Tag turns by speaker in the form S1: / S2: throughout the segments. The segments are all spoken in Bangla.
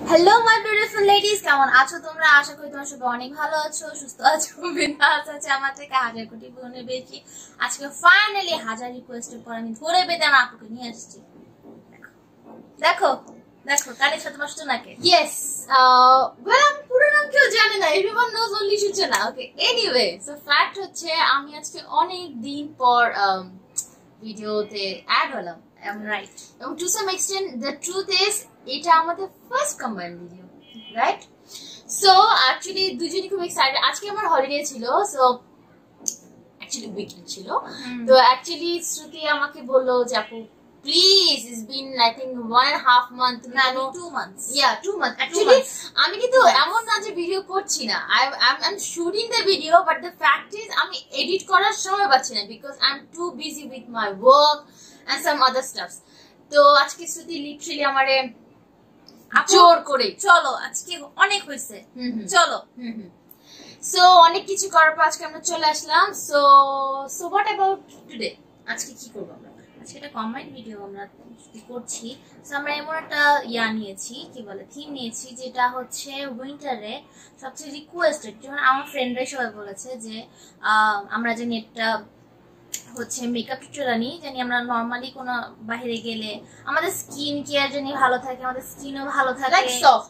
S1: হ্যালো মাই বিউটিফুল লেডিজ, কেমন আছো তোমরা? আশা করি তোমরা সবাই অনেক ভালো আছো, সুস্থ আছো, বিন্দাস আছে। আমার থেকে হাজার কোটি গুণে বেশি। আজকে ফাইনালি হাজার রিকোয়েস্টের পর আমি ধরে বেঁধে আমার আপুকে নিয়ে আসছি। দেখো দেখো কানে সাথে নষ্ট নাকে।
S2: Yes. Well, পুরো নাম কেউ জানে না, everyone knows only সূচনা. Okay. Anyway, so fact হচ্ছে আমি আজকে অনেক দিন পর ভিডিওতে অ্যাড হলাম.
S1: I'm right.
S2: এবং to some extent the truth is এটা আমাদের first combined video, right? So actually দুজনই খুব এক্সাইটেড. আজকে আমার হলিডে ছিল, সো অ্যাকচুয়ালি উইকেন্ড ছিল. তো অ্যাকচুয়ালি শ্রুতি আমাকে বললো যে আপু please, it's been I think 1.5 months.
S1: No, 2 months.
S2: Yeah, 2 months. Actually, আমি কিন্তু এমন না যে ভিডিও করছি না. I'm shooting the video, but the fact is আমি এডিট করার সময় পাচ্ছি না because I'm too busy with my work and some other stuff. তো আজকে শ্রুতি লিটারালি আমারে জোর করে
S1: চলো আজকে অনেক হয়েছে, চলো।
S2: সো অনেক কিছু করার পর আজকে আমরা চলে আসলাম. So what about today? আজকে কি করবো আমরা?
S1: আজকে একটা কম্বাইন্ড ভিডিও আমরা করছি। আমরা এমন একটা নিয়েছি, কি বলে, থিম নিয়েছি, যেটা হচ্ছে উইন্টারে সবচেয়ে রিকোয়েস্টেড। যেমন আমার ফ্রেন্ডরাই সবাই বলেছে যে আমরা যে নেটটা হচ্ছে মেকআপ টিউটোরিয়াল আনি, জানি আমরা নরমালি কোনো বাইরে গেলে আমাদের স্কিন কেয়ার জানি ভালো থাকে, আমাদের স্কিনও ভালো থাকে,
S2: লাইক সফট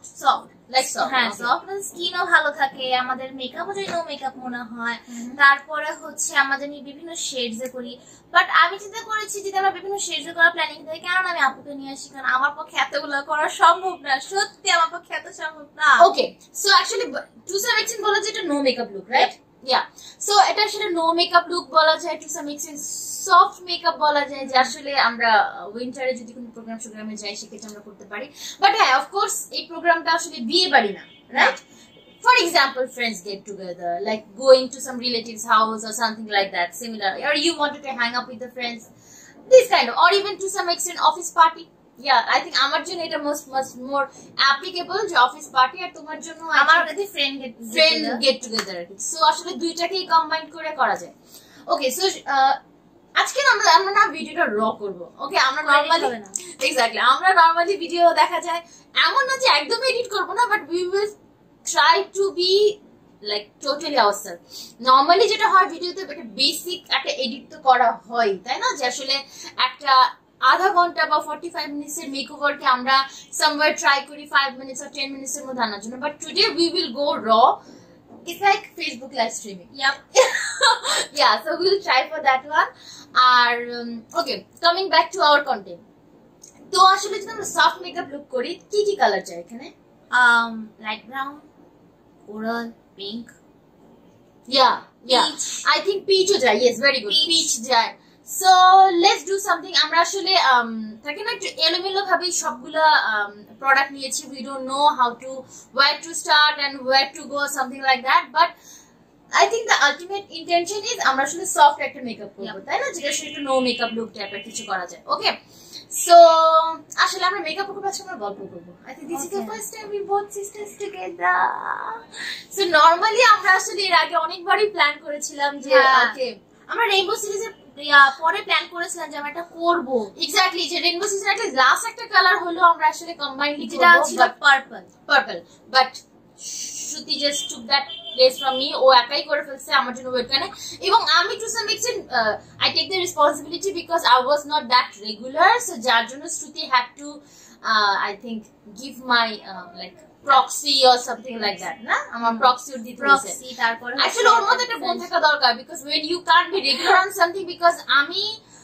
S1: হ্যাঁ সফট, স্কিনও ভালো থাকে, আমাদের মেকআপও যেন মেকআপ মনে হয়। তারপরে হচ্ছে আমরা জানি বিভিন্ন শেডস এ করি, বাট আমি চিন্তা করেছি যদি আমরা বিভিন্ন শেডস এ করার প্ল্যানিং থাকে, কেন আমি আপুকে নিয়ে আসি, কারণ আমার পক্ষে এতগুলো করা সম্ভব না, সত্যি আমার পক্ষে এত সম্ভব না।
S2: Okay, so actually to some extent বলা যায় এটা no makeup look, right? Yeah, so এটা আসলে নো মেকআপ লুক বলা যায়, to some extent soft makeup বলা যায়, যে আসলে আমরা উইন্টারে যদি কোনো প্রোগ্রামে যাই সেক্ষেত্রে আমরা করতে পারি। বাট হ্যাঁ, অফকোর্স এই প্রোগ্রামটা আসলে বিয়ে বাড়ি না, right? For example, friends get together, like going to some relative's house or something like that, similar, or you wanted to hang up with the friends, this kind of, or even to some extent office party. Yeah, I think আমার জন্য এটা much more applicable যে অফিস পার্টি, আর তোমার জন্য
S1: আমার কাছে ফ্রেন্ড
S2: গেট টুগেদার। সো আসলে দুইটাকেই কম্বাইন করে করা যায়। ওকে, সো আজকে আমরা না ভিডিওটা র করব। ওকে, আমরা নরমালি এক্স্যাক্টলি আমরা নরমালি ভিডিও দেখা যায় এমন না যে একদম এডিট করব না, but we will try to be like totally ourselves. Normally যেটা হয় ভিডিওতে একটা বেসিক একটা এডিট তো করা হয়, তাই না? যে আসলে একটা আধা ঘন্টা বা 45 মিনিটস এর মেকওভারকে আমরা সামওয়্যার ট্রাই করি 5 মিনিটস or 10 মিনিটস এর মধ্যে আনার জন্য। But today we will go raw. It's like Facebook live streaming.
S1: Yep.
S2: Yeah, so we'll try for that one. R okay, coming back to our content. তো আসলে যদি আমরা সফট মেকআপ লুক করি, কি কি কালার চাই এখানে?
S1: Light brown, coral, pink,
S2: Yeah, I think peach ও যায়. Yes, very good. Peach যায়. So let's do something. আমরা আসলে থাকে না একটু এলোমেলো ভাবে সবগুলা প্রোডাক্ট নিয়েছি. We don't know how to, where to start and where to go, something like that. But I think the ultimate intention is আমরা আসলে সফট একটা মেকআপ করব, তাই না? যেটা সেটা নো মেকআপ লুক টাইপের কিছু করা যায়। ওকে, সো আসলে আমরা মেকআপ করব, আজকে আমরা গল্প করব। I think this is the first time we both sisters together. So normally আমরা আসলে এর আগে অনেকবারই প্ল্যান করেছিলাম যে ওকে
S1: আমরা রেইনবো সিরিজের পরে প্ল্যান করেছিলাম যে আমরা এটা করব।
S2: এক্স্যাক্টলি, যে রেইনবো সিজন একটা লাস্ট একটা কালার হলো আমরা আসলে কম্বাইনলি
S1: যেটা ছিল purple,
S2: but Shruti just took that place from me. ও একাই করে ফেলছে আমার জন্য ওয়েট কানে, এবং আমি to some extent I take the responsibility because I was not that regular. So যার জন্য Shruti had to I think give my like proxy or something like that, না? আমার প্রক্সি দিতে হইছে।
S1: তারপরে
S2: আসলে ওর মধ্যে একটা বোন থাকা দরকার, because when you can't be regular on something, because আমি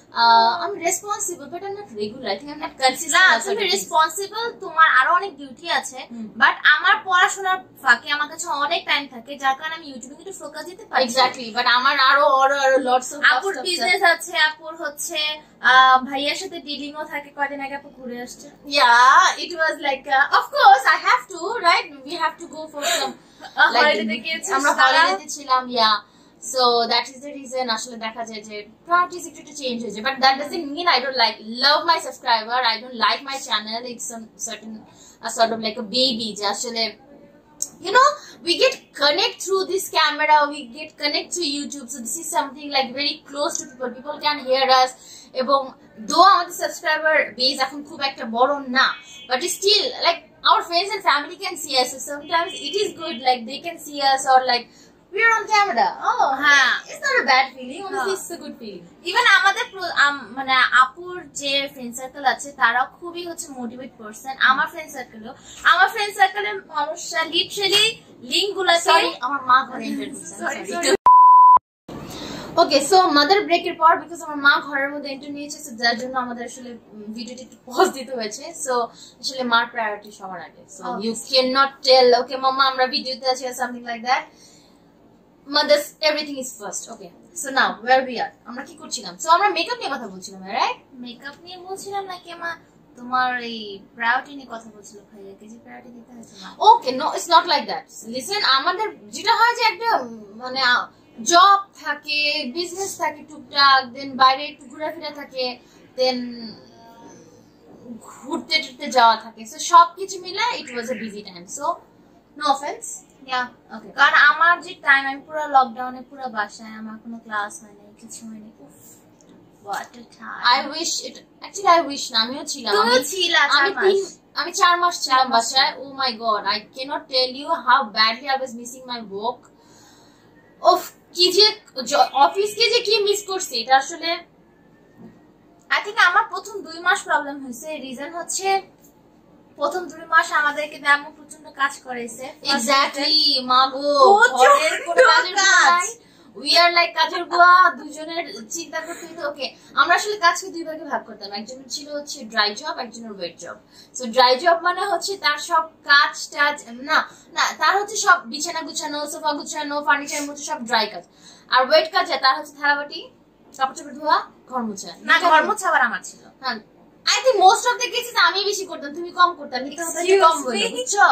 S2: responsible but I am not regular, I think I am not consistent.
S1: তুমি রেসপন্সিবল, তোমার আরো অনেক ডিউটি আছে, বাট আমার পড়াশোনার ফাঁকে আমার কাছে অনেক টাইম থাকে, যার কারণে আমি ইউটিউবে একটু ফোকাস দিতে পারি।
S2: এক্স্যাক্টলি, বাট আমার আরো লটস অফ
S1: আপুর বিজনেস আছে, আপুর হচ্ছে ভাইয়ার সাথে ডিলিংও থাকে। কয়দিন আগে আপু ঘুরে আসছে।
S2: Yeah, it was like of course I have to, right? We have to go for some আমরা হলিডেতে ছিলাম। Yeah, so that is the reason আসলে দেখা যায় যে priorities একটু চেঞ্জ হয়েছে, but that doesn't mean I don't love my subscriber, I don't like my channel. It's some certain sort of like a baby যে আসলে you know we get connect through this camera, we get connect through YouTube, so this is something like very close to people can hear us. এবং দো আমাদের সাবস্ক্রাইবার বেস এখন খুব একটা বড় না, but still like our friends and family can see us. So sometimes it is good, like they can see us or like we're on camera. Oh, it's not a bad feeling. Honestly, it's a good feeling.
S1: Even আমাদের মানে আপুর যে ফ্রেন্ড সার্কেল আছে তারা খুবই হচ্ছে মোটিভেট পারসন। আমার ফ্রেন্ড সার্কেলের মানুষরা লিটারালি লিংক গুলা
S2: আমার মা ঘরে এন্টার করছে। ওকে, সো মাদার ব্রেকের পর বিকজ আমার মা ঘরের মধ্যে এন্টার নিয়েছে, সো যার জন্য আমাদের আসলে ভিডিওটি একটু পজ দিতে হয়েছে। সো আসলে মার প্রায়োরিটি সবার আগে। So you can not tell okay mama আমরা ভিডিওতে আছি আর something like that. Mother's everything is first. Okay, so now where we are, আমরা কি করছিলাম? সো আমরা মেকআপ নিয়ে কথা বলছিলাম, রাইট?
S1: মেকআপ নিয়ে বলছিলাম নাকি মা তোমার এই প্রায়োরিটি নিয়ে কথা বলছিল? ভাইয়াকে যে প্রায়োরিটি দিতে হয়েছে না।
S2: Okay, no it's not like that. Listen, আমাদের যেটা হয় যে একটা মানে জব থাকে, বিজনেস থাকে টুকটাক, দেন বাইরে একটু ঘোরাফেরা থাকে, দেন ঘুরতে টুরতে যাওয়া থাকে। সো সবকিছু মিলে it was a busy time. So no offence.
S1: Okay, কারণ আমার যে টাইম আমি পুরো লকডাউনে পুরো বাসায়, আমার কোনো ক্লাস হয়নি, কিছু হয়নি। What a time.
S2: I wish it actually I wish না আমিও ছিলাম।
S1: তুমিও ছিলা 4 মাস।
S2: আমি 4 মাস ছিলাম বাসায়। Oh my god, I cannot tell you how badly I was missing my work. কি যে অফিসকে যে কি মিস করছি এটা আসলে
S1: I think আমার প্রথম 2 মাস প্রবলেম হয়েছে। রিজন হচ্ছে প্রথম 2 মাস আমাদেরকে দামু প্রচন্ড কাজ করাইছে।
S2: এক্স্যাক্টলি মাগো, ঘরের কোনো কাজের নাই। উই আর লাইক কাজের বুয়া, দুজনের চিন্তা করতে হতো। ওকে, আমরা আসলে কাজকে দুই ভাগে ভাগ করতাম। একজনের ছিল হচ্ছে ড্রাই জব, একজনের wet job. So dry job মানে হচ্ছে তার সব কাজ টাজ না তার হচ্ছে সব বিছানা গুছানো, সোফা গুছানো, ফার্নিচার মোছা, সব ড্রাই কাজ। আর ওয়েট কাজ তার হচ্ছে থালাবাটি, কাপড় চোপড় ধোয়া, ঘর মোছা।
S1: না, ঘর মোছা আবার আমার ছিল।
S2: হ্যাঁ, I think most of the cases আমি বেশি করতাম, তুমি কম করতাম। কম বলে বুঝছো?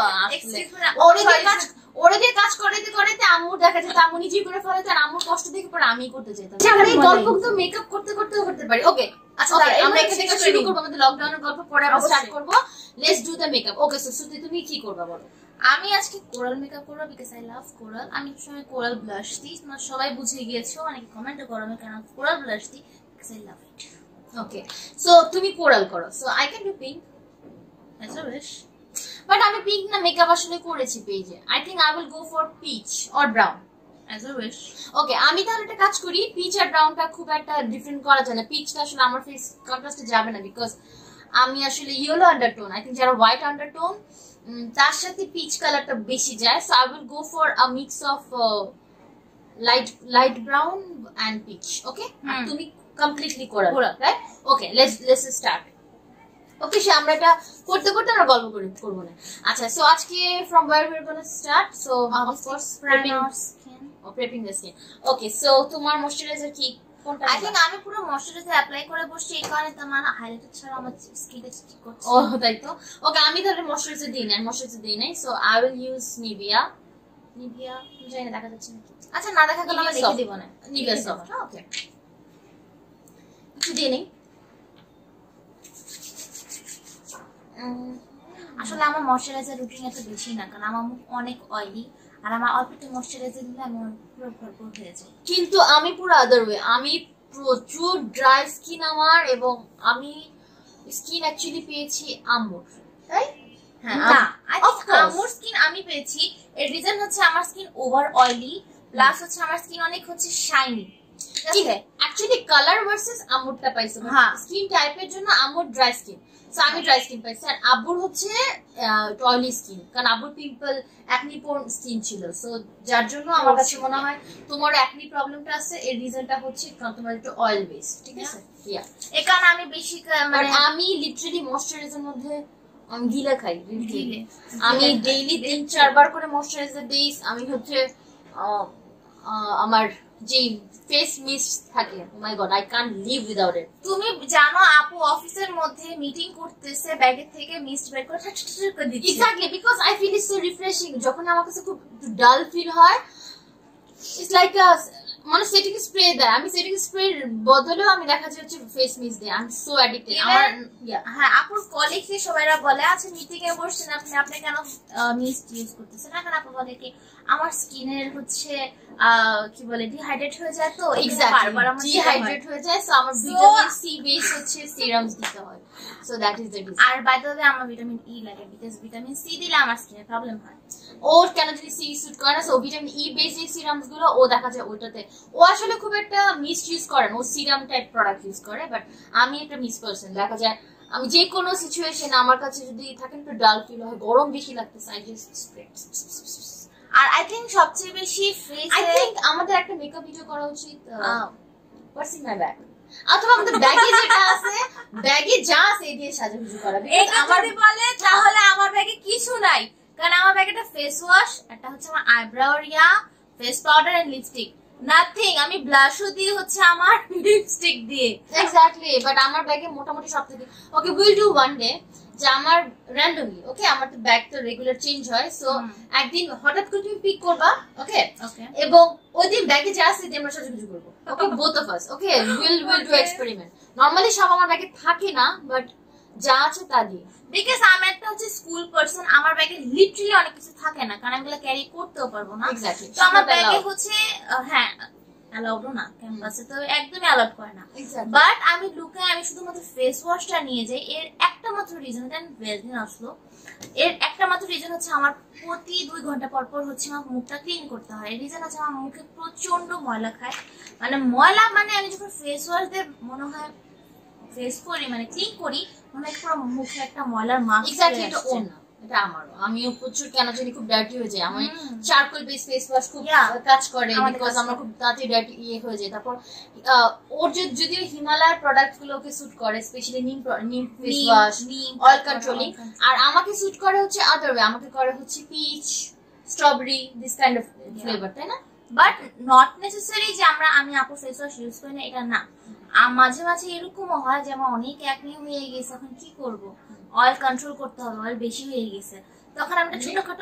S2: ওদের কাজ করতে আম্মু দেখা যেত, আম্মু নিজেই করে ফেলে, আর আম্মুর কষ্ট দেখে পরে আমি করতে চাইতাম। এই গল্প তো মেকআপ করতে করতে পারি। ওকে, আচ্ছা আমরা এখান থেকে শুরু করবো। আমাদের লকডাউনের গল্প পরে আমরা স্টার্ট করবো। Let's do the makeup. Okay, so Shruti তুমি কি করবা বলো?
S1: আমি আজকে কোরাল মেকআপ করবো বিকজ আই লাভ কোরাল। আমি সবসময় কোরাল ব্লাশ দিই, তোমরা সবাই বুঝে গিয়েছো, অনেকে কমেন্টও করো আমি কেন কোরাল ব্লাশ দিই, because I love it.
S2: Okay, so তুমি কোরাল করো। So I can do pink
S1: as a wish,
S2: but আমি পিঙ্ক না মেকআপ আসলে করেছি পেজে। I think I will go for peach or brown
S1: as a wish.
S2: Okay, আমি তাহলে একটা কাজ করি, পিচ আর ব্রাউনটা খুব একটা ডিফারেন্ট করা যায় না। পিচটা আসলে আমার ফেস কন্ট্রাস্টে যাবে না বিকজ আমি আসলে ইয়েলো আন্ডারটোন। আই থিঙ্ক যারা হোয়াইট আন্ডারটোন তার সাথে পিচ কালারটা বেশি যায়। So I will go for a mix of light brown and peach. Okay, তুমি completely coral, right? Okay, let's start. Okay, say আমরা এটা করতে আমরা গল্প করবো না। আচ্ছা, সো আজকে from where we are gonna start. So of course prepping the skin. Okay, so তোমার ময়শ্চারাইজার কি কোনটা?
S1: আই থিঙ্ক আমি পুরো ময়শ্চারাইজার অ্যাপ্লাই করে বসছি, এই কারণে তোমার হাইলাইটার ছাড়া আমার স্কিনটা ঠিক করছে।
S2: ও তাই তো। ওকে, আমি তাহলে ময়শ্চারাইজার দিই নাই। So I will use Nivea জানি না দেখা যাচ্ছে নাকি।
S1: আচ্ছা, না দেখা গেলে আমি দেখে দিব না।
S2: Nivea soft. ওকে, একটু দিয়ে নেই।
S1: আসলে আমার ময়শ্চারাইজার রুটিন এত বেশি না, কারণ আমার মুখ অনেক অয়েলি, আর আমার অল্প একটু ময়শ্চারাইজার দিলে আমি পুরো ভরপুর হয়ে যাই।
S2: কিন্তু আমি পুরো আদার ওয়ে, আমি প্রচুর ড্রাই স্কিন আমার, এবং আমি স্কিন অ্যাকচুয়ালি পেয়েছি আম্মুর, তাই?
S1: হ্যাঁ, আম্মুর স্কিন আমি পেয়েছি। এর রিজন হচ্ছে আমার স্কিন ওভার অয়েলি, প্লাস হচ্ছে আমার স্কিন অনেক হচ্ছে শাইনি।
S2: ঠিক আছে, অ্যাকচুয়ালি কালার ভার্সেস আম্মুরটা পাইছি। হ্যাঁ, স্কিন টাইপের জন্য আম্মুর ড্রাই স্কিন, সো আমি ড্রাই স্কিন পাইছি। আর আব্বুর হচ্ছে অয়েলি স্কিন, কারণ আব্বুর পিম্পল অ্যাকনি প্রোন স্কিন ছিল। সো যার জন্য আমার কাছে মনে হয় তোমার অ্যাকনি প্রবলেমটা আছে, এর রিজনটা হচ্ছে কারণ তোমার একটু অয়েল বেস। ঠিক আছে, ইয়া,
S1: এই কারণে আমি বেশি মানে
S2: আমি লিটারালি ময়শ্চারাইজারের মধ্যে আমি গিলা খাই। আমি ডেইলি 3-4 বার করে ময়শ্চারাইজার দিই। আমি হচ্ছে আমার যে ফেস মিস্ট থাকে, oh my god, I can't live without it.
S1: তুমি জানো আপু অফিসের মধ্যে মিটিং করতেছে, ব্যাগের থেকে মিস্ট বের করে দিচ্ছে।
S2: Exactly, because I feel it's so refreshing. যখন আমার কাছে খুব ডাল ফিল হয়, ইটস লাইক মানে সেটিং স্প্রে দেয়, আমি সেটিং স্প্রে বদলেও আমি দেখা যাচ্ছে ফেস মিস্ট দেই। I am so addicted. আমার
S1: হ্যাঁ আপুর কলিগস সবাইরা বলে আচ্ছা মিটিং এ বসছেন আপনি কেন মিস্ট ইউজ করতেছেন? এখন আপু বলে কি আমার স্কিনের হচ্ছে কি বলে ডিহাইড্রেট হয়ে যায়, তো বারবার আমার
S2: ডিহাইড্রেট হয়ে যায়, সো আমার ভিটামিন সি বেস হচ্ছে সিরামস দিতে হয়। So that is the reason.
S1: আর বাই দ্য ওয়ে আমার ভিটামিন ই লাগে, বিকজ ভিটামিন সি দিলে আমার স্কিনে প্রবলেম হয়।
S2: ওর কেন যদি সি স্যুট করে না, সো ভিটামিন ই বেসিক সিরামস গুলো ও দেখা যায় ওইটাতে ও আসলে খুব একটা মিস ইউজ করে না, ও সিরাম টাইপ প্রোডাক্ট ইউজ করে। বাট আমি একটা মিস পারসন, দেখা যায় আমি যে কোনো সিচুয়েশন আমার কাছে যদি থাকে একটু ডাল ফিল হয়, গরম বেশি লাগতেছে, আই জাস্ট স্প্রে।
S1: আর আই থিংক সবচেয়ে বেশি ফেসে
S2: আই থিংক আমাদের একটা মেকআপ ভিডিও করা উচিত, হোয়াটস ইন মাই ব্যাগ, অথবা আমাদের ব্যাগে যেটা আছে, ব্যাগে যা আছে এই দিয়ে সাজাগুজি করা।
S1: আমার বলে তাহলে আমার ব্যাগে কিছু নাই, কারণ আমার ব্যাগে একটা ফেস ওয়াশ, একটা হচ্ছে আমার আইব্রাও রিয়া, face powder and lipstick, nothing. আমি ব্লাশও দিয়ে হচ্ছে আমার লিপস্টিক দিয়ে
S2: এক্স্যাক্টলি। বাট আমার ব্যাগে মোটামুটি সব থেকে okay will do one day যে আমার র্যান্ডমলি ওকে আমার তো ব্যাগ তো রেগুলার চেঞ্জ হয়, সো একদিন হঠাৎ করে তুমি পিক করবা ওকে, এবং ওই দিন ব্যাগে যা আছে আমরা সাজুগুজু করবো okay, both of us okay, will do experiment. Normally সব আমার ব্যাগে থাকে না, বাট যা আছে তা দিয়ে,
S1: বিকজ আমি একটা হচ্ছে স্কুল পারসন, আমার ব্যাগে লিটারালি অনেক কিছু থাকে না, কারণ আমি এগুলো ক্যারি করতেও পারবো না।
S2: এক্স্যাক্টলি।
S1: তো আমার ব্যাগে হচ্ছে হ্যাঁ অ্যালাউডও না, ক্যাম্পাসে তো একদমই অ্যালাউড করে না। বাট আমি লুকে আমি শুধুমাত্র ফেস ওয়াশটা নিয়ে যাই। এর একটা মাত্র রিজন, এটা আমি ভেলদিন আসলো, এর একটা মাত্র রিজন হচ্ছে আমার প্রতি 2 ঘন্টা পর পর হচ্ছে আমার মুখটা ক্লিন করতে হয়। এর রিজন হচ্ছে আমার মুখে প্রচন্ড ময়লা খায়, মানে ময়লা মানে আমি যখন ফেস ওয়াশ দিয়ে মনে হয় ফেস করি মানে ক্লিন করি, মনে হয় পুরো মুখে একটা ময়লার মাস্ক।
S2: এক্স্যাক্টলি, এটা ওর না, এটা আমারও। আমিও প্রচুর কেন জানি খুব ডার্টি হয়ে যায়, আমি চারকোল বেস ফেস ওয়াশ খুব কাজ করে, বিকজ আমরা খুব তাড়াতাড়ি ডার্টি হয়ে যায়। তারপর ওর যদিও হিমালয়ের প্রোডাক্ট গুলোকে স্যুট করে, specially neem face wash, oil controlling. আর আমাকে স্যুট করে হচ্ছে আদার ওয়ে, আমাকে করে হচ্ছে peach, strawberry, this kind of flavour, তাই না?
S1: বাট নট নেসেসারি যে আমি আপু ফেস ওয়াশ ইউজ করি না, এটা না। মাঝে মাঝে এরকমও হয় যে আমার অনেক একনি হয়ে গেছে, এখন কি করব, অয়েল কন্ট্রোল করতে হবে, অয়েল বেশি হয়ে গেছে, তখন আমি একটা ছোটখাটো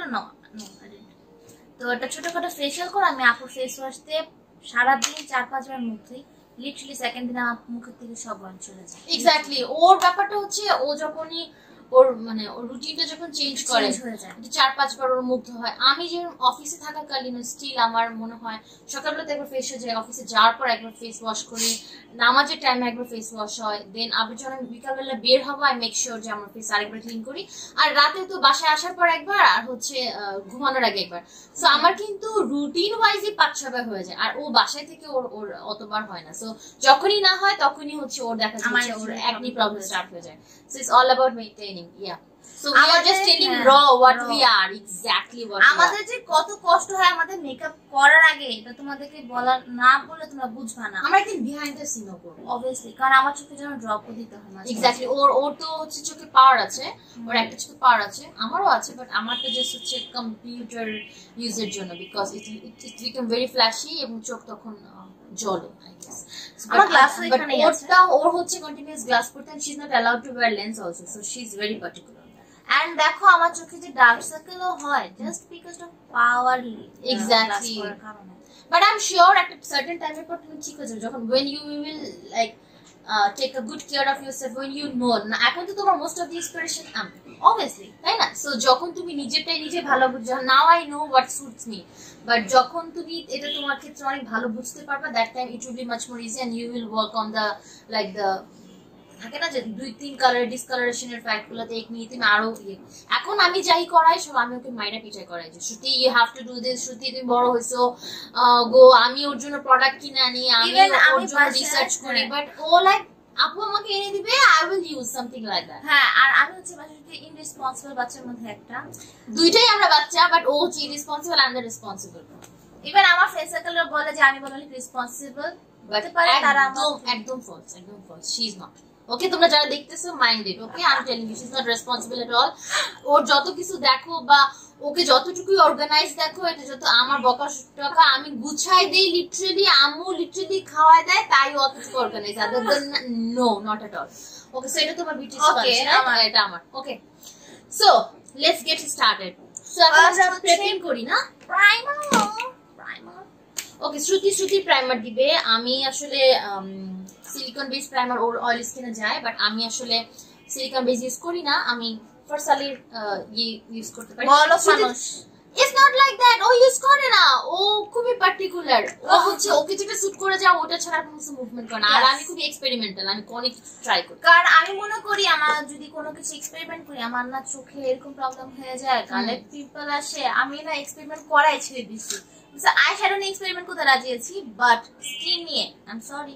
S1: তো একটা ছোটখাটো ফেশিয়াল করে আমি আপু ফেস ওয়াশ দিয়ে সারাদিন 4-5 বার মুখ ধুই, লিটারালি সেকেন্ড দিন আমার মুখের থেকে সব অয়েল চলে যায়।
S2: এক্স্যাক্টলি। ওর ব্যাপারটা হচ্ছে ও যখনই ওর মানে ওর রুটিনটা যখন চেঞ্জ করে 4-5 বার ওর মুগ্ধ হয়। আমি যে অফিসে থাকাকালীন স্টিল আমার মনে হয় সকালবেলাতে একবার ফেস হয়ে যায়, অফিসে যাওয়ার পর একবার ফেস ওয়াশ করি, নামাজের টাইমে একবার ফেস ওয়াশ হয়, দেন আবার যখন বিকালবেলা বের হবো আই মেক শিওর যে আমার ফেস আরেকবার ক্লিন করি, আর রাতে তো বাসায় আসার পর একবার, আর হচ্ছে ঘুমানোর আগে একবার। সো আমার কিন্তু রুটিন ওয়াইজই 5-6 বার হয়ে যায়, আর ও বাসায় থেকে ওর অতবার হয় না। সো যখনই না হয় তখনই হচ্ছে ওর দেখা যাচ্ছে ওর একনি প্রবলেম স্টার্ট হয়ে যায়। So it's all about maintaining, yeah. So we are just telling raw what we are, exactly what we are.
S1: আমাদের যে কত কষ্ট হয় আমাদের মেকআপ করার আগে, এটা তোমাদেরকে বলা না বলে তোমরা বুঝবা না।
S2: আমরা একদিন বিহাইন্ড দ্য সিনও করব
S1: অবভিয়াসলি, কারণ আমার চোখে যেন ড্রপও দিতে হয় না।
S2: এক্স্যাক্টলি। ওর তো হচ্ছে চোখে পাওয়ার আছে, ওর একটা চোখে পাওয়ার আছে, আমারও আছে, বাট আমারটা জাস্ট হচ্ছে কম্পিউটার ইউজের জন্য, because it become very flashy এবং চোখ তখন জ্বলে, আই গেস।
S1: আমার গ্লাস এখানেই আছে।
S2: ওর হচ্ছে কন্টিনিউয়াস গ্লাস পড়তে, and she is not allowed to wear lens also, so she is very particular.
S1: And দেখো আমার চোখে যে ডার্ক সার্কেলও হয় just because of power.
S2: Exactly. But I'm sure at a certain time এর পর তুমি ঠিক হয়ে যাবে, যখন when you will like take a good care of yourself, when you know না এখন তো তোমার most of the inspiration আমি obviously, তাই না? সো যখন তুমি নিজেরটাই নিজে ভালো বুঝছো, now I know what suits me, but যখন তুমি এটা তোমার ক্ষেত্রে অনেক ভালো বুঝতে পারবা, that time it will be much more easy and you will work on the like the থাকে না যে 2-3 কালার ডিসকালারেশনের ফ্যাক্ট গুলোতে এক নিয়ে তুমি আরো এখন আমি যাই করাই সব আমি ওকে মাইরা পিটাই করাই যে Shruti you have to do this, Shruti তুমি বড় হইছো, গো আমি ওর জন্য প্রোডাক্ট কিনে আনি, আমি ওর জন্য রিসার্চ করি, বাট ও লাইক আপু আমাকে এনে দিবে, I will use something like that.
S1: হ্যাঁ, আর আমি হচ্ছে বাসাতে ইনরেসপন্সিবল বাচ্চার মধ্যে একটা,
S2: দুইটাই আমরা বাচ্চা, বাট ও হচ্ছে irresponsible, I am the responsible.
S1: Even আমার ফেস সার্কেলরা বলে যে আমি বললে রেসপন্সিবল, বাট তারা
S2: একদম ফলস, একদম false, she is not. Okay, তোমরা যারা দেখতেছো mind it, okay, I am telling you she is not responsible at all. ওর যত কিছু দেখো বা ওকে যতটুকু অর্গানাইজ দেখো, এটা যত আমার বকা টাকা আমি গুছাই দেই লিটারালি, আম্মু লিটারালি খাওয়ায় দেয়, তাই অতটুকু organise, other than no, not at all. Okay, so এটা তোমার বিউটি স্পেশাল, এটা আমার। Okay, so let's get started. So আমরা প্রেপিং করি না,
S1: প্রাইমার
S2: ওকে, শ্রুতি প্রাইমার দিবে। আমি আসলে সিলিকন বেস প্রাইমার ওর অয়েল স্কিনে যায়, বাট আমি আসলে সিলিকন বেস ইউজ করি না, আমি ফরসালির ইউজ করতে পারি।
S1: বলো মানুষ
S2: It's not like that. ও ইউজ করে না, ও খুবই পার্টিকুলার। ও হচ্ছে ওকে যেটা স্যুট করে যায় ওটা ছাড়া কোনো মুভমেন্ট করে না। আর আমি খুবই এক্সপেরিমেন্টাল, আমি অনেক ট্রাই করি।
S1: কারণ আমি মনে করি আমার যদি কোনো কিছু এক্সপেরিমেন্ট করি আমার না চোখে এরকম প্রবলেম হয়ে যায়, গালে পিম্পল আসে, আমি না এক্সপেরিমেন্ট করাই ছেড়ে দিচ্ছি। আই শ্যাডো নিয়ে এক্সপেরিমেন্ট করতে রাজি আছি, বাট স্কিন নিয়ে আই এম সরি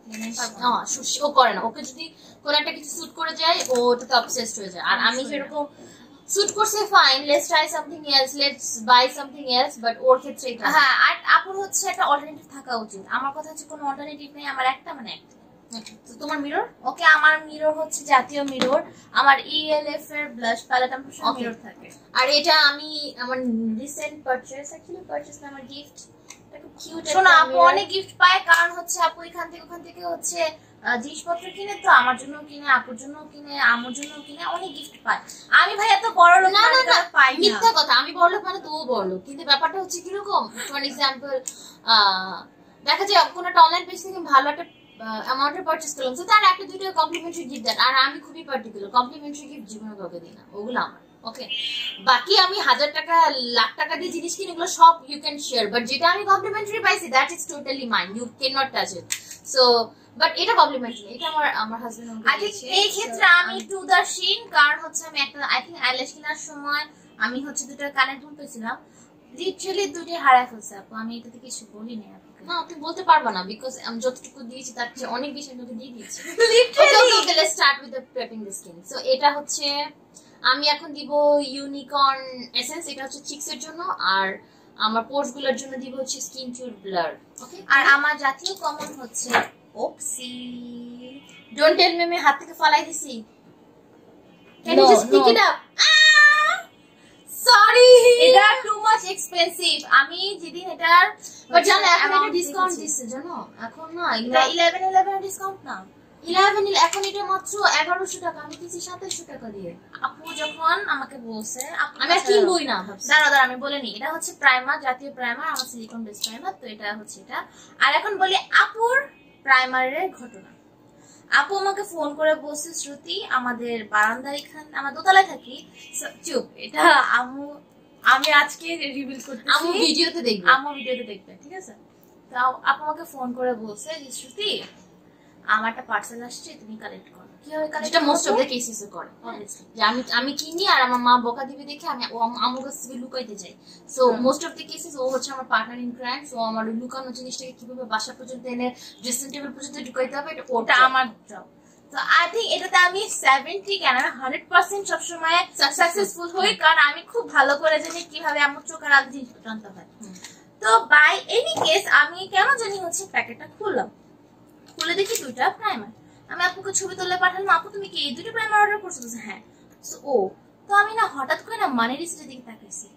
S2: ও করে না। ওকে যদি কোনো একটা কিছু স্যুট করে যায় ও ওটাতে অবসেসড হয়ে যায়। আর আমি যেরকম স্যুট করছে fine, let's try something else, let's buy something else, but ওর ক্ষেত্রে এটা
S1: হ্যাঁ। আর আপুর হচ্ছে একটা অল্টারনেটিভ থাকা উচিত। আমার কথা হচ্ছে কোনো অল্টারনেটিভ নেই, আমার একটা মানে একটা।
S2: তো তোমার মিরর?
S1: ওকে, আমার মিরর হচ্ছে জাতীয় মিরর, আমার ELF এর ব্লাশ প্যালেট আমার সব মিরর থাকে।
S2: আর এটা আমি আমার রিসেন্ট পারচেজ, অ্যাকচুয়ালি পারচেজ না, আমার গিফট। এটা খুব কিউট।
S1: শোনো, আপু অনেক গিফট পায়, কারণ হচ্ছে আপু এখান থেকে ওখান থেকে হচ্ছে জিনিসপত্র কিনে, তো আমার জন্য কিনে, আপুর জন্য কিনে, আমার জন্য কিনে, অনেক গিফট পায়। আমি ভাই এত বড় লোক
S2: না,
S1: পাই না।
S2: মিথ্যা কথা, আমি বড় লোক মানে তো ও বড় লোক, কিন্তু ব্যাপারটা হচ্ছে কিরকম, ফর এক্সাম্পল দেখা যায় কোনো একটা অনলাইন পেজ থেকে ভালো একটা অ্যামাউন্টের পারচেজ করলাম, তো তার একটা দুটো কমপ্লিমেন্টারি গিফট দেন। আর আমি খুবই পার্টিকুলার, কমপ্লিমেন্টারি গিফট জীবনে কাউকে দিই না, ওগুলো আমার। ওকে, বাকি আমি 1000 টাকা লাখ টাকা দিয়ে জিনিস কিনে এগুলো সব ইউ ক্যান শেয়ার, বাট যেটা আমি কমপ্লিমেন্টারি পাইছি that is totally mine, you can not touch it. So but এটা কমপ্লিমেন্টারি, এটা আমার হাজবেন্ড আমাকে দিয়েছে।
S1: এই ক্ষেত্রে আমি একটু উদাসীন, কারণ হচ্ছে আমি একটা আই থিংক আইল্যাশ কেনার সময় আমি হচ্ছে দুটো কানের দুল পেয়েছিলাম, লিটারালি দুটো হারায় ফেলছে আপু। আমি এটাতে কিছু বলি না আপুকে।
S2: না, তুমি বলতে পারবা না, বিকজ আমি যতটুকু দিয়েছি তার চেয়ে অনেক বেশি আমি দিয়ে দিয়েছি। Okay, let's start with the prepping the skin. So এটা হচ্ছে আমি এখন দিব ইউনিকর্ন এসেন্স, এটা হচ্ছে চিক্স এর জন্য, আর আমার পোর্স গুলোর জন্য দিব হচ্ছে স্কিন টিউর ব্লার। ওকে,
S1: আর আমার জাতীয় কমন হচ্ছে ওপসি। ডোন্ট টেল মি আমি হাত থেকে ফালাই দিছি।
S2: Can you just pick it up?
S1: Sorry, এটা টু মাচ এক্সপেন্সিভ। আমি যেদিন এটার
S2: বাট জানো এখন এটা ডিসকাউন্ট দিচ্ছে, জানো এখন না
S1: এটা 11 ডিসকাউন্ট না,
S2: 11 এখন এটা মাত্র 1100 টাকা, আমি কিনছি 2700 টাকা দিয়ে।
S1: আপু যখন আমাকে বলছে,
S2: আমি আর কিনবই না ভাবছি।
S1: দাঁড়া আমি বলে নি, এটা হচ্ছে প্রাইমার, জাতীয় প্রাইমার, আমার সিলিকন বেস প্রাইমার, তো এটা হচ্ছে এটা। আর এখন বলি আপুর প্রাইমারের ঘটনা। আপু আমাকে ফোন করে বলছে, শ্রুতি আমাদের বারান্দার এখানে, আমার দোতলায় থাকি, চুপ, এটা আমি আজকে রিভিল করতেছি,
S2: আমি ভিডিওতে দেখব,
S1: আমি ভিডিওতে দেখবে, ঠিক আছে? তো আপু আমাকে ফোন করে বলছে যে শ্রুতি আমার একটা পার্সেল আসছে, তুমি কালেক্ট করো। কিভাবে কালেক্ট?
S2: এটা মোস্ট অফ দ্য কেসেস এ করে, যে আমি কিনি আর আমার মা বকা দিবে দেখে আমি আমার কাছ থেকে লুকাইতে যাই। So most of the cases ও হচ্ছে আমার পার্টনার ইন ক্রাইম। সো আমার লুকানো জিনিসটাকে কিভাবে বাসা পর্যন্ত এনে ড্রেসিং টেবিল পর্যন্ত ঢুকাইতে হবে, ওটা
S1: আমার জব। তো আই থিঙ্ক এটাতে আমি 70 কেন 100% সবসময় সাকসেসফুল হই, কারণ আমি খুব ভালো করে জানি কিভাবে আমার চোখের আগে জিনিস জানতে হয়। তো বাই এনি কেস আমি কেন জানি হচ্ছে প্যাকেটটা খুললাম, খুলে দেখি দুইটা প্রাইমার। আমি আপুকে ছবি তুলে পাঠালাম, আপু তুমি কি এই দুটো প্রাইমার অর্ডার করছো? হ্যাঁ। ও তো আমি না হঠাৎ করে না মানি রিসিটের দিকে তাকাইছি,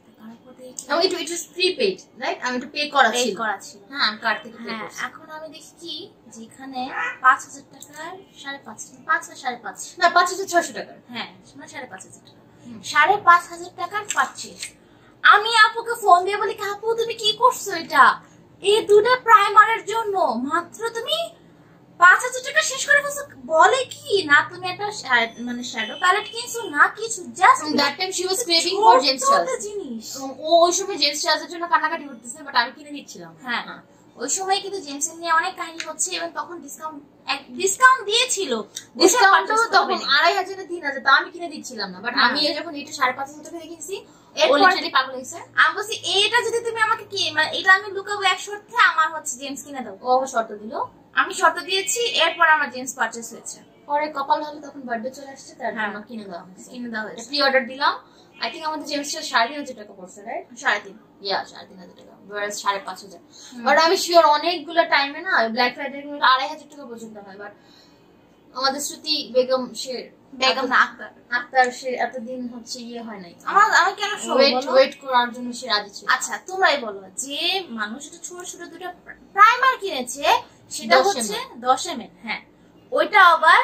S1: এখন আমি দেখি কি যেখানে 5000 টাকার 5.5 না
S2: 5600 টাকা,
S1: হ্যাঁ 5.5 টাকা, 5.5 টাকার পারচেজ। আমি আপুকে ফোন দিয়ে বলি, আপু তুমি কি করছো? এটা এই দুটো প্রাইমারের জন্য মাত্র তুমি 5000 টাকা শেষ করে ফেলছো। বলে কি না তুমি একটা মানে শ্যাডো প্যালেট কিনছো না কিছু, just
S2: that time she was craving for James Charles
S1: জিনিস।
S2: ও ওই সময় জেমস চার্লসের জন্য কান্নাকাটি করতেছে, বাট আমি কিনে দিচ্ছিলাম।
S1: হ্যাঁ ওই সময় কিন্তু জেমসের নিয়ে অনেক কাহিনী হচ্ছে, এবং তখন ডিসকাউন্ট দিয়েছিল।
S2: ডিসকাউন্টও তখন 2500 না 3000, তা আমি কিনে দিচ্ছিলাম না। বাট আমি যখন এটা 5500 টাকা দিয়ে কিনছি, ও লিটারালি পাগল হইছে।
S1: আমি বলছি এটা যদি তুমি আমাকে কি মানে এটা আমি লুকাবো এক শর্তে, আমার হচ্ছে জেমস কিনে দাও।
S2: ও শর্ত দিল,
S1: আমি শর্ত দিয়েছি, এরপর আমার জেমস পারচেজ হয়েছে।
S2: পরে কপাল ভালো তখন বার্থডে চলে আসছে, তার জন্য কিনে দেওয়া হয়েছে। প্রি অর্ডার দিলাম, আই থিঙ্ক আমাদের জেমসটা 3500 টাকা পড়ছে, রাইট?
S1: 3.5
S2: ইয়া 3500 টাকা, ওয়ারাস 5500। বাট আমি শিওর অনেকগুলো টাইমে না ব্ল্যাক ফ্রাইডে 2500 টাকা পর্যন্ত হয়। বাট আমাদের শ্রুতি বেগম
S1: না
S2: আক্তার সে এতদিন হচ্ছে ইয়ে হয় নাই,
S1: আমি কেন
S2: ওয়েট করার জন্য সে রাজি ছিল।
S1: আচ্ছা তোমরাই বলো, যে মানুষ ছোট ছোট দুটো প্রাইমার কিনেছে, সেটা হচ্ছে 10 ml, হ্যাঁ ওইটা আবার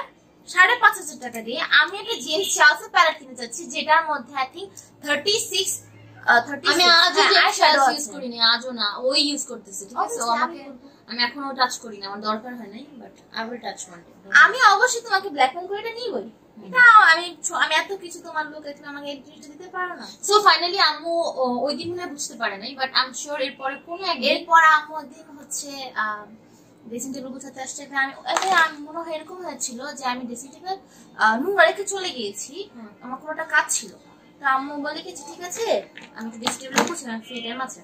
S1: 5.5 টাকা দিয়ে। আমি একটা জেমস চার্লসের প্যালেট কিনে যাচ্ছি, যেটার মধ্যে আই থিঙ্ক 36
S2: আমি আজও ইউজ করি না, আজও না, ওই ইউজ করতেছে, ঠিক আছে? আমি এখনো টাচ করি না, আমার দরকার হয় নাই, but I will touch one day.
S1: আমি অবশ্যই তোমাকে ব্ল্যাকমেল করে এটা নিবই। এটা আমি এত কিছু তোমার লোকে, তুমি আমাকে এই জিনিসটা দিতে পারো না।
S2: সো ফাইনালি আম্মু ওই দিন মনে বুঝতে পারে নাই, বাট আই এম শিওর এরপরে কোন একদিন,
S1: এরপর আম্মু দিন হচ্ছে ড্রেসিং টেবিল গুছাতে আসছে। আমি মনে হয় এরকম হয়েছিল যে আমি ড্রেসিং টেবিল নোংরা রেখে চলে গিয়েছি, আমার কোনোটা কাজ ছিল। তো আম্মু বলে কি ঠিক আছে আমি তো ড্রেসিং টেবিল গুছিলাম, ফ্রি টাইম আছে।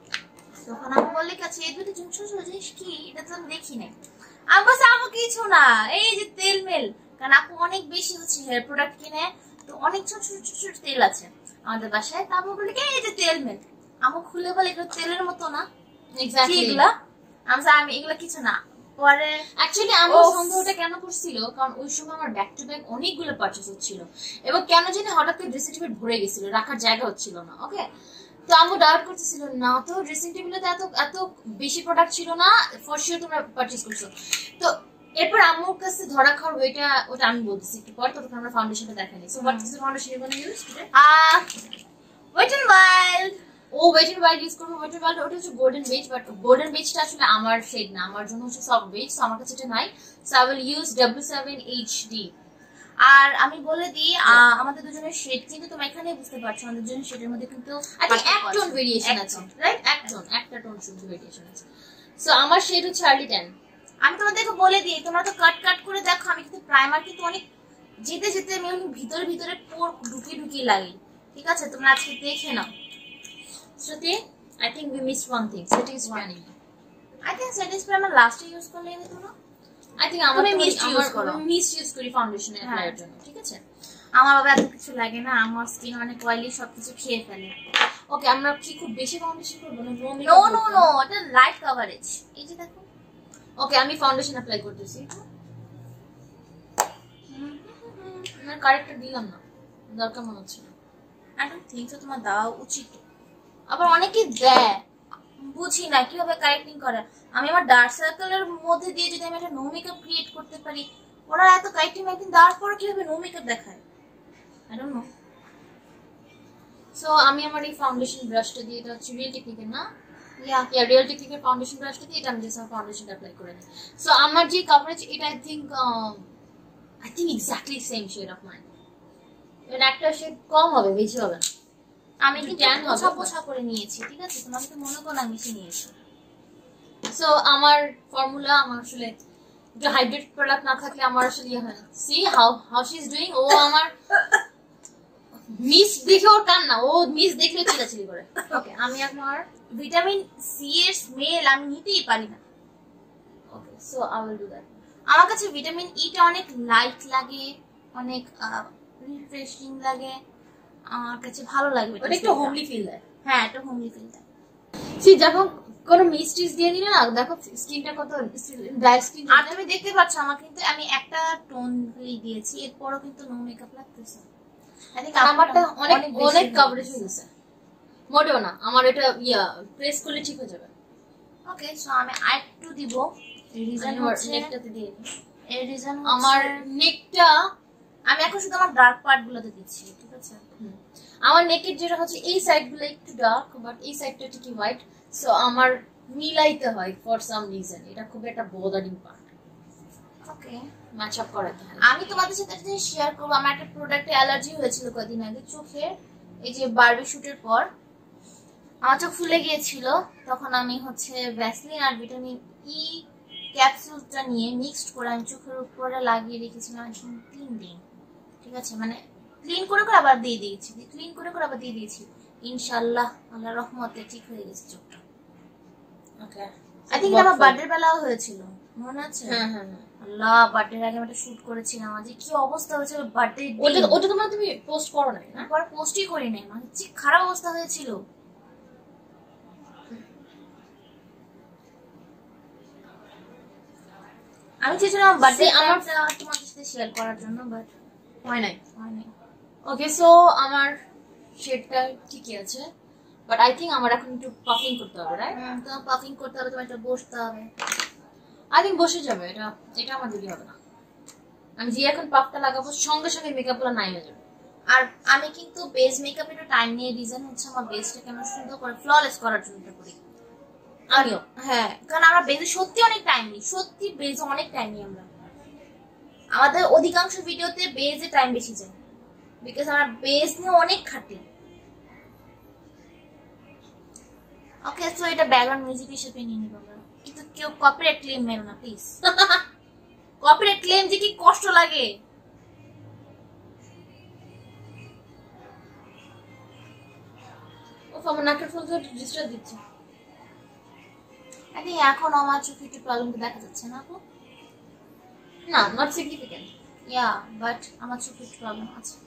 S1: তখন আম্মু বলে কাছে এই দুটো জিনিস কি, এটা তো আমি দেখি নাই। আমি বলছি আম্মু কিছু না, এই যে তেল মেল, কারণ আপু অনেক বেশি হচ্ছে হেয়ার প্রোডাক্ট কিনে, তো অনেক ছোট ছোট ছোট ছোট তেল আছে আমাদের বাসায়। তা আম্মু বলে এই যে তেল মেল, আম্মু খুলে বলে এগুলো তেলের মতো না, এগুলা আমি এগুলা কিছু না। পরে
S2: অ্যাকচুয়ালি আমার সন্দেহটা কেন করছিল, কারণ ওই সময় আমার ব্যাক টু ব্যাক অনেকগুলো পারচেজ হচ্ছিল এবং কেন জানি হঠাৎ করে ড্রেসিং টেবিল ভরে গেছিল, রাখার জায়গা হচ্ছিল না। ওকে, তো আম্মু ডাউট করতেছিল না তো ড্রেসিং টেবিলে তো এত বেশি প্রোডাক্ট ছিল না, ফর শিওর তোমরা পারচেজ করছো। তো এরপর আম্মুর কাছে ধরা খাওয়ার ওটা আমি বলতেছি একটু পর, ততক্ষণ আমরা ফাউন্ডেশনটা দেখানি। So what is the foundation you gonna use today?
S1: Wet and Wild.
S2: ও ওয়েট এন্ড ওয়াইল্ড ইউজ করবো। ওয়েট এন্ড ওয়াইল্ড ওটা হচ্ছে গোল্ডেন বেজ, বাট গোল্ডেন বেজটা আসলে আমার শেড না, আমার জন্য হচ্ছে সফট বেজ, সো আমার কাছে এটা নাই। So I will use W7 HD।
S1: আর আমি বলে দিই আমাদের দুজনের শেড কিন্তু তোমরা এখানে বুঝতে পারছো, আমাদের দুজনের শেডের মধ্যে কিন্তু
S2: এক টোন ভেরিয়েশন আছে, রাইট? একটা টোন শুধু ভেরিয়েশন আছে। সো আমার শেড হচ্ছে আর্লি 10।
S1: আমি তোমাদেরকে বলে দিই, তোমরা তো কাট করে দেখো, আমি কিন্তু প্রাইমার কিন্তু অনেক যেতে যেতে আমি ভিতরে পোর ঢুকি লাগি, ঠিক আছে? তোমরা আজকে দেখে নাও।
S2: শ্রুতি, I think we missed one thing, setting spray.
S1: I think setting spray আমরা লাস্টে ইউজ করলে হতো না?
S2: I think আমরা মিস ইউজ করি ফাউন্ডেশন অ্যাপ্লাইয়ের জন্য, ঠিক আছে?
S1: আমার বাবা এত কিছু লাগে না, আমার স্কিন অনেক অয়েলি, সবকিছু খেয়ে ফেলে।
S2: ওকে, আমরা কি খুব বেশি ফাউন্ডেশন করব না?
S1: নো, এটা লাইট কভারেজ। এই যে দেখো।
S2: ওকে, আমি ফাউন্ডেশন অ্যাপ্লাই করতেছি। আমার কারেক্টর দিলাম না, দরকার মনে হচ্ছে না।
S1: I don't think so, তোমার দেওয়া উচিত। আবার অনেকে দেয়, বুঝি না কিভাবে কারেক্টিং করে। আমি আমার ডার্ক সার্কেলের মধ্যে দিয়ে যদি আমি একটা নো মেকআপ ক্রিয়েট করতে পারি, ওরা এত কারেক্টিং একদিন দেওয়ার পরে কিভাবে নো মেকআপ দেখায়, I don't know.
S2: সো আমি আমার এই ফাউন্ডেশন ব্রাশটা দিয়ে, এটা হচ্ছে রিয়েল টেকনিকের না? ইয়া রিয়েল টেকনিকের ফাউন্ডেশন ব্রাশটা দিয়ে এটা আমি জাস্ট ফাউন্ডেশন অ্যাপ্লাই করে নিই। সো আমার যে কভারেজ, এটা I think exactly same shade of mine. এর একটা শেড কম হবে, বেশি হবে না।
S1: আমি কিন্তু পোছা করে নিয়েছি, ঠিক আছে? তোমাকে তো মনে করো আমি নিয়েছি।
S2: সো আমার ফর্মুলা, আমার আসলে একটু হাইড্রেট প্রোডাক্ট না থাকলে আমার আসলে ইয়ে হয় না। See how she is doing. ও আমার মিস দেখে ওর কান্না, ও মিস দেখলে চিল্লাচিল্লি করে।
S1: ওকে, আমি আমার ভিটামিন সি এর স্মেল আমি নিতেই পারি না।
S2: Okay, so I will do that.
S1: আমার কাছে ভিটামিন ইটা অনেক লাইট লাগে, অনেক রিফ্রেশিং লাগে, আমার কাছে ভালো লাগে।
S2: ওটা একটু হোমলি ফিল দেয়।
S1: হ্যাঁ, একটু হোমলি ফিল দেয়।
S2: সি যখন কোন মিস্টিস দিয়ে দিলে না, দেখো স্কিনটা কত ড্রাই স্কিন।
S1: আর তুমি দেখতে পাচ্ছ আমার কিন্তু আমি একটা টোন দিয়েছি, এরপরও কিন্তু নো মেকআপ লাগতেছে।
S2: আমারটা অনেক কভারেজ হয়ে গেছে। মোটেও না, আমার এটা প্রেস করলে ঠিক হয়ে যাবে।
S1: ওকে, সো আমি আইটু দিব। রিজন হচ্ছে নেকটাতে দিয়ে দিই। এর রিজন
S2: আমার নেকটা
S1: আমি এখন শুধু আমার ডার্ক পার্ট গুলোতে দিচ্ছি, ঠিক আছে?
S2: আমার নেকের যেটা হচ্ছে এই সাইড গুলো একটু ডার্ক, বাট এই সাইডটা ঠিকই হোয়াইট। সো আমার মিলাইতে হয় ফর সাম রিজন, এটা খুব একটা bothering part.
S1: Okay,
S2: match up করাতে হয়।
S1: আমি তোমাদের সাথে একটা জিনিস শেয়ার করব। আমার একটা প্রোডাক্টে অ্যালার্জি হয়েছিল কদিন আগে চোখে, এই যে বারবি শুটের পর আমার চোখ ফুলে গিয়েছিল। তখন আমি হচ্ছে ভ্যাসলিন আর ভিটামিন ই ক্যাপসুলটা নিয়ে মিক্সড করে আমি চোখের উপরে লাগিয়ে রেখেছিলাম 3 দিন, ঠিক আছে? মানে ক্লিন করে আবার দিয়ে দিয়েছি, ইনশাআল্লাহ আল্লাহর রহমতে ঠিক হয়ে গেছে চোখটা।
S2: ওকে,
S1: আই থিংক আমার বার্থডে বেলাও হয়েছিল, মনে আছে?
S2: হ্যাঁ।
S1: আল্লাহ, বার্থডের আগে আমি একটা শুট করেছিলাম, আজ কি অবস্থা হয়েছিল বার্থডে।
S2: ওটা তোমার তুমি পোস্ট করো নাই না?
S1: পরে পোস্টই করি নাই, মানে কি খারাপ অবস্থা হয়েছিল। আমি চেয়েছিলাম বার্থডে আমারটা তোমাদের সাথে শেয়ার করার জন্য, বাট
S2: হয় নাই।
S1: ওকে,
S2: সো আমার শেডটা ঠিকই আছে, বাট আই থিংক আমার এখন একটু পাফিং করতে হবে, রাইট?
S1: তোমার পাফিং করতে হবে, তোমার একটা বসতে হবে।
S2: আই থিংক বসে যাবে, এটা আমার দিদি হবে না। আমি যে এখন পাফটা লাগাবো সঙ্গে সঙ্গে মেকআপ গুলো নাই হয়ে যাবে।
S1: আর আমি কিন্তু বেস মেকআপ একটু টাইম নিয়ে, রিজন হচ্ছে আমার বেসটাকে আমরা সুন্দর করে ফ্ললেস করার জন্য করি।
S2: আমিও
S1: হ্যাঁ, কারণ আমরা বেসে সত্যি অনেক টাইম নিই, সত্যি বেসে অনেক টাইম নিই আমরা। আমাদের অধিকাংশ ভিডিওতে বেসে টাইম বেশি যায়, বিকজ আমরা বেস নিয়ে অনেক খাটি। ওকে, সো এটা ব্যাকগ্রাউন্ড মিউজিক হিসেবে নিয়ে নিব আমরা, কিন্তু কেউ কপিরাইট ক্লেম মেরো না প্লিজ। কপিরাইট ক্লেম যে কি কষ্ট লাগে।
S2: ও আমার নাকের ফুল তো ডিস্টার্ব দিচ্ছে।
S1: আরে এখন আমার চোখে একটু প্রবলেম দেখা যাচ্ছে না আপু?
S2: না, নট সিগনিফিক্যান্ট।
S1: ইয়া, বাট আমার চোখে একটু প্রবলেম আছে।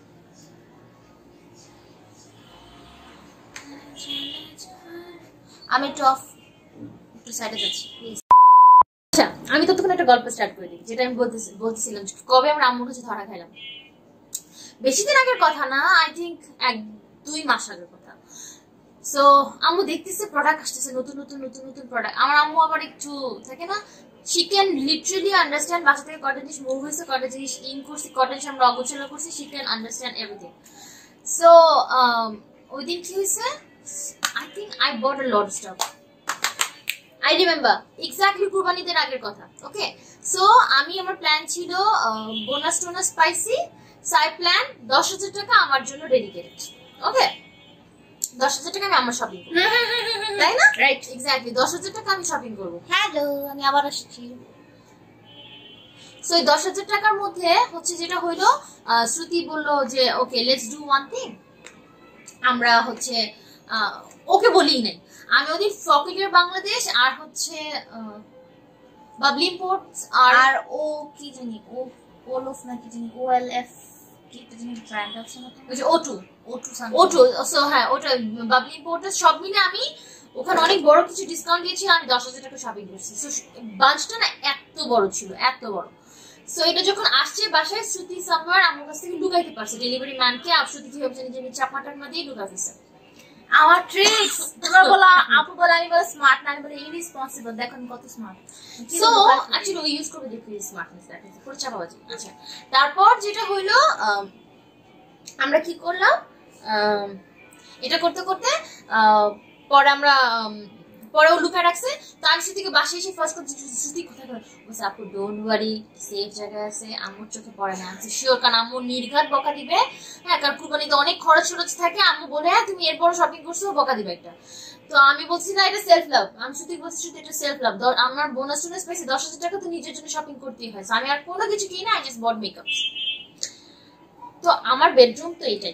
S1: আমি একটু সাইডে যাচ্ছি প্লিজ।
S2: আচ্ছা, আমি ততক্ষণ একটা গল্প স্টার্ট করে দিই, যেটা আমি বলতেছিলাম কবে আমরা আম্মুর কাছে ধরা খাইলাম। বেশি দিন আগের কথা না, আই থিঙ্ক 1-2 মাস আগের কথা। সো আম্মু দেখতেছে প্রোডাক্ট আসতেছে, নতুন নতুন নতুন নতুন প্রোডাক্ট। আমার আম্মু আবার একটু থাকে না, she can literally understand বাসা থেকে কটা জিনিস মুভ হয়েছে, কটা জিনিস ইন করছি, কটা জিনিস আমরা অগোছালো করছি, she can understand everything. So ওই দিন কি হয়েছে, I think I bought a lot of stuff. I remember exactly কুরবানিদের আগের কথা। ওকে, সো আমি আমার প্ল্যান ছিল বোনাস টোনাস পাইছি, সাই প্ল্যান 10,000 টাকা আমার জন্য ডেডিকেটেড। ওকে, 10,000 টাকা আমি আমার শপিং করব, তাই না? রাইট, এক্স্যাক্টলি 10,000 টাকা আমি শপিং করব।
S1: হ্যালো, আমি আবার আসছি।
S2: সো এই 10,000 টাকার মধ্যে হচ্ছে যেটা হইলো, শ্রুতি বললো যে okay let's do one thing. আমরা হচ্ছে ওকে বলি নাই, আমি ওদিন ফকিলের বাংলাদেশ আর হচ্ছে বাবলি ইম্পোর্টস
S1: আর ও কি জানি, ও ওলফ না কি জানি, OLF কি একটা জানি ব্র্যান্ড আছে না,
S2: ওই যে O2
S1: something।
S2: সো হ্যাঁ, ওটা বাবলি ইম্পোর্টস সব মিলে আমি ওখানে অনেক বড় কিছু ডিসকাউন্ট দিয়েছি, আমি 10,000 টাকা শপিং করছি। সো বাঞ্চটা না এত বড় ছিল, এত বড়। সো এটা যখন আসছে বাসায়, শ্রুতি সামওয়্যার আমার কাছ থেকে লুকাইতে পারছে, ডেলিভারি ম্যানকে আর শ্রুতি কিভাবে জানি যে চাপা টাকমা দিয়ে লুকাই ফেলছে।
S1: আমার ট্রিক্স তোমরা বলা, আপু বলা, আমি বলা স্মার্ট না, আমি বলা ইরেসপন্সিবল। দেখুন কত স্মার্ট।
S2: সো অ্যাকচুয়ালি ওই ইউজ করবে দেখি স্মার্টনেস, দ্যাট ইজ পুরো চাপাবাজি। আচ্ছা, তারপর যেটা হইলো, আমরা কি করলাম, এটা করতে করতে পরে আমরা পরেও লুকায় রাখছে। তো আমি শ্রুতিকে বাসায় এসে ফার্স্ট করছি, শ্রুতি কোথায় করে বলছে, আপু ডোন্ট ওয়ারি, সেফ জায়গায় আছে, আম্মুর চোখে পড়ে না। আমি শিওর, কারণ আম্মু নির্ঘাত বকা দিবে। হ্যাঁ, কারণ কুরবানিতে অনেক খরচ খরচ থাকে, আম্মু বলে হ্যাঁ তুমি এরপর শপিং করছো, বকা দিবে একটা। তো আমি বলছি না, এটা সেলফ লাভ। আমি শ্রুতি বলছি, শ্রুতি এটা সেলফ লাভ। আমার বোনাস টোনাস পাইছি 10,000 টাকা, তো নিজের জন্য শপিং করতেই হয়। আমি আর কোনো কিছু কিনি না, আই জাস্ট বট মেকআপ। তো আমার বেডরুম তো এটাই,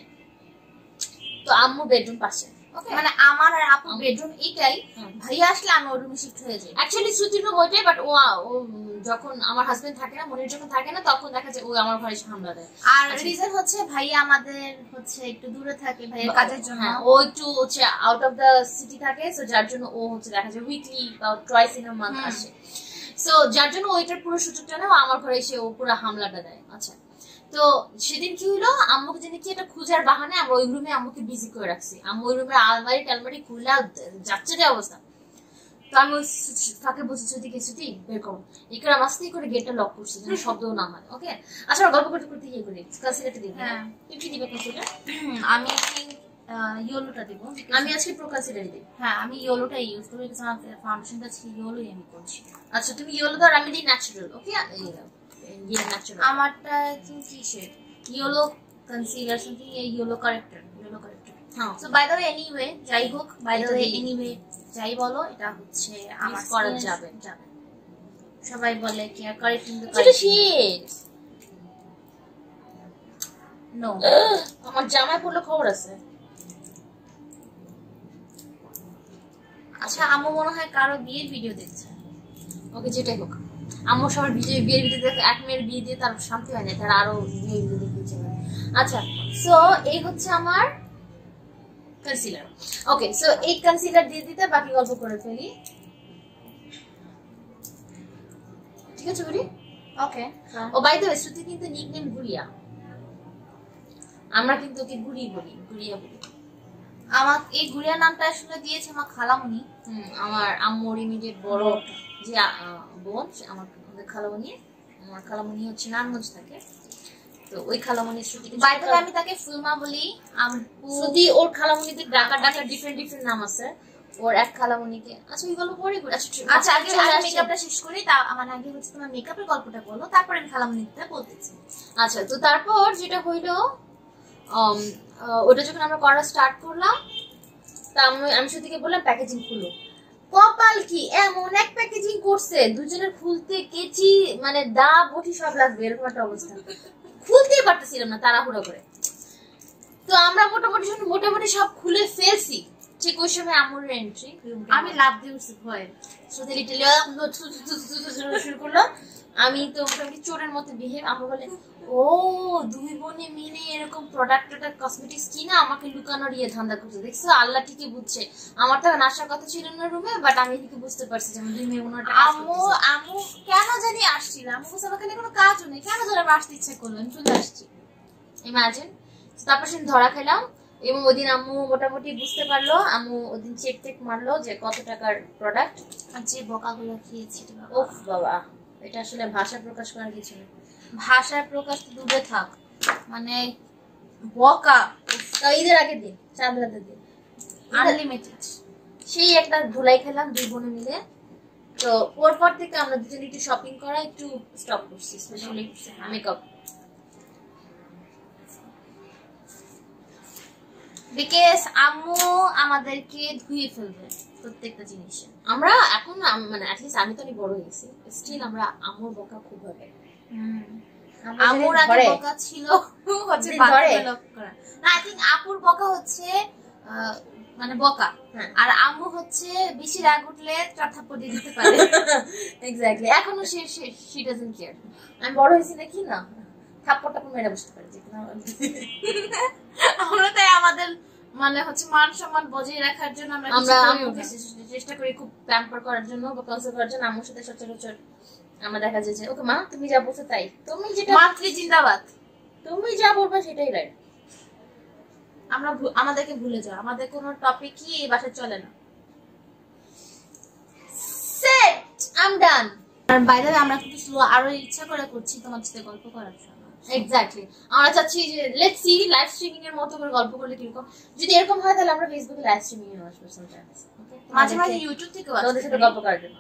S2: তো আম্মু বেডরুম পাশে।
S1: মানে আমার আর আপুর বেডরুম এটাই, ভাইয়া আসলে আমি ওর রুমে শিফট হয়ে যাই।
S2: অ্যাকচুয়ালি শ্রুতির রুম ওইটাই, বাট ও যখন আমার হাজবেন্ড থাকে না, মনির যখন থাকে না, তখন দেখা যায় ও আমার ঘরে হামলা দেয়।
S1: আর রিজন হচ্ছে ভাইয়া আমাদের হচ্ছে একটু দূরে থাকে ভাইয়ের কাজের জন্য,
S2: ও একটু হচ্ছে আউট অফ দ্য সিটি থাকে। সো যার জন্য ও হচ্ছে দেখা যায় উইকলি বা টুয়াইস ইন আ মান্থ আসে। সো যার জন্য ওইটার পুরো সুযোগটা নেয়, আমার ঘরে এসে ও পুরো হামলাটা দেয়। আচ্ছা, তো সেদিন কি হলো, আম্মুকে জানি কি একটা খুঁজার বাহানে আমরা ওই রুমে আম্মুকে বিজি করে রাখছি। আম্মু ওই রুমের আলমারি টালমারি খুলে যাচ্ছে যে অবস্থা। তো আমি ওই ফাঁকে বসে শ্রুতিকে, শ্রুতি বের করো, এই করে আস্তে করে গেটটা লক করছি যেন শব্দও না হয়। ওকে, আচ্ছা, গল্প করতে করতে ইয়ে করি, কনসিলারটা দিই। হ্যাঁ, তুমি কি দিবে কনসিলার?
S1: আমি ইয়েলোটা দিব।
S2: আমি আজকে প্রো কনসিলার দিই।
S1: হ্যাঁ, আমি ইয়েলোটা ইউজ করি, কারণ আমার ফাউন্ডেশনটা ছিল ইয়েলোই আমি করছি।
S2: আচ্ছা, তুমি ইয়েলো দাও, আমি দিই ন্যাচারাল। ওকে,
S1: আমারটা কি shade, yellow concealer something, yellow corrector. So by the way, anyway যাই হোক, বাই দ্য ওয়ে এনিওয়ে যাই বলো, এটা হচ্ছে আমার
S2: করা যাবে।
S1: সবাই বলে কি আর কারেক্টিং দ্য
S2: শেড।
S1: নো,
S2: আমার জামায় পড়লে খবর আছে।
S1: আচ্ছা, আম্মু মনে হয় কারো বিয়ের ভিডিও দেখছে।
S2: ওকে, যেটাই হোক, আম্মু সবার বিয়ের ভিডিও দেখে, এক মেয়ের বিয়ে দিয়ে তার শান্তি হয় না, তার আরো বিয়ে ভিডিও দেখতে। আচ্ছা, সো এই হচ্ছে আমার কনসিলার। ওকে, সো এই কনসিলার দিয়ে দিতে বাকি গল্প করে ফেলি, ঠিক আছে বুড়ি?
S1: ওকে।
S2: ও বাই দ্য ওয়ে, শ্রুতি কিন্তু নিকনেম গুড়িয়া, আমরা কিন্তু ওকে গুড়ি বলি, গুড়িয়া বলি।
S1: আমার এই গুড়িয়া নামটা আসলে দিয়েছে আমার খালামণি।
S2: আমার আম্মুর ইমিডিয়েট বড় যে বোন, আমার খালামণি। আমার খালামণি হচ্ছে নারায়ণগঞ্জ থাকে। তো ওই খালামণি শ্রুতিকে
S1: বাই দ্য ওয়ে আমি তাকে ফুলমা বলি।
S2: শ্রুতি ওর খালামণিদের ডাকা ডিফারেন্ট নাম আছে। ওর এক খালামণিকে আচ্ছা ওই গল্প পরে করি।
S1: আচ্ছা আগে মেকআপটা শেষ করি, তা আমার আগে হচ্ছে তোমার মেকআপের গল্পটা বলো, তারপর আমি খালামণিটা বলতেছি।
S2: আচ্ছা তো তারপর যেটা হইলো ওটা যখন আমরা করা স্টার্ট করলাম, তা আমি শ্রুতিকে বললাম প্যাকেজিং খুলো। কপাল কি এমন এক প্যাকেজিং করছে, দুজনের খুলতে কেচি মানে দা বটি সব লাগবে এরকম একটা অবস্থা, খুলতেই পারতেছিলাম না তাড়াহুড়ো করে। তো আমরা মোটামুটি সব খুলে ফেলছি। ঠিক ওই সময় আমুর এন্ট্রি,
S1: আমি লাভ দিয়ে উঠছি ভয়ে।
S2: শ্রুতি লিটলি শুরু করলো। আমি তো মোটামুটি চোরের মতো বিহেভ। আমরা বলে ও দুই বোনে মিলে এরকম প্রোডাক্ট কসমেটিক্স কিনা আমাকে লুকানোর ধান্দা করছে। দেখছো আল্লাহ ঠিকই বুঝছে। আমার তো আসার কথা ছিল না রুমে, বাট আমি ঠিকই বুঝতে পারছি যে দুই মেয়ে ওনার
S1: আম্মু কেন জানি আসছিল। আম্মু বলছে আমাকে কোনো কাজও নেই, কেন ধরে আসতে ইচ্ছা করলো, আমি চলে আসছি।
S2: ইমাজিন। তারপর সে ধরা খেলাম এবং ওইদিন আম্মু মোটামুটি বুঝতে পারলো। আম্মু ওইদিন চেক মারলো যে কত টাকার প্রোডাক্ট।
S1: আর যে বকাগুলো খেয়েছি
S2: ওফ বাবা, এটা আসলে ভাষা প্রকাশ করার কিছু নেই।
S1: ভাষায় প্রকাশ ডুবে থাক, মানে বকা।
S2: ঈদের আগের দিন, চাঁদ রাতের দিন,
S1: আনলিমিটেড
S2: সেই একটা ধুলাই খেলাম দুই বোনে মিলে। তো পর থেকে আমরা দুজন একটু শপিং করা একটু স্টপ করছি, স্পেশালি মেকআপ।
S1: বিকজ আম্মু আমাদেরকে ধুয়ে ফেলবে প্রত্যেকটা জিনিসে।
S2: আমরা এখন মানে অ্যাটলিস্ট আমি তো অনেক বড় হয়ে গেছি, স্টিল আমরা আম্মুর বকা খুব হবে।
S1: আম্মুর আগে বকা ছিল হচ্ছে বাথরুমে করা না, আই থিংক আপুর বকা হচ্ছে মানে বকা, আর আম্মু হচ্ছে বেশি রাগ উঠলে চাথাপ্পড় দিয়ে দিতে পারে।
S2: এক্স্যাক্টলি। এখনো she doesn't care। আমি বড় হয়েছি নাকি না, থাপ্পড় মেরে বসতে পারি যে
S1: আমরা তাই আমাদের মানে হচ্ছে মান সম্মান বজায় রাখার জন্য আমরা
S2: চেষ্টা করি খুব প্যাম্পার করার জন্য বা কনসার্ভ করার জন্য। আম্মুর সাথে সচরাচর আমরা দেখা যায় যে ওকে মা তুমি যা বলছো তাই, তুমি যেটা
S1: মাতৃ জিন্দাবাদ,
S2: তুমি যা বলবা সেটাই রাইট।
S1: আমরা আমাদেরকে ভুলে যাও, আমাদের কোনো টপিকই এই বাসায় চলে না।
S2: Set, I am done.
S1: আর বাইরে আমরা কিন্তু স্লো আরো ইচ্ছা করে করছি তোমার সাথে গল্প করার জন্য।
S2: এক্স্যাক্টলি। আমরা চাচ্ছি যে লেটস সি লাইভ স্ট্রিমিং এর মতো করে গল্প করলে কিরকম। যদি এরকম হয় তাহলে আমরা ফেসবুকে লাইভ স্ট্রিমিং এ আসবো সামটাইমস, ওকে?
S1: মাঝে মাঝে ইউটিউব থেকেও
S2: আমাদের সাথে গল্প করার জন্য।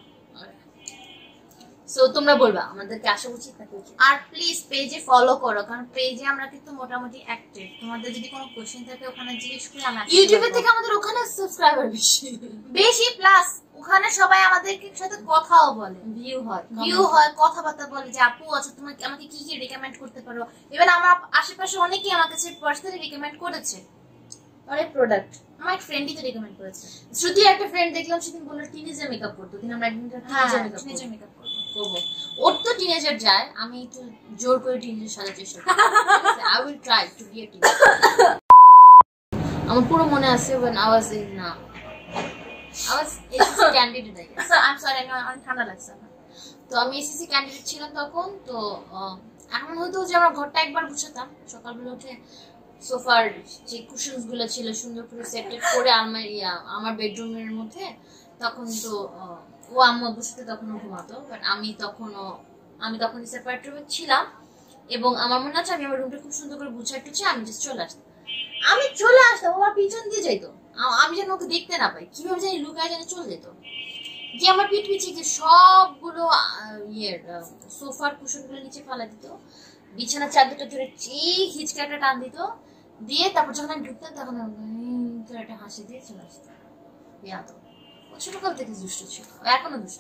S2: সো তোমরা বলবা আমাদেরকে আসা উচিত নাকি উচিত।
S1: আর প্লিজ পেজে ফলো করো, কারণ পেজে আমরা কিন্তু মোটামুটি অ্যাক্টিভ। তোমাদের যদি কোনো কোশ্চেন থাকে ওখানে জিজ্ঞেস করে। আমরা
S2: ইউটিউবে থেকে আমাদের ওখানে সাবস্ক্রাইবার
S1: বেশি প্লাস ওখানে সবাই আমাদের সাথে কথাও বলে, ভিউ হয় কথাবার্তা বলে যে আপু আচ্ছা তোমাকে আমাকে কি কি রিকমেন্ড করতে পারো। ইভেন আমার আশেপাশে অনেকেই আমার কাছে পার্সোনালি রিকমেন্ড করেছে
S2: অনেক প্রোডাক্ট।
S1: আমার ফ্রেন্ডই তো রিকমেন্ড করেছে।
S2: শ্রুতি একটা ফ্রেন্ড দেখলাম সেদিন বলল টিনেজার মেকআপ করতে, দিন আমরা একদিন টিনেজার মেকআপ করবো। ওর তো টিনেজার যায়, আমি একটু জোর করে টিনেজার সাজার চেষ্টা করি। I will try to be a teenager. আমার পুরো মনে আছে when I was in SSC candidate, I guess.
S1: I'm sorry, আমি ঠান্ডা লাগছে।
S2: তো আমি SSC ক্যান্ডিডেট ছিলাম তখন। তো এখন হয়তো যে আমরা ঘরটা একবার গুছাতাম, সকালবেলা উঠে সোফার যে কুশনস গুলো ছিল সুন্দর করে সেটেড করে আমার বেডরুমের মধ্যে। তখন তো ও আম্মু বসে তখনও ঘুমাতো, বাট আমি তখন সেপারেট রুমে ছিলাম। এবং আমার মনে আছে আমি আমার রুমটা খুব সুন্দর করে গুছাই টুছে আমি জাস্ট চলে আসতাম। আমার পিছন দিয়ে যাইতো, আমি যেন ওকে দেখতে না পাই, কিভাবে জানি লুকায় জানি চলে যেত। যে আমার পিঠ পিছিয়ে গিয়ে সবগুলো সোফার কুশন গুলো নিচে ফেলা দিত, বিছানার চাদরটা ধরে ঠিক হিচকে একটা টান দিত, দিয়ে তারপর যখন আমি ঢুকতাম তখন একটা হাসি দিয়ে চলে আসতো। ছোটকাল থেকে দুষ্ট ছিল, এখনো দুষ্ট।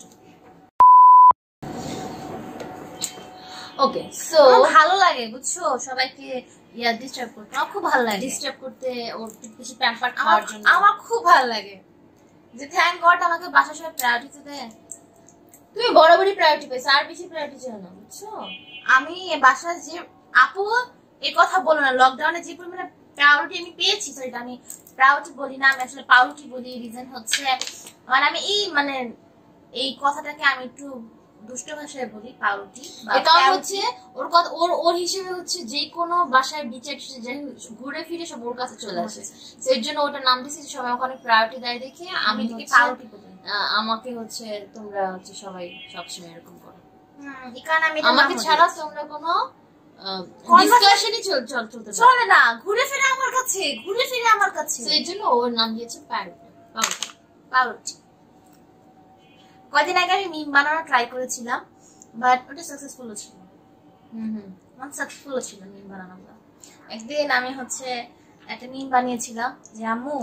S2: ওকে, সো
S1: ভালো লাগে বুঝছো সবাইকে ডিস্টার্ব করতে, আমার খুব ভালো লাগে
S2: ডিস্টার্ব করতে, ওর বেশি প্যাম্পার খাওয়ার জন্য
S1: আমার খুব ভালো লাগে। যে থ্যাংক গড আমাকে বাসা সব প্রায়োরিটি দেয়।
S2: তুমি বরাবরই প্রায়োরিটি পাইছো, আর বেশি প্রায়োরিটি চাও না বুঝছো।
S1: আমি বাসায় যে আপু এই কথা বলো না, লকডাউনে যে পরিমাণে প্রায়োরিটি আমি পেয়েছি, সেটা আমি প্রায়োরিটি বলি না, আমি আসলে পাউরুটি বলি। রিজন হচ্ছে মানে আমি এই কথাটাকে আমি একটু দুষ্ট ভাষায় বলি পাউরুটি।
S2: এটা হচ্ছে ওর কথা, ওর হিসেবে হচ্ছে যে কোনো বাসায় বিচার ঘুরে ফিরে সব ওর কাছে চলে আসে, সেই জন্য ওটা নাম দিয়েছে। সবাই ওখানে প্রায়োরিটি দেয় দেখে আমি
S1: পাউরুটি বলি।
S2: আমাকে হচ্ছে তোমরা হচ্ছে সবাই সবসময় এরকম করো,
S1: কারণ আমি
S2: আমাকে ছাড়া তোমরা কোনো ডিসকাশনই চলতে
S1: চলে না, ঘুরে ফিরে আমার কাছে।
S2: তো এর জন্য ওর নাম দিয়েছে পাউরুটি।
S1: কয়দিন আগে আমি মিম বানানো ট্রাই করেছিলাম, বাট ওটা সাকসেসফুল ছিল। সাকসেসফুল ছিল মিম বানানোটা। একদিন আমি হচ্ছে একটা মিম বানিয়েছিলাম যে আম্মু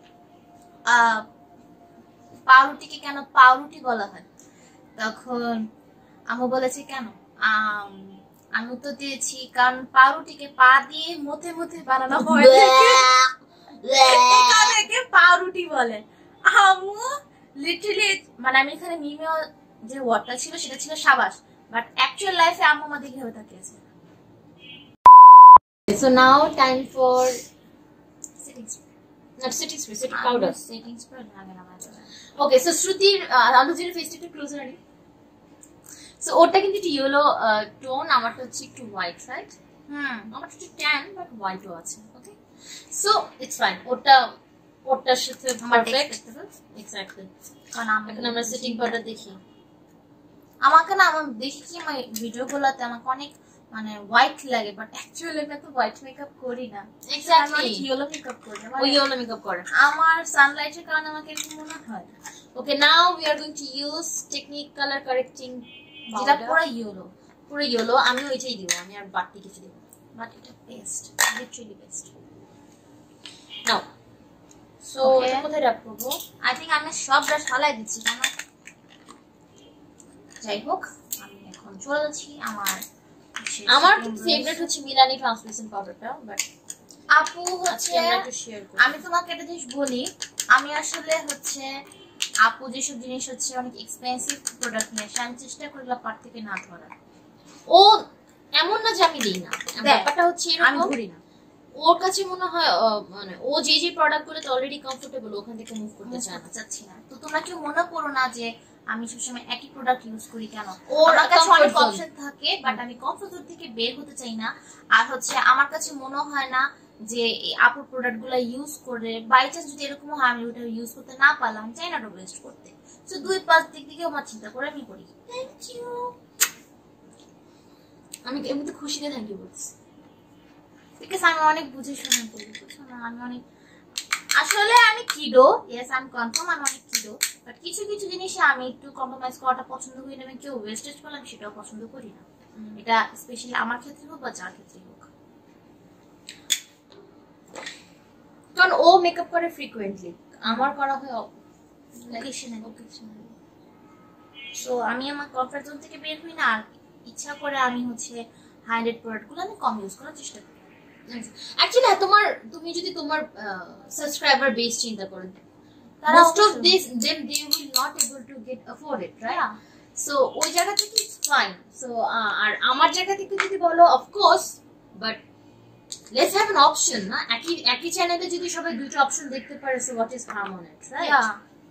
S1: পাউরুটিকে কেন পাউরুটি বলা হয়, তখন আম্মু বলেছে কেন, আমি উত্তর দিয়েছি কারণ পাউরুটিকে পা দিয়ে মুথে মুথে বানানো হয়, পাউরুটি বলে। আম্মু লিটারালি মানে আমি এখানে মিমে যে ওয়ার্ডটা ছিল সেটা ছিল সাবাস, বাট অ্যাকচুয়াল লাইফে আম্মু আমাদের কিভাবে তাকিয়েছে।
S2: So now time for setting powder.
S1: Setting spray লাগে না মানে।
S2: Okay, so শ্রুতির আলোজির ফেসটা একটু ক্লোজার আনি। সো ওটা কিন্তু একটু ইয়েলো টোন, আমারটা হচ্ছে একটু হোয়াইট রাইট। আমারটা একটু ট্যান বাট হোয়াইটও আছে। Okay, so it's fine. ওটার সাথে পারফেক্ট। এক্স্যাক্টলি। কারণ এখন আমরা সেটিং পাউডার দেখি।
S1: আমাকে না আমার দেখি কি আমার ভিডিওগুলোতে আমাকে অনেক মানে হোয়াইট লাগে, বাট অ্যাকচুয়ালি আমি তো হোয়াইট মেকআপ করি না।
S2: এক্স্যাক্টলি,
S1: ইয়েলো মেকআপ করি।
S2: ওই ইয়েলো মেকআপ করে
S1: আমার সানলাইটের কারণে আমাকে এরকম মনে হয়।
S2: Okay, now we are going to use Technic colour correcting,
S1: যেটা পুরো ইয়েলো।
S2: আমি ওইটাই দিব, আমি আর বাড়তি কিছু দিব।
S1: বাট এটা best, literally best.
S2: Now so এটা কোথায় রাখবো?
S1: আই থিংক আমি সব ব্রাশ ফালাই দিচ্ছি কেন। যাই হোক, আমি এখন চলে যাচ্ছি।
S2: আমার ফেভারিট হচ্ছে মিলানি ট্রান্সলুসেন্ট পাউডারটা, বাট
S1: আপু হচ্ছে আমি তোমাকে একটা জিনিস বলি, আমি আসলে হচ্ছে আপু যেসব জিনিস হচ্ছে অনেক এক্সপেন্সিভ প্রোডাক্ট নিয়ে আসে, আমি চেষ্টা করি পার থেকে না ধরার।
S2: ও এমন না যে আমি দিই না, ব্যাপারটা হচ্ছে
S1: আমি ধরি না।
S2: ওর কাছে মনে হয় মানে ও যে প্রোডাক্ট গুলোতে অলরেডি কমফোর্টেবল ওখান থেকে মুভ করতে
S1: চাচ্ছি না। তো তোমরা কেউ মনে করো না যে আমি সবসময় একই প্রোডাক্ট ইউজ করি কেন। আমার কাছে অনেক অপশন থাকে, বাট আমি কমফোর্ট জোন থেকে বের হতে চাই না। আর হচ্ছে আমার কাছে মনে হয় না যে এই আপুর প্রোডাক্ট গুলা ইউজ করে বাই চান্স যদি এরকম হয় আমি ওটা ইউজ করতে না পারলাম, চাই না ওয়েস্ট করতে। তো 2-5 দিক থেকে আমার চিন্তা করে আমি করি। Thank you.
S2: আমি এমনিতে খুশিতে থ্যাংক ইউ বলছি,
S1: বিকজ আমি অনেক বুঝে শুনে করি। আমি অনেক আসলে আমি কিডো, ইয়েস আমি কনফার্ম আমি অনেক কিডো, বাট কিছু কিছু জিনিসে আমি একটু কম্প্রোমাইজ করাটা পছন্দ করি না। আমি কেউ ওয়েস্টেজ করলাম সেটাও পছন্দ করি না। এটা স্পেশালি আমার ক্ষেত্রে হোক বা যার ক্ষেত্রে হোক।
S2: কারণ ও মেকআপ করে ফ্রিকোয়েন্টলি, আমার করা হয়
S1: অকেশনালি। সো আমি আমার কমফর্ট জোন থেকে বের হই না, আর ইচ্ছা করে আমি হচ্ছে হাই রেট প্রোডাক্টগুলো আমি কম ইউজ করার চেষ্টা করি।
S2: অ্যাকচুয়ালি তুমি যদি তোমার সাবস্ক্রাইবার বেস চিন্তা করো, most of this them they will not able to get afford it, right? So ওই জায়গা থেকে it's fine. So আর আমার জায়গা থেকে যদি বলো of course, but let's have an option, না একই চ্যানেলে যদি সবাই দুটো অপশন দেখতে পারে, so what is harm on it, right?
S1: Yeah,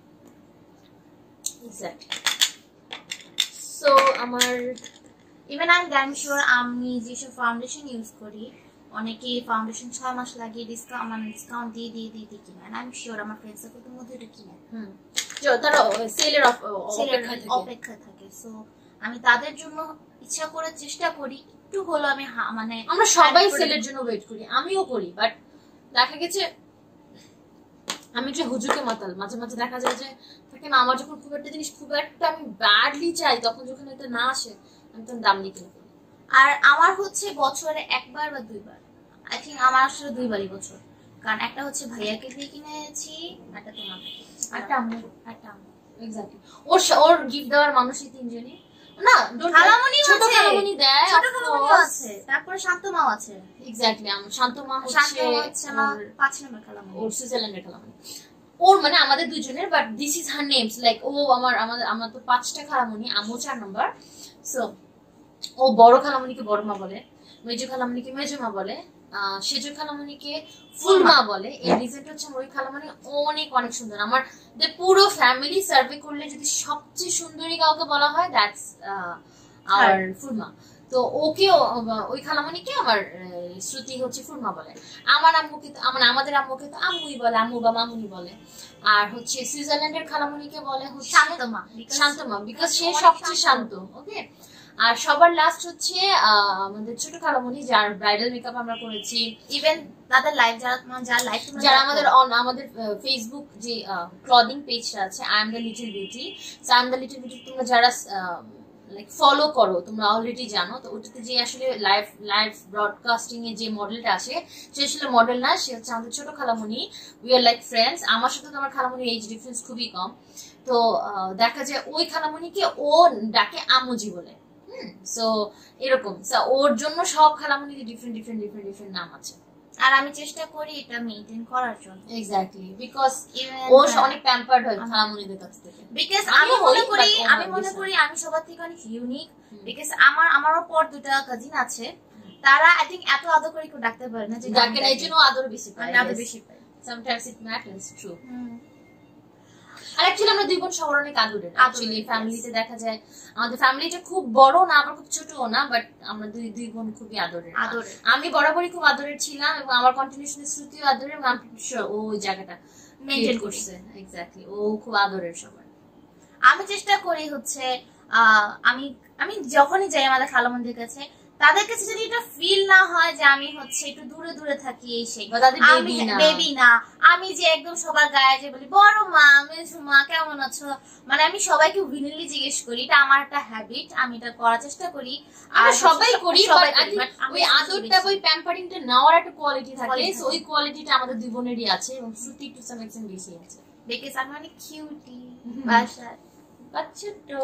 S2: exactly. So আমার
S1: ইভেন আই এম শিওর আমি যেসব ফাউন্ডেশন ইউজ করি অনেকে ফাউন্ডেশন 6 মাস লাগিয়ে ডিসকাউন্ট দিয়ে কিনে, আই এম শিওর আমার ফ্রেন্ড সার্কেলের মধ্যে এটা কিনে
S2: তারা সেলের
S1: অপেক্ষা থাকে। সো আমি তাদের জন্য ইচ্ছা করে চেষ্টা করি একটু হলো আমি মানে
S2: আমরা সবাই সেলের জন্য ওয়েট করি, আমিও করি, বাট দেখা গেছে আমি যে হুজুকে মাতাল মাঝে মাঝে দেখা যায় যে থাকে না, আমার যখন খুব একটা জিনিস খুব একটা আমি ব্যাডলি চাই তখন যখন এটা না আসে আমি তখন দাম দিয়ে কিনে ফেলি।
S1: আর আমার হচ্ছে বছরে একবার বা দুইবার, আই থিঙ্ক আমার আসলে দুইবারই বছর, কারণ একটা হচ্ছে ভাইয়াকে দিয়ে কিনেছি, একটা তোমাকে, একটা আম্মু
S2: এক্স্যাক্টলি। ওর গিফট দেওয়ার মানুষই তিনজনই না, ছোট খালামণি দেয়,
S1: ছোট খালামণি আছে, তারপরে শান্তমাও আছে।
S2: এক্স্যাক্টলি, শান্তমা হচ্ছে
S1: আমার 5 নম্বর খালামণি,
S2: ওর সুইজারল্যান্ডের খালামণি। ওর মানে আমাদের দুজনের, but this is her names, like ও আমার তো 5টা খালামণি, আম্মু 4 নম্বর। সো ও বড় খালামণিকে বড় মা বলে, মেজো খালামণিকে মেজো মা বলে, সেজো খালামণিকে ফুলমা বলে। এর রিজনটা হচ্ছে ওই খালামণি অনেক অনেক সুন্দর। আমার পুরো ফ্যামিলি সার্ভে করলে যদি সবচেয়ে সুন্দরী কাউকে বলা হয় দ্যাটস আওয়ার ফুলমা। তো ওকে ওই খালামণিকে আমার শ্রুতি হচ্ছে ফুলমা বলে। আমাদের আম্মুকে তো আম্মুই বলে, আম্মু বা মামুনি বলে। আর হচ্ছে সুইজারল্যান্ডের খালামণিকে বলে হচ্ছে শান্তমা, বিকজ সে সবচেয়ে শান্ত। ওকে, আর সবার লাস্ট হচ্ছে আমাদের ছোট খালামণি, যার ব্রাইডাল মেকআপ আমরা করেছি।
S1: ইভেন তাদের লাইভ
S2: যারা আমাদের ফেসবুক যে ক্লদিং পেজটা আছে I am the little beauty, তোমরা যারা লাইক ফলো করো তোমরা অলরেডি জানো। তো ওটাতে যে আসলে লাইভ ব্রডকাস্টিং এ যে মডেলটা আসে সে আসলে মডেল না, সে হচ্ছে আমাদের ছোট খালামণি। We are like friends. আমার সাথে তো আমার খালামণির এজ ডিফারেন্স খুবই কম। তো দেখা যায় ওই খালামণিকে ও ডাকে আমুজি বলে। সো এরকম ওর জন্য সব খালামণির ডিফারেন্ট নাম আছে।
S1: আর আমি চেষ্টা করি এটা মেইনটেইন করার জন্য।
S2: এক্স্যাক্টলি, বিকজ ও অনেক প্যাম্পার্ড হয় খালামণিদের কাছ থেকে।
S1: বিকজ আমি মনে করি আমি সবার থেকে অনেক ইউনিক। বিকজ আমারও পর দুটা কাজিন আছে, তারা আই থিংক এত আদর করে কেউ ডাকতে পারে না, যে
S2: ডাকে না, এই জন্য আদর বেশি পায়।
S1: আদর বেশি পাই।
S2: Sometimes it matters, true. আর অ্যাকচুয়ালি আমরা দুই বোন সবার অনেক আদরের। অ্যাকচুয়ালি ফ্যামিলিতে দেখা যায় আমাদের ফ্যামিলিটা খুব বড় না আবার খুব ছোটও না, বাট আমরা দুই বোন খুবই আদরের। আমি বরাবরই খুব আদরের ছিলাম এবং আমার কন্টিনিউশন শ্রুতিও আদরের, এবং আমি ও ওই জায়গাটা মেইনটেইন করছে। এক্স্যাক্টলি, ও খুব আদরের সবার।
S1: আমি চেষ্টা করি হচ্ছে আমি যখনই যাই আমাদের খালামণিদের কাছে, তাদের কাছে যদি এটা ফিল না হয় যে আমি হচ্ছে একটু দূরে থাকি, এই সেই বেবি না, আমি যে একদম সবার গায়ে যে বলি বড় মা, মেজু মা কেমন আছো, মানে আমি সবাইকে উইনলি জিজ্ঞেস করি। এটা আমার একটা হ্যাবিট, আমি এটা করার চেষ্টা করি।
S2: আর সবাই করি, ওই আদরটা ওই প্যাম্পারিংটা নেওয়ার একটা কোয়ালিটি থাকে, সো ওই কোয়ালিটিটা আমাদের দুই বোনেরই আছে এবং শ্রুতি টু সাম এক্সটেন্ট বেশি আছে।
S1: বিকজ আমি অনেক কিউটি বাসায়
S2: বাচ্চাটো।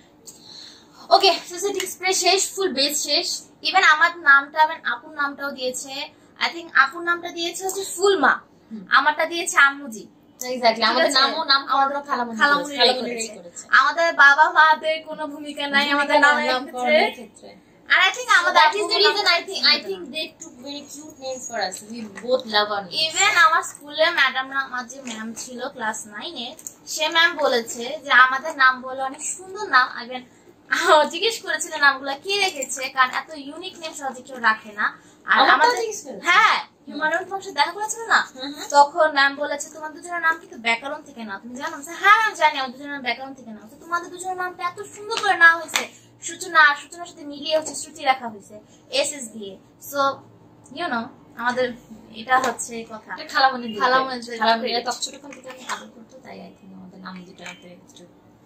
S2: ওকে, সোসাইটি এক্সপ্রেস শেষ, ফুল বেস শেষ।
S1: ইভেন আমার নামটা আপুর নামটাও দিয়েছে। আই থিংক আপুর নামটা দিয়েছে হচ্ছে ফুলমা, আমারটা দিয়েছে আম্মুজি।
S2: এক্স্যাক্টলি, আমাদের নাম আমাদের খালামণি করেছে।
S1: আমাদের বাবা মাদের কোনো ভূমিকা নাই আমাদের নামের ক্ষেত্রে। And I think
S2: that is the reason I think they took very cute names for us. We both love our names.
S1: Even আমার স্কুলে আমার যে ম্যাম ছিল ক্লাস 9 এ, সে ম্যাম বলেছে যে আমাদের নাম বলে অনেক সুন্দর নাম। ইভেন জিজ্ঞেস করেছিল নামগুলো কে রেখেছে, কারণ এত ইউনিক নেম সহজে কেউ রাখে না। আর আমাদের হ্যাঁ হিউম্যান ফাংশন দেখা করেছিল না, তখন ম্যাম বলেছে তোমাদের দুজনের নাম কিন্তু ব্যাকরণ থেকে না, তুমি জানো? হ্যাঁ আমি জানি আমাদের দুজনের নাম ব্যাকরণ থেকে না, তোমাদের দুজনের নামটা এত সুন্দর করে না হয়েছে, সূচনার সাথে মিলিয়ে হচ্ছে শ্রুতি রাখা হয়েছে এসএস দিয়ে। সো ইউ নো আমাদের এটা হচ্ছে কথা।
S2: খালামণিরা তখন ছোটখাটো থেকে আমি আদর করতো, তাই আই থিংক আমাদের নাম দুটো একটু।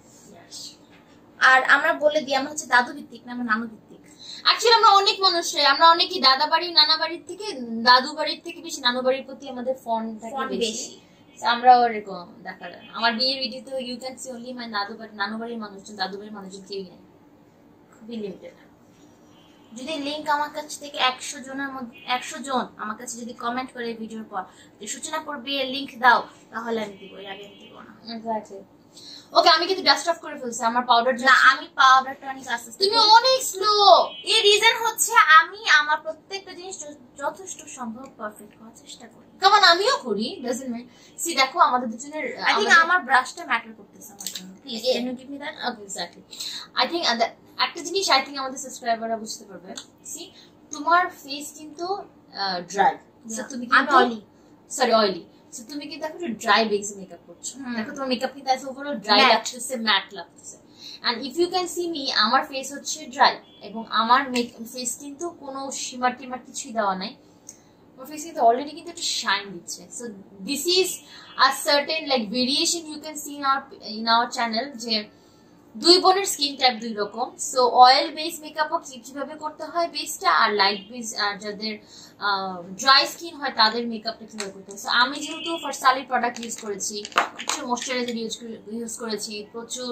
S1: আর আমরা বলে দিই আমরা হচ্ছে দাদু ভিত্তিক না, আমরা নানু ভিত্তিক।
S2: অ্যাকচুয়ালি আমরা অনেক মানুষ, আমরা অনেকই দাদা বাড়ি নানা বাড়ির থেকে দাদু বাড়ির থেকে বেশি নানু বাড়ির প্রতি আমাদের ফন্ডটা বেশি। আমরাও এরকম দেখা যায় আমার বিয়ের ভিডিওতে you can see only my নানু বাড়ির মানুষজন, দাদু বাড়ির মানুষজন কেউই নেই, খুবই লিমিটেড।
S1: যদি লিংক আমার কাছ থেকে 100 জনের মধ্যে 100 জন আমার কাছে যদি কমেন্ট করে ভিডিওর পর যে সূচনা পর বিয়ের লিংক দাও, তাহলে আমি দিব, এর আগে আমি দিব না।
S2: এক্স্যাক্টলি। ওকে, আমি কিন্তু ডাস্ট অফ করে ফেলছি আমার পাউডার।
S1: না, আমি পাউডারটা অনেক আস্তে আস্তে।
S2: তুমি অনেক স্লো।
S1: এই রিজন হচ্ছে আমি আমার প্রত্যেকটা জিনিস যথেষ্ট সম্ভব পারফেক্ট করার চেষ্টা করি।
S2: কেমন আমিও করি, ডাজন্ট মিন। সি দেখো আমাদের দুজনের
S1: আই থিংক আমার ব্রাশটা ম্যাটার করতেছে আমার জন্য। Please can you give me that?
S2: Okay, exactly. I think একটা জিনিস আই থিংক আমাদের সাবস্ক্রাইবাররা বুঝতে পারবে। সি তোমার ফেস কিন্তু ড্রাই, সো তুমি কিন্তু অয়েলি, সো তুমি কিন্তু এখন ড্রাই বেস মেকআপ করছো। দেখো তোমার মেকআপ কিন্তু এত ওভারঅল ড্রাই লাগতেছে, ম্যাট লাগতেছে। And if you can see me, আমার ফেস হচ্ছে ড্রাই এবং আমার ফেস কিন্তু কোনো শিমার টিমার কিছুই দেওয়া নাই। আমার ফেস কিন্তু অলরেডি কিন্তু একটা শাইন দিচ্ছে। So this is a certain like variation you can see in our channel, যে দুই বোনের স্কিন টাইপ দুই রকম। সো অয়েল বেস মেকআপও কিভাবে করতে হয় বেসটা, আর লাইট বেস আর যাদের ড্রাই স্কিন হয় তাদের মেকআপটা কিভাবে করতে হয়। সো আমি যেহেতু ফার্সালির প্রোডাক্ট ইউজ করেছি, প্রচুর ময়শ্চারাইজার ইউজ করেছি, প্রচুর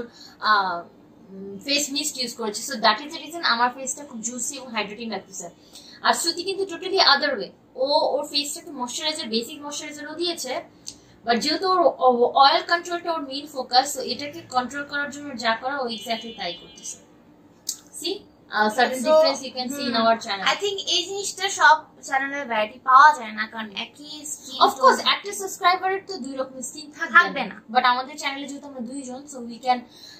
S2: ফেস মিস্ট ইউজ করেছি, so that is the reason আমার ফেসটা খুব জুসি এবং হাইড্রেটিং লাগতেছে। আর শ্রুতি কিন্তু টোটালি আদার ওয়ে, ওর ফেসটাকে ময়শ্চারাইজার, বেসিক ময়শ্চারাইজারও দিয়েছে, বাট যেহেতু ওর অয়েল কন্ট্রোলটা ওর মেইন ফোকাস, তো এটাকে কন্ট্রোল করার জন্য যা করা ও এক্স্যাক্টলি তাই করতেছে। See certain difference you can see in our channel.
S1: I think এই জিনিসটা সব চ্যানেলে ভ্যারাইটি পাওয়া যায় না, কারণ একই স্কিন।
S2: অফ কোর্স একটা সাবস্ক্রাইবারের তো দুই রকম স্কিন থাকবে না, বাট আমাদের চ্যানেলে যেহেতু আমরা দুইজন, so we can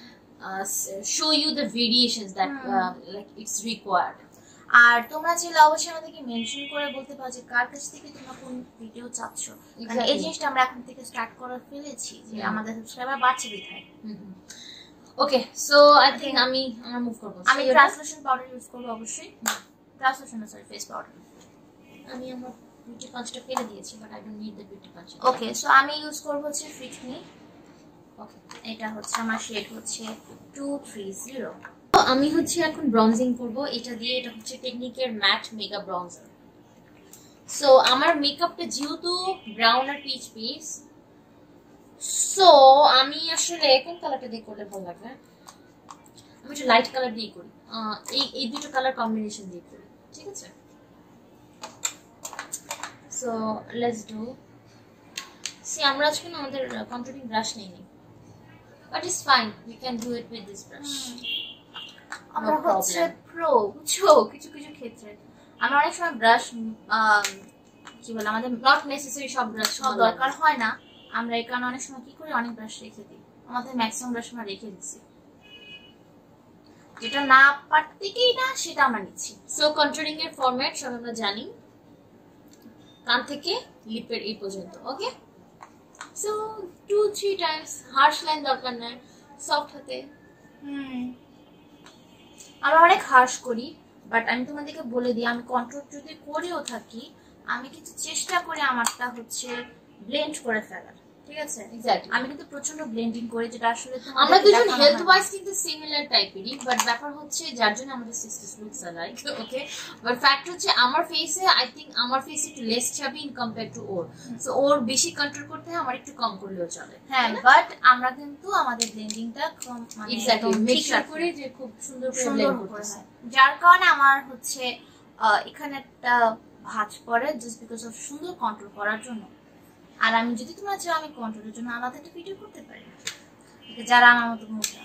S2: show you the variations that like it's required.
S1: আর তোমরা চাইলে অবশ্যই আমাদেরকে মেনশন করে বলতে পারো যে কার কাছ থেকে তোমরা কোন ভিডিও চাচ্ছ, কারণ এই জিনিসটা আমরা এখন থেকে স্টার্ট করে ফেলেছি যে আমাদের সাবস্ক্রাইবার বাড়ছে দেখায়।
S2: ওকে সো আই থিংক আমি মুভ করব
S1: আমি ট্রান্সলেশন পাউডার ইউজ করব অবশ্যই ট্রান্সলেশন না সরি ফেস পাউডার
S2: আমি আমার বিউটি পাঁচটা ফেলে দিয়েছি but I don't need the beauty পাঁচ
S1: ওকে সো আমি ইউজ করব হচ্ছে ফিট মি ওকে এটা হচ্ছে আমার শেড হচ্ছে 230
S2: তো আমি হচ্ছে এখন ব্রঞ্জিং করব এটা দিয়ে এটা হচ্ছে টেকনিকের ম্যাট মেগা ব্রঞ্জার সো আমার মেকআপটা যেহেতু ব্রাউন আর পিচ পিচ সো আমি আসলে কোন কালারটা দিয়ে করলে ভালো লাগবে আমি একটু লাইট কালার দিয়ে করি এই দুটো কালার কম্বিনেশন দিয়ে করি ঠিক আছে সো লেটস ডু সি আমরা আজকে না আমাদের কন্ট্রোলিং ব্রাশ নেইনি but it's fine we can do it with this brush
S1: আমরা হচ্ছে প্রো বুঝছো কিছু কিছু ক্ষেত্রে আমরা অনেক সময় ব্রাশ কি বলে আমাদের
S2: নট নেসেসারি সব ব্রাশ
S1: সব দরকার হয় না আমরা এই কারণে অনেক সময় কি করি অনেক ব্রাশ রেখে দিই আমাদের ম্যাক্সিমাম ব্রাশ আমরা রেখে দিচ্ছি যেটা না পারতেই না সেটা আমরা নিচ্ছি
S2: সো কন্ট্রোলিং এর ফরম্যাট সব আমরা জানি কান থেকে লিপের এই পর্যন্ত okay so 2-3 times harsh line দরকার নাই সফট হাতে
S1: আমরা অনেক হার্শ করি বাট আমি তোমাদেরকে বলে দিই আমি কন্ট্রোল যদি করেও থাকি আমি কিন্তু চেষ্টা করি আমারটা হচ্ছে ব্লেন্ড করে ফেলার ঠিক আছে
S2: এক্স্যাক্টলি
S1: আমি কিন্তু প্রচন্ড ব্লেন্ডিং করি যেটা আসলে
S2: আমরা দুজন হেলথ ওয়াইজ কিন্তু সিমিলার টাইপেরই বাট ব্যাপার হচ্ছে যার জন্য আমাদের sisters looks alike okay but fact হচ্ছে আমার ফেসে আই থিংক আমার ফেস একটু less chubby in compare to ওর সো ওর বেশি কন্ট্রোল করতে হয় আমার একটু কম করলেও চলে
S1: হ্যাঁ বাট আমরা কিন্তু আমাদের ব্লেন্ডিংটা কম মানে
S2: এক্স্যাক্টলি মেক শিওর করে যে খুব সুন্দর করে ব্লেন্ড করতে হয়
S1: যার কারণে আমার হচ্ছে এখানে একটা ভাঁজ পড়ে জাস্ট বিকজ অফ সুন্দর কন্ট্রোল করার জন্য আর আমি যদি তোমরা চাও আমি কন্ট্রোলের জন্য আলাদা একটা ভিডিও করতে পারি যারা আমার মতো মোটা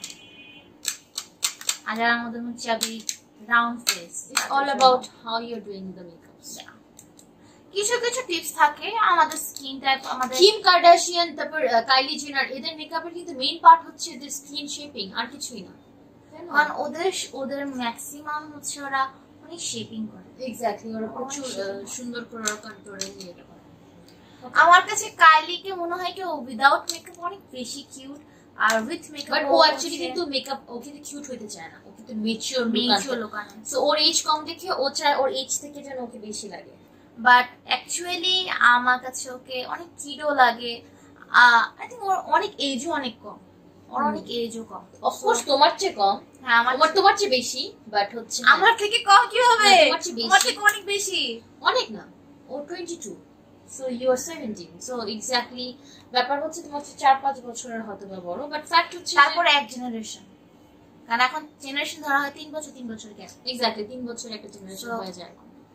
S1: আর যারা আমাদের মধ্যে chubby round face
S2: it's all about how you are doing the makeup
S1: কিছু কিছু টিপস থাকে আমাদের স্কিন টাইপ আমাদের
S2: কিম কার্দাশিয়ান তারপর কাইলি জেনার এদের মেকআপের কিন্তু মেইন পার্ট হচ্ছে এদের স্কিন শেপিং আর কিছুই না
S1: কারণ ওদের ম্যাক্সিমাম হচ্ছে ওরা অনেক শেপিং করে
S2: এক্স্যাক্টলি ওরা প্রচুর সুন্দর করে কন্ট্রোলে নিয়ে এটা করে
S1: আমার কাছে কাইলিকে মনে হয় কি ও উইদাউট মেকআপ অনেক বেশি কিউট আর উইথ মেকআপ
S2: বাট ও অ্যাকচুয়ালি কিন্তু মেকআপ ও কিন্তু কিউট হতে চায় না ও কিন্তু ম্যাচিওর লুক আনে সো ওর এজ কম দেখে ও চায় ওর এজ থেকে যেন ওকে বেশি লাগে
S1: বাট অ্যাকচুয়ালি আমার কাছে ওকে অনেক কিডও লাগে আই থিংক ওর অনেক এজও অনেক কম ওর অনেক এজও কম
S2: অফকোর্স তোমার চেয়ে কম
S1: হ্যাঁ আমার
S2: তোমার চেয়ে বেশি বাট হচ্ছে
S1: আমার থেকে কম কি হবে
S2: তোমার চেয়ে বেশি
S1: আমার থেকে অনেক বেশি
S2: অনেক না ও 22 so you are 17 so exactly ব্যাপার হচ্ছে তোমার 4-5 বছরের হয়তো বা বড় বাট ফ্যাক্ট হচ্ছে
S1: তারপর এক জেনারেশন কারণ এখন জেনারেশন ধরা হয় 3 বছর গ্যাপ
S2: এক্স্যাক্টলি 3 বছর একটা জেনারেশন হয়ে যায়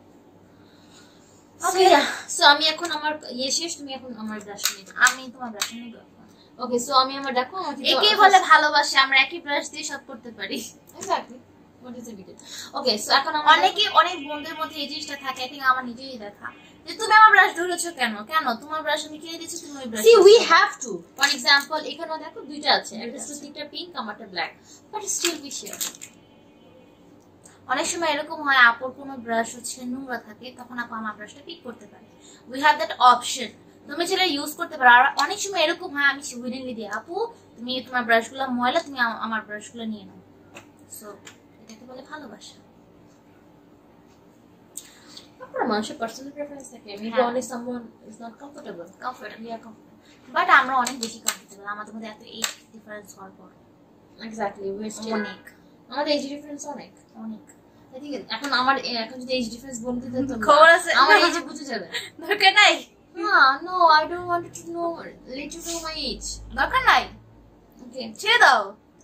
S1: ওকে
S2: সো আমি এখন আমার শেষ তুমি এখন আমার ব্রাশ নিয়ে
S1: আমি তোমার ব্রাশ নিব
S2: ওকে সো আমি আমার দেখো আমাকে
S1: একেই বলে ভালোবাসে আমরা একই ব্রাশ দিয়ে সব করতে পারি
S2: exactly what is it okay so এখন আমার
S1: অনেক বন্ধুদের মধ্যে এই জিনিসটা থাকে আই থিংক আমার নিজেই দেখা যে তুমি আমার ব্রাশ ধরেছো কেন তোমার ব্রাশ আমি কিনে দিয়েছি তুমি ওই brush
S2: see we have to for example এখানে দেখো দুইটা আছে একটা সুতিটা পিঙ্ক আমারটা black but still we share
S1: অনেক সময় এরকম হয় আপুর কোনো ব্রাশ হচ্ছে নোংরা থাকে তখন আপু আমার ব্রাশটা পিক করতে পারে উই হ্যাভ দ্যাট অপশন তুমি যেটা ইউজ করতে পারো আর অনেক সময় এরকম হয় আমি উইলিংলি দিই আপু তুমি তোমার ব্রাশগুলো ময়লা তুমি আমার ব্রাশগুলো নিয়ে নাও সো এটাকে বলে ভালোবাসা
S2: আপনার মানুষের পার্সোনাল প্রেফারেন্স থাকে maybe only someone is not comfortable
S1: but আমরা অনেক বেশি কমফোর্টেবল আমাদের মধ্যে এত এজ ডিফারেন্স হওয়ার পর
S2: এক্স্যাক্টলি উই স্টিল
S1: অনেক
S2: আমাদের এজ ডিফারেন্স অনেক আই থিংক এখন এখন যদি এজ ডিফারেন্স বলতে দেন তো
S1: খবর আছে
S2: আমার এজ বুঝে যাবে
S1: দরকার নাই
S2: no I don't want to know let you know my age
S1: দরকার নাই
S2: ওকে
S1: ছেড়ে দাও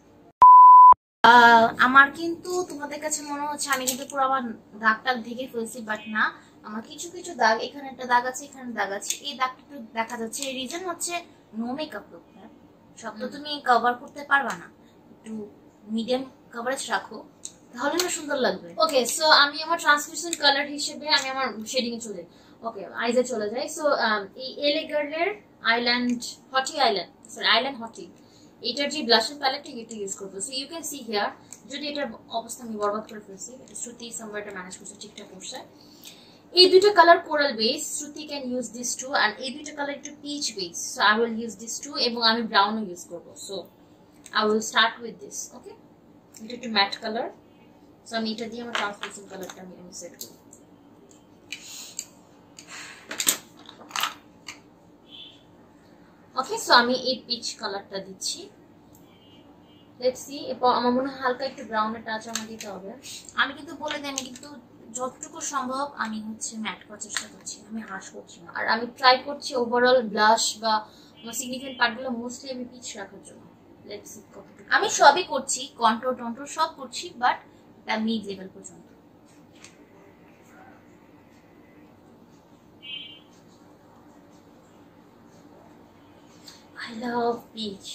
S1: আমার কিন্তু তোমাদের কাছে মনে হচ্ছে আমি কিন্তু পুরো আমার দাগটা ঢেকে ফেলছি বাট না আমার কিছু কিছু দাগ এখানে একটা দাগ আছে এখানে দাগ আছে এই দাগটা একটু দেখা যাচ্ছে এই রিজন হচ্ছে নো মেকআপ লুক সব তো তুমি কভার করতে পারবা না একটু মিডিয়াম কভারেজ রাখো তাহলে না সুন্দর লাগবে
S2: ওকে সো আমি আমার ট্রান্সমিশন কালার হিসেবে আমি আমার শেডিং এ চলে ওকে আইজে চলে যাই সো এই এলে গার্লের আইল্যান্ড হটি এটার যে ব্লাশিং প্যালেটটা এটা ইউজ করব so you can see here যদি এটার অবস্থা আমি বরবাদ করে ফেলছি শ্রুতি সামওয়্যারটা ম্যানেজ করছে ঠিকঠাক করছে এই দুটো colour coral base Shruti can use this too and এই দুটো কালার একটু peach base so I will use this too এবং আমি ব্রাউনও ইউজ করব so I will start with this. Okay, এটা একটু ম্যাট কালার, সো আমি এটা দিয়ে আমার ট্রান্সলুসেন্ট কালারটা আমি সেট করব। ওকে, সো আমি এই পিচ কালারটা দিচ্ছি। লেটস সি, এরপর আমার মনে হয় হালকা একটু ব্রাউনের টাচ আমার দিতে হবে।
S1: আমি কিন্তু বলে দিই, আমি কিন্তু যতটুকু সম্ভব আমি হচ্ছে ম্যাট করার চেষ্টা করছি, আমি হাস করছি না।
S2: আর আমি ট্রাই করছি ওভারঅল ব্লাশ বা সিগনিফিকেন্ট পার্টগুলো মোস্টলি আমি পিচ রাখার জন্য। লেটস সি কতটুকু।
S1: আমি সবই করছি, কন্ট্রোল টন্ট্রোল সব করছি, বাট এটা মিড লেভেল পর্যন্ত।
S2: I love peach.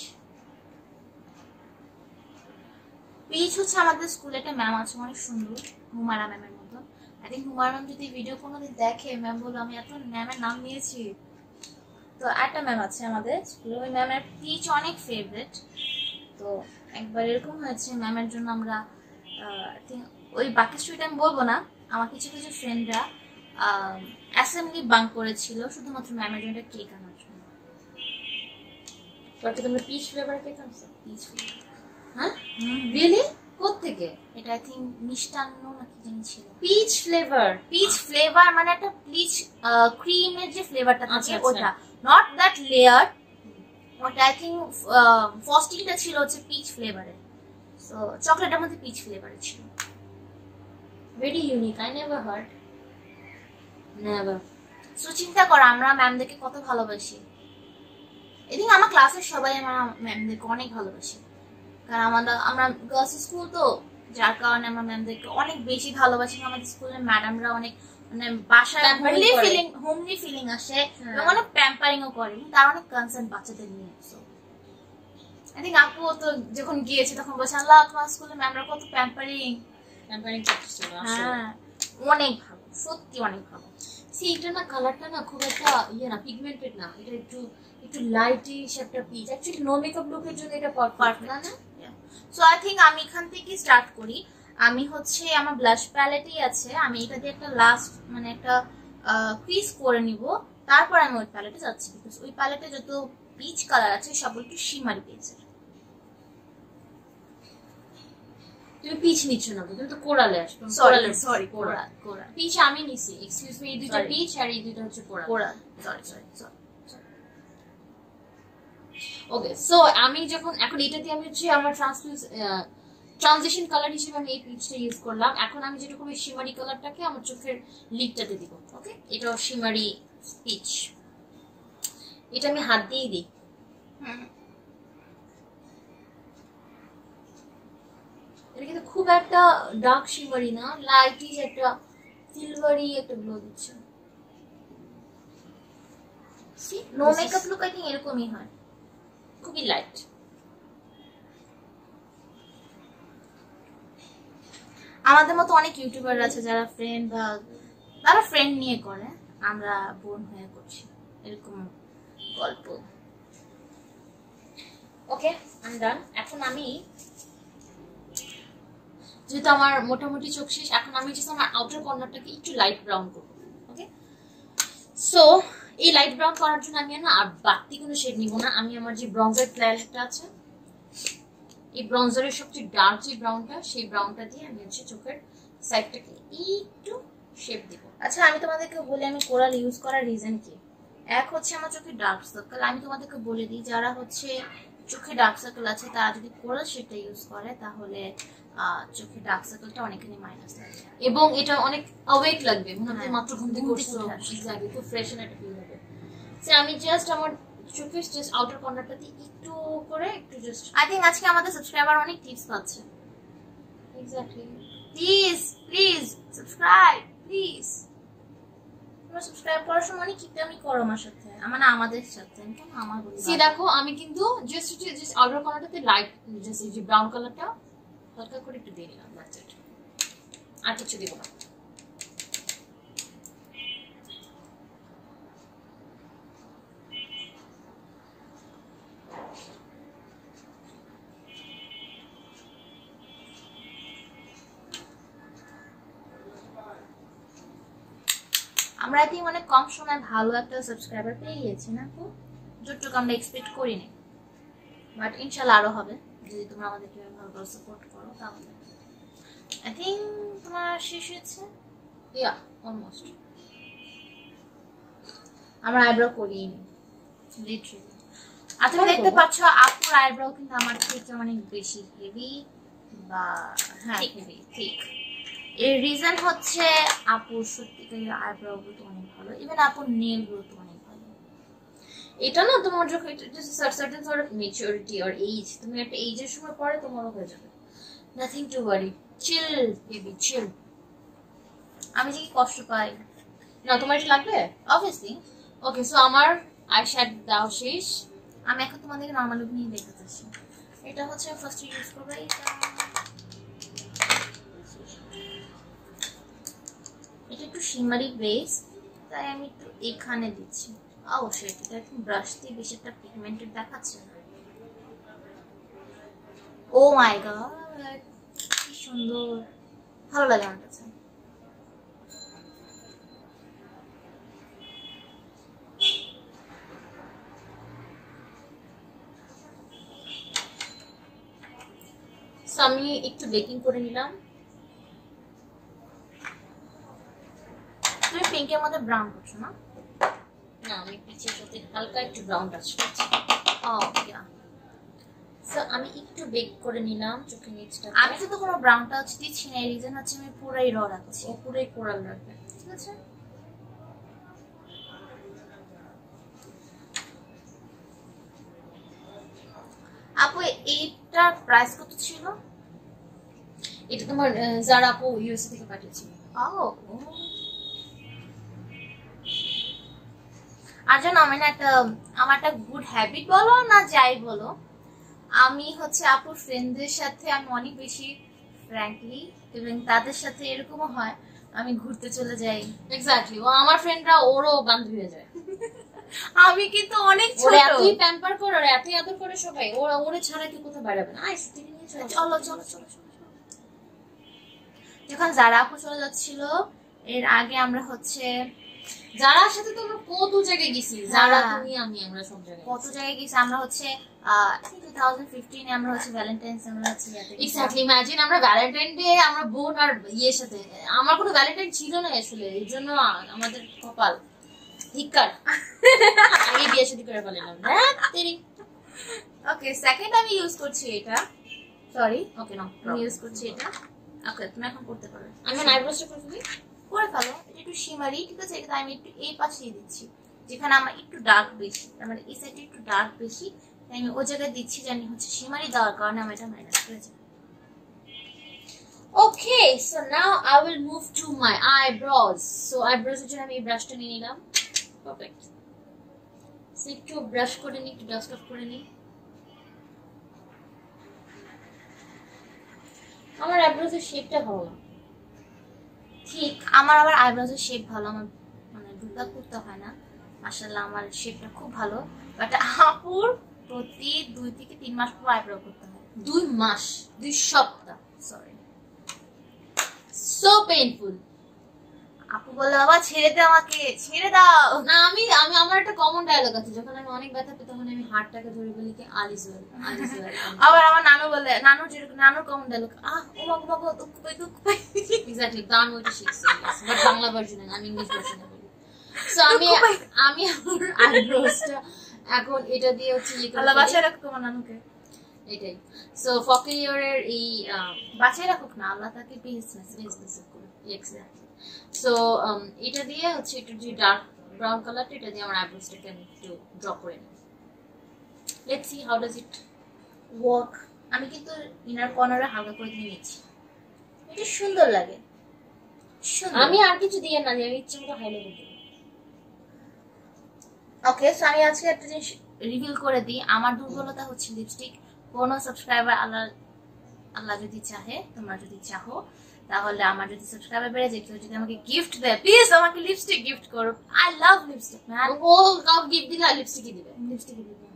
S1: পিচ হচ্ছে আমাদের স্কুলে একটা ম্যাম আছে, অনেক সুন্দর, হুমায়রা ম্যামের মতো। আই থিঙ্ক হুমায়রা ম্যাম যদি ভিডিও কোনোদিন দেখে, ম্যাম বলো আমি এত ম্যামের নাম নিয়েছি। তো একটা ম্যাম আছে আমাদের স্কুলে, ওই ম্যামের পিচ অনেক ফেভারিট। তো একবার এরকম হয়েছে, ম্যামের জন্য আমরা ওই বাকি স্টুডেন্ট আমি বলবো না, আমার কিছু কিছু ফ্রেন্ডরা অ্যাসেম্বলি বাঙ্ক করেছিল শুধুমাত্র ম্যামের জন্য কেক আনার জন্য।
S2: তোমরা পিচ ফ্লেভার কেক আনছো?
S1: Peach flavour.
S2: হ্যাঁ, রিয়েলি? কোত্থেকে?
S1: এটা আই থিঙ্ক মিষ্টান্ন নাকি জানি ছিল।
S2: Pitch flavour?
S1: পিচ ফ্লেভার মানে একটা পিচ ক্রিমের যে ফ্লেভারটা থাকে
S2: আচ্ছা,
S1: ওটা, নট দ্যাট লেয়ার। ওটা আই থিঙ্ক ফ্রস্টিংটা ছিল হচ্ছে পিচ ফ্লেভারের, সো চকলেটের মধ্যে পিচ ফ্লেভারের ছিল।
S2: Very unique, I never heard. Never.
S1: So চিন্তা করো আমরা ম্যামদেরকে কত ভালোবাসি। এদিকে আমার ক্লাসের সবাই আমার ম্যামদেরকে অনেক ভালোবাসি, কারণ আমরা গার্লস স্কুল তো, যার কারণে আমরা ম্যামদেরকে অনেক বেশি ভালোবাসি। আমাদের স্কুলের ম্যাডামরা অনেক মানে বাসায় হোমলি ফিলিং আসে এবং অনেক প্যাম্পারিং ও করে, তার অনেক কনসার্ন বাচ্চাদের নিয়ে। আই থিঙ্ক আপু তো যখন গিয়েছে তখন বলছে আল্লাহ তোমার স্কুলের ম্যামরা কত প্যাম্পারিং
S2: করতেছিল।
S1: হ্যাঁ, অনেক ভালো, সত্যি অনেক ভালো।
S2: সি এটা না, কালারটা না খুব একটা ইয়ে না, পিগমেন্টেড না, এটা একটু লাইটিশ একটা পিচ। অ্যাকচুয়ালি নো মেকআপ লুকের জন্য এটা পারফেক্ট না।
S1: সো আই থিঙ্ক আমি এখান থেকে স্টার্ট করি। আমি হচ্ছে আমার ব্লাশ প্যালেটই আছে, আমি এটা দিয়ে একটা লাস্ট মানে একটা ক্রিজ করে নিব, তারপর আমি ওই প্যালেটে যাচ্ছি। বিকজ ওই প্যালেটে যত পিচ কালার আছে সবগুলো একটু শিমারি পেয়েছে।
S2: তুমি পিচ নিচ্ছ না, তুমি তো কোরালে আসবে।
S1: Sorry coral.
S2: পিচ আমি নিছি, এক্সকিউজ মি, এই দুটো পিচ আর এই দুটো হচ্ছে কোরাল। সরি। ওকে, সো আমি যখন এখন এটা দিয়ে আমি হচ্ছে আমার ট্রানজিশন কালার হিসেবে আমি এই পিচটা ইউজ করলাম। এখন আমি যেটা করবো, শিমারি কালারটাকে আমার চোখের লিডটাতে দিব। ওকে, এটাও শিমারি পিচ, এটা আমি হাত দিয়েই দিই। এটা কিন্তু খুব একটা ডার্ক শিমারি না, লাইটিশ একটা সিলভারি একটা গ্লো দিচ্ছে।
S1: No makeup look I think এরকমই হয়,
S2: খুবই লাইট।
S1: আমাদের মতো অনেক ইউটিউবার আছে যারা ফ্রেন্ড নিয়ে করে, আমরা বোন হয়ে করছি, এরকম গল্প।
S2: Okay, I am done. এখন আমি যেহেতু আমার মোটামুটি চোখ শেষ, এখন আমি জাস্ট আমার আউটার কর্নারটাকে একটু লাইট ব্রাউন করব। ওকে, সো এই লাইট ব্রাউন করার জন্য আমি না আর বাড়তি কোনো শেড নিব না। আমি আমার যে ব্রঞ্জার প্যালেটটা আছে, এই ব্রঞ্জারের সবচেয়ে ডার্ক যে ব্রাউনটা, সেই ব্রাউনটা দিয়ে আমি হচ্ছে চোখের সাইডটাকে একটু শেপ দিব।
S1: আচ্ছা, আমি তোমাদেরকে বলি আমি কোরাল ইউজ করার রিজন কি। এক হচ্ছে আমার চোখে ডার্ক সার্কেল, আমি তোমাদেরকে বলে দিই যারা হচ্ছে চোখে ডার্ক সার্কেল আছে তারা যদি কোরাল শেডটা ইউজ করে তাহলে চোখে ডার্ক সার্কেলটা অনেকখানি মাইনাস লাগবে
S2: এবং এটা অনেক অওয়েক লাগবে, মনে হয় মাত্র ঘুম থেকে উঠছো, এক্স্যাক্টলি, খুব ফ্রেশ একটা ফিল হবে। সো আমি জাস্ট আমার চোখের জাস্ট আউটার কর্নারটাতে একটু করে একটু জাস্ট,
S1: আই থিঙ্ক আজকে আমাদের সাবস্ক্রাইবার অনেক টিপস পাচ্ছে।
S2: Exactly,
S1: please subscribe, please. তোমরা সাবস্ক্রাইব করার সময় কিপটামি করো আমার সাথে, আমাদের সাথে। কেন আমার বলি,
S2: সি দেখো আমি কিন্তু জাস্ট আউটার কর্নারটাতে লাইট জাস্ট এই যে ব্রাউন কালারটা হালকা করে একটু দিয়ে দিলাম, দ্যাটস ইট, আর কিছু দিব না।
S1: আমরা আই থিঙ্ক অনেক কম সময় ভালো একটা সাবস্ক্রাইবার পেয়ে গেছি না, তো যতটুকু আমরা এক্সপেক্ট করিনি, বাট ইনশাল্লাহ আরো হবে। যদি তোমরা আমাদেরকে ভালো করে সাপোর্ট করো তাহলে আই থিঙ্ক তোমার শেষ হয়েছে।
S2: Yeah almost.
S1: আমার আইব্রো করিনি লিটারালি। আর তুমি দেখতে পাচ্ছ আপুর আইব্রো কিন্তু আমার থেকে অনেক বেশি হেভি বা হ্যাঁ হেভি ঠিক। এর রিজন হচ্ছে আপুর সত্যিকারের আইব্রো গুলো অনেক ভালো, ইভেন আপুর নেল গুলো অনেক ভালো।
S2: এটা না তোমার যখন certain sort of maturity or age, তুমি একটা এজের সময় পরে তোমারও হয়ে যাবে। Nothing to worry, chill baby chill.
S1: আমি যে কি কষ্ট পাই
S2: না, তোমার এটা লাগবে
S1: অবভিয়াসলি।
S2: ওকে, সো আমার আইশ্যাডো দাও শেষ।
S1: আমি এখন তোমাদেরকে নরমাল লুক নিয়ে দেখাচ্ছি। এটা হচ্ছে ফার্স্ট ইউজ করবে, এটা একটু শিমারি বেস, তাই আমি একটু এখানে দিচ্ছি। অবশ্যই এটা একটু ব্রাশ দিয়ে বেশি একটা পিগমেন্টেড দেখাচ্ছে না। ও মাই গড কি সুন্দর, ভালো লাগে আমার কাছে।
S2: আমি একটু বেকিং করে নিলাম।
S1: তুমি পিঙ্কের মধ্যে ব্রাউন করছো না?
S2: না, আমি পিছের সাথে হালকা একটু ব্রাউন টাচ করছি।
S1: ও ইয়া,
S2: সো আমি একটু বেক করে নিলাম চোখের নিচটা।
S1: আমি তো কোনো ব্রাউন টাচ দিচ্ছি না, এই রিজন হচ্ছে আমি পুরাই র রাখছি।
S2: ও পুরোই কোরাল রাখবে,
S1: ঠিক আছে। আপু এইটার প্রাইস কত ছিল?
S2: এটা তোমার যারা আপু ইউএসএ থেকে পাঠিয়েছি।
S1: ও আর জানো আমি না আমার একটা গুড হ্যাবিট বলো না যাই বলো, আমি হচ্ছে আপুর ফ্রেন্ডদের সাথে আমি অনেক বেশি ফ্র্যাঙ্কলি, এবং তাদের সাথে এরকমও হয় আমি ঘুরতে চলে যাই।
S2: এক্স্যাক্টলি, ও আমার ফ্রেন্ডরা ওরও বান্ধবী হয়ে যায়।
S1: আমি কিন্তু অনেক ছোট,
S2: এতই প্যাম্পার করে আর এতই আদর করে সবাই, ওরা ওরে ছাড়া কি কোথাও বেড়াবে না। আইস তুমি নিয়ে চলো
S1: চলো চলো চলো চলো। যখন যারা আপু চলে যাচ্ছিল এর আগে আমরা হচ্ছে
S2: যারার সাথে তো আমরা কত জায়গায় গেছি, যারা তুমি আমি আমরা সব জায়গায়
S1: কত জায়গায় গেছি। আমরা হচ্ছে 2015 এ আমরা হচ্ছে ভ্যালেন্টাইন্স আমরা হচ্ছে
S2: এক্স্যাক্টলি ইমাজিন আমরা ভ্যালেন্টাইন ডে আমরা বোন আর ইয়ের সাথে, আমার কোনো ভ্যালেন্টাইন ছিল না আসলে, এই জন্য আমাদের কপাল ধিক্কার। আগে বিয়ে শাদী করে ফেললাম।
S1: ওকে সেকেন্ড আমি ইউজ করছি এটা, সরি
S2: ওকে না
S1: আমি ইউজ করছি এটা। ওকে তুমি এখন করতে পারো।
S2: আমি আইব্রোসটা করে ফেলি,
S1: করে ফেলো। এটা একটু শিমারি, ঠিক আছে। এটা আমি একটু এই পাশে দিচ্ছি যেখানে আমার একটু ডার্ক বেশি, মানে এই সাইডে একটু ডার্ক বেশি, তাই আমি ওই জায়গায় দিচ্ছি জানি হচ্ছে শিমারি দেওয়ার কারণে আমার এটা মাইনাস করে যায়।
S2: Okay so now I will move to my eyebrows. So eyebrows এর জন্য আমি এই ব্রাশটা নিয়ে নিলাম। পারফেক্ট। সো একটু ব্রাশ করে নিই, একটু ডাস্ট অফ করে নিই। আমার আইব্রোজের শেপটা ভালো না
S1: ঠিক, আমার আবার আইব্রোজের শেপ ভালো, আমার মানে দুর্গা করতে হয় না। মাশাআল্লাহ আমার শেপটা খুব ভালো, বাট আপুর প্রতি 2 থেকে 3 মাস পর আইব্রো করতে হয়।
S2: 2 মাস 2 সপ্তাহ,
S1: সরি
S2: সো পেইনফুল।
S1: আপু বলে বাবা ছেড়ে দে আমাকে, ছেড়ে দাও
S2: না। আমি আমার একটা কমন ডায়লগ আছে, যখন আমি অনেক ব্যথা পেতে তখন আমি হাতটাকে ধরে বলি কি আলিজওয়েল আলিজওয়েল।
S1: আবার আমার নানু বলে, নানুর যেরকম নানুর কমন ডায়লগ ওমা ওমা গো দুঃখ পাই দুঃখ পাই।
S2: এক্স্যাক্টলি, গান ওইটা শিখছি বাট বাংলা ভার্সনে, আমি ইংলিশ ভার্সনে বলি। সো আমি আমার আইব্রোসটা এখন এটা দিয়ে হচ্ছে ইয়ে করে
S1: আল্লাহ বাঁচায় রাখুক তোমার নানুকে,
S2: এটাই। সো ফকিয়রের এই
S1: বাঁচায় রাখুক না আল্লাহ তাকে বিজনেস
S2: করে। এক্স্যাক্টলি। সো এটা দিয়ে হচ্ছে একটু যে ডার্ক ব্রাউন কালারটা, এটা দিয়ে আমার আইব্রোসটাকে আমি একটু ড্র করে নিই। Let's see how does it
S1: work. আমি কিন্তু ইনার কর্নারে হালকা করে দিয়ে নিচ্ছি, এটা সুন্দর লাগে।
S2: আমি আর কিছু দিয়ে না, আমি ইচ্ছে মতো হাইলাইট দিই।
S1: ওকে সো আমি আজকে একটা জিনিস রিভিল করে দিই। আমার দুর্বলতা হচ্ছে লিপস্টিক। কোন সাবস্ক্রাইবার আল্লাহ যদি চাহে, তোমরা যদি চাহো, তাহলে আমার যদি সাবস্ক্রাইবার বেড়ে যায়, কেউ যদি আমাকে গিফট দেয়, প্লিজ আমাকে লিপস্টিক গিফট করো। I love lipstick man.
S2: ও কাউ গিফট দিলে লিপস্টিকই দিবে,
S1: লিপস্টিক দিবে।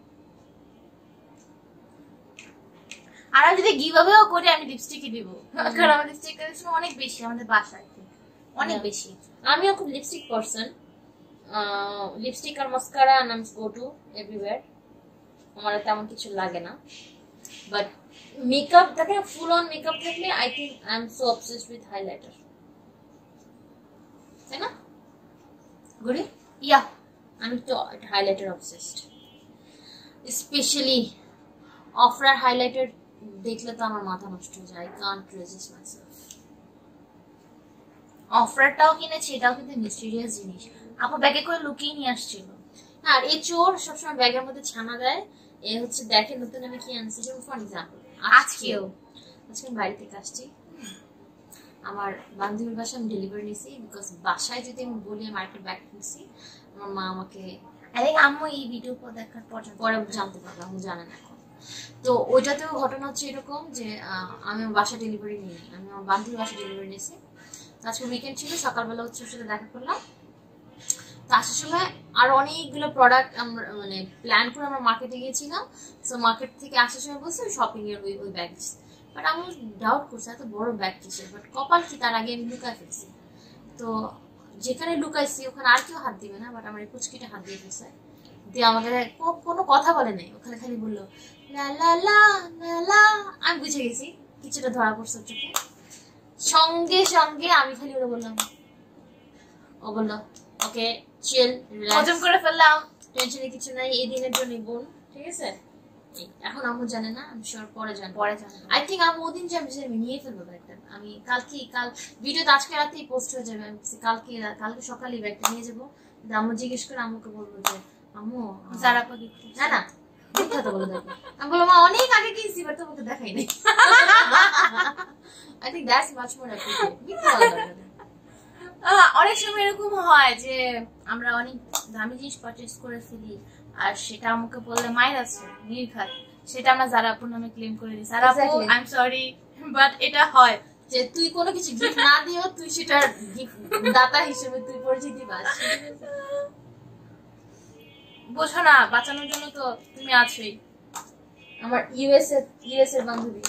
S1: আর আমি যদি গিভ অ্যাওয়েও করি আমি লিপস্টিকই দিব, কারণ আমার লিপস্টিক কালেকশন অনেক বেশি আমাদের বাসায়, অনেক বেশি।
S2: আমিও খুব লিপস্টিক পারসন। লিপস্টিক আর mascara I go to everywhere, আমার তেমন কিছু লাগে না। বাট মেকআপ থাকে ফুল অন মেকআপ থাকলে I think I am so obsessed with highlighter, তাই না গুড়ি?
S1: ইয়া
S2: আমি তো হাইলাইটার অবসেসড, স্পেশালি অফরার হাইলাইটার দেখলে তো আমার মাথা নষ্ট হয়ে যায়। I can't resist myself.
S1: অফারটাও কিনেছি, এটাও কিন্তু মিস্টেরিয়াস জিনিস। আপু ব্যাগে করে লুকিয়ে নিয়ে আসছিল।
S2: আর এই চোর সবসময় ব্যাগের মধ্যে ছানা দেয়। এ হচ্ছে দেখে নতুন আমি কি আনছি, যেমন ফর এক্সাম্পল আজকে আমি বাড়ি থেকে আসছি, আমার বান্ধবীর বাসায় আমি ডেলিভারি নিয়েছি, বিকজ বাসায় যদি আমি বলি আমি একটা ব্যাগ কিনছি, আমার মা আমাকে
S1: আম্মু এই ভিডিও দেখার পর
S2: পরে জানতে পারবে, আমি জানি না এখন। তো ওইটাতেও ঘটনা হচ্ছে এরকম যে আমি আমার বাসায় ডেলিভারি নিই, আমি আমার বান্ধবীর বাসায় ডেলিভারি নিয়েছি। আজকে উইকেন্ড ছিল, সকালবেলা হচ্ছে ওর সাথে দেখা করলাম। তো আসার সময় আরো অনেকগুলো প্রোডাক্ট আমরা মানে প্ল্যান করে আমরা মার্কেটে গিয়েছিলাম। সো মার্কেট থেকে আসার সময় বলছি শপিং এর ওই ব্যাগ, বাট আমি ডাউট করছি এত বড় ব্যাগ কিসের, বাট কপাল কি তার আগে আমি লুকায় ফেলছি। তো যেখানে লুকাইছি ওখানে আর কেউ হাত দিবে না, বাট আমার এই পুচকিটা হাত দিয়ে ফেলছে, দিয়ে আমাকে কোনো কথা বলে নাই, ওখানে খালি বললো লা লা লা লা লা। আমি বুঝে গেছি কিছুটা ধরা পড়ছে চোখে। সঙ্গে সঙ্গে আমি খালি ওরা বললাম, ও বললো ওকে চিল,
S1: হজম করে ফেললাম,
S2: টেনশনে কিছু নাই, এই দিনের জন্য বোন, ঠিক আছে। এখন আম্মু জানে না, আমি শিওর পরে জানি, আই থিঙ্ক আম্মু ওদিন যে আমি নিয়ে ফেলবো ব্যাগটা। আমি কাল ভিডিওতে আজকে রাতেই পোস্ট হয়ে যাবে, কালকে সকালে ব্যাগটা নিয়ে যাবো। আম্মু জিজ্ঞেস করে আম্মুকে বলবো যে আম্মু
S1: যারা
S2: না না কথা বলে দেখো। আমি বলবো মা অনেক আগে কিনছি, বাট তোমাকে দেখাই নাই। I think that's much more appreciate.
S1: অনেক সময় এরকম হয় যে আমরা অনেক দামি জিনিস পারচেজ করে ফেলি, আর সেটা আমাকে বললে মায়ের আছে নির্ঘাত, সেটা আমরা জারাপুর নামে ক্লেম করে দিই। জারাপু আই এম সরি, বাট এটা হয়
S2: যে তুই কোনো কিছু গিফট না দিও, তুই সেটার দাতা হিসেবে তুই পরিচিতি পাস।
S1: বোঝো না, বাঁচানোর জন্য তো তুমি আছোই।
S2: আমার ইউএস এর বান্ধবী।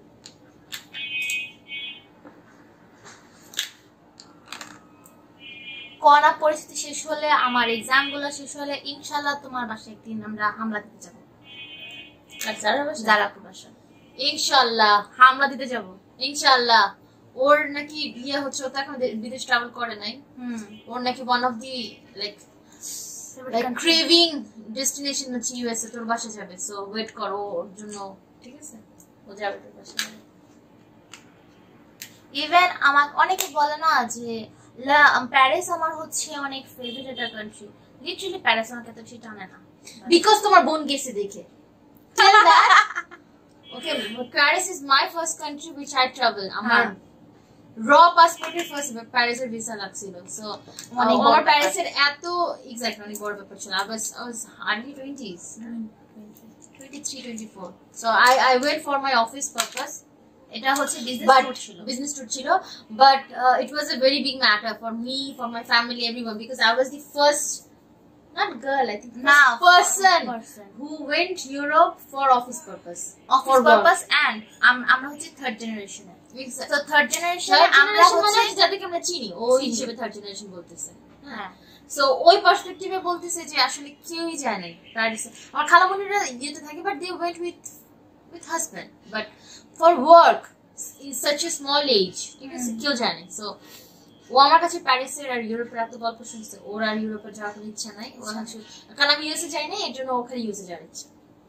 S1: করোনা পরিস্থিতি শেষ হলে, আমার এক্সাম গুলো শেষ হলে ইনশাল্লাহ তোমার বাসায় একদিন আমরা হামলা দিতে যাবো। জারাপুর বাসা
S2: ইনশাল্লাহ
S1: হামলা দিতে যাব
S2: ইনশাল্লাহ। ওর নাকি বিয়ে হচ্ছে, ও তো এখন বিদেশ ট্রাভেল করে নাই। ওর নাকি one of the like craving destination হচ্ছে ইউএসএ, তোর বাসা যাবে। সো ওয়েট করো ওর জন্য, ঠিক আছে? ও যাবে তোর বাসা।
S1: ইভেন আমার অনেকে বলে না যে প্যারিস আমার হচ্ছে অনেক ফেভারিট একটা কান্ট্রি, লিটারালি প্যারিস আমাকে এত বেশি টানে না,
S2: বিকজ তোমার বোন গেছে দেখে। Tell that. Okay, Paris is my first country which I travel. আমার raw passport এর first Paris এর visa লাগছিল। So আমার Paris এর এত exactly অনেক বড় ব্যাপার ছিল। I was early 20s, 23, 24. So I went for my office purpose.
S1: এটা হচ্ছে
S2: business tour ছিল, but it was a very big matter for me, for my family, everyone, because I was the first, not girl, I think person who went Europe for office purpose,
S1: and আমরা হচ্ছে থার্ড জেনারেশন। তো থার্ড জেনারেশন আমরা হচ্ছে
S2: যাদেরকে আমরা চিনি ওই হিসেবে থার্ড জেনারেশন বলতেছে। হ্যাঁ, সো ওই পার্সপেক্টিভে বলতেছে যে আসলে কেউই যায় নাই প্যারিসে। আমার খালামণিরা ইয়েতে থাকে, but they went with husband, but for work in such a small age, ঠিক আছে, কেউ যায় নাই। সো ও আমার কাছে প্যারিসের আর ইউরোপের এত গল্প শুনছে, ওর আর ইউরোপে যাওয়ার কোনো ইচ্ছা নাই। ও হচ্ছে কারণ আমি ইউএসএ যাই না, এর জন্য ওখানে ইউএসএ যাওয়ার ইচ্ছা।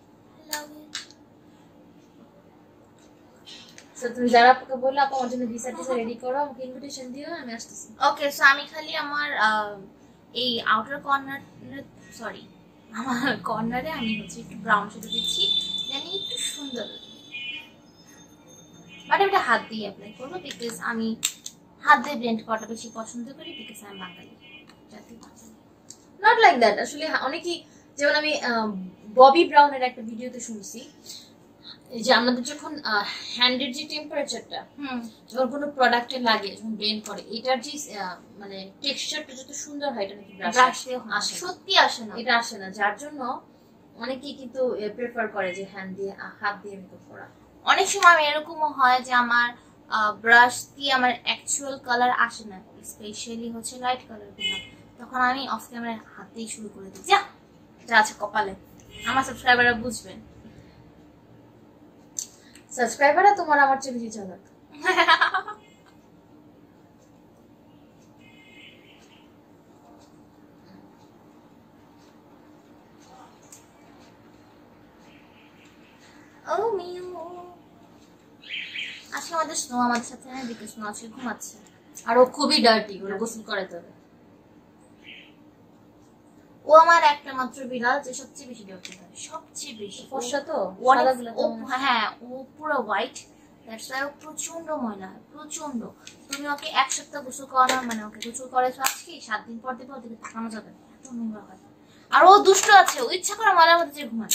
S2: সো তুমি যারা আপনাকে বললে আপু আমার জন্য ভিসা টিসা রেডি করো, আমাকে ইনভিটেশন দিও, আমি আসতেছি।
S1: ওকে, সো আমি খালি আমার এই আউটার কর্নারে আমি হচ্ছে একটু ব্রাউন শেড দিচ্ছি, জানি একটু সুন্দর, বাট এটা হাত দিয়ে অ্যাপ্লাই করবো, বিকজ আমি হাত দিয়ে ব্লেন্ড করাটা বেশি পছন্দ করি, বিকজ আমি বাঙালি।
S2: নট লাইক দ্যাট, আসলে অনেকেই, যেমন আমি ববি ব্রাউনের একটা ভিডিওতে শুনছি যে আমাদের যখন হ্যান্ডের যে টেম্পারেচারটা যখন কোনো প্রোডাক্টে লাগে, যখন ব্লেন্ড করে, এটার যে মানে টেক্সচারটা যত সুন্দর হয়, এটা নাকি ব্রাশে আসে,
S1: সত্যি আসে না,
S2: এটা আসে না। যার জন্য অনেকেই কিন্তু প্রেফার করে যে হাত দিয়ে মেকআপ করা।
S1: অনেক সময় এরকমও হয় যে আমার ব্রাশ দিয়ে আমার অ্যাকচুয়াল কালার আসে না, স্পেশালি হচ্ছে লাইট কালার গুলো, তখন আমি অফ ক্যামেরায় হাত দিয়ে শুরু করে দিই, যা আছে কপালে। আমার সাবস্ক্রাইবাররা বুঝবেন।
S2: সাবস্ক্রাইবাররা তোমার আমার চেয়ে বেশি চালাক।
S1: ও মিউ আজকে আমাদের স্নো আমাদের সাথে না, বিকজ স্নো আজকে ঘুমাচ্ছে
S2: আর ও খুবই ডার্টি, ওর গোসল করাতে হবে।
S1: ও আমার একটা মাত্র বিড়াল যে সবচেয়ে বেশি ডার্টি হয়, সবচেয়ে বেশি।
S2: ফর্সা তো
S1: হ্যাঁ, ও পুরো হোয়াইট, দ্যাটস ওয়াই ও প্রচন্ড ময়লা হয়, প্রচন্ড। তুমি ওকে এক সপ্তাহ গোসল করানো, মানে ওকে গোসল করেছো আজকে, 7 দিন পর দিবে, ওদিকে তাকানো যাবে না, এত নোংরা হয়। আর ও দুষ্ট আছে, ও ইচ্ছা করে ময়লার মধ্যে যে ঘুমায়।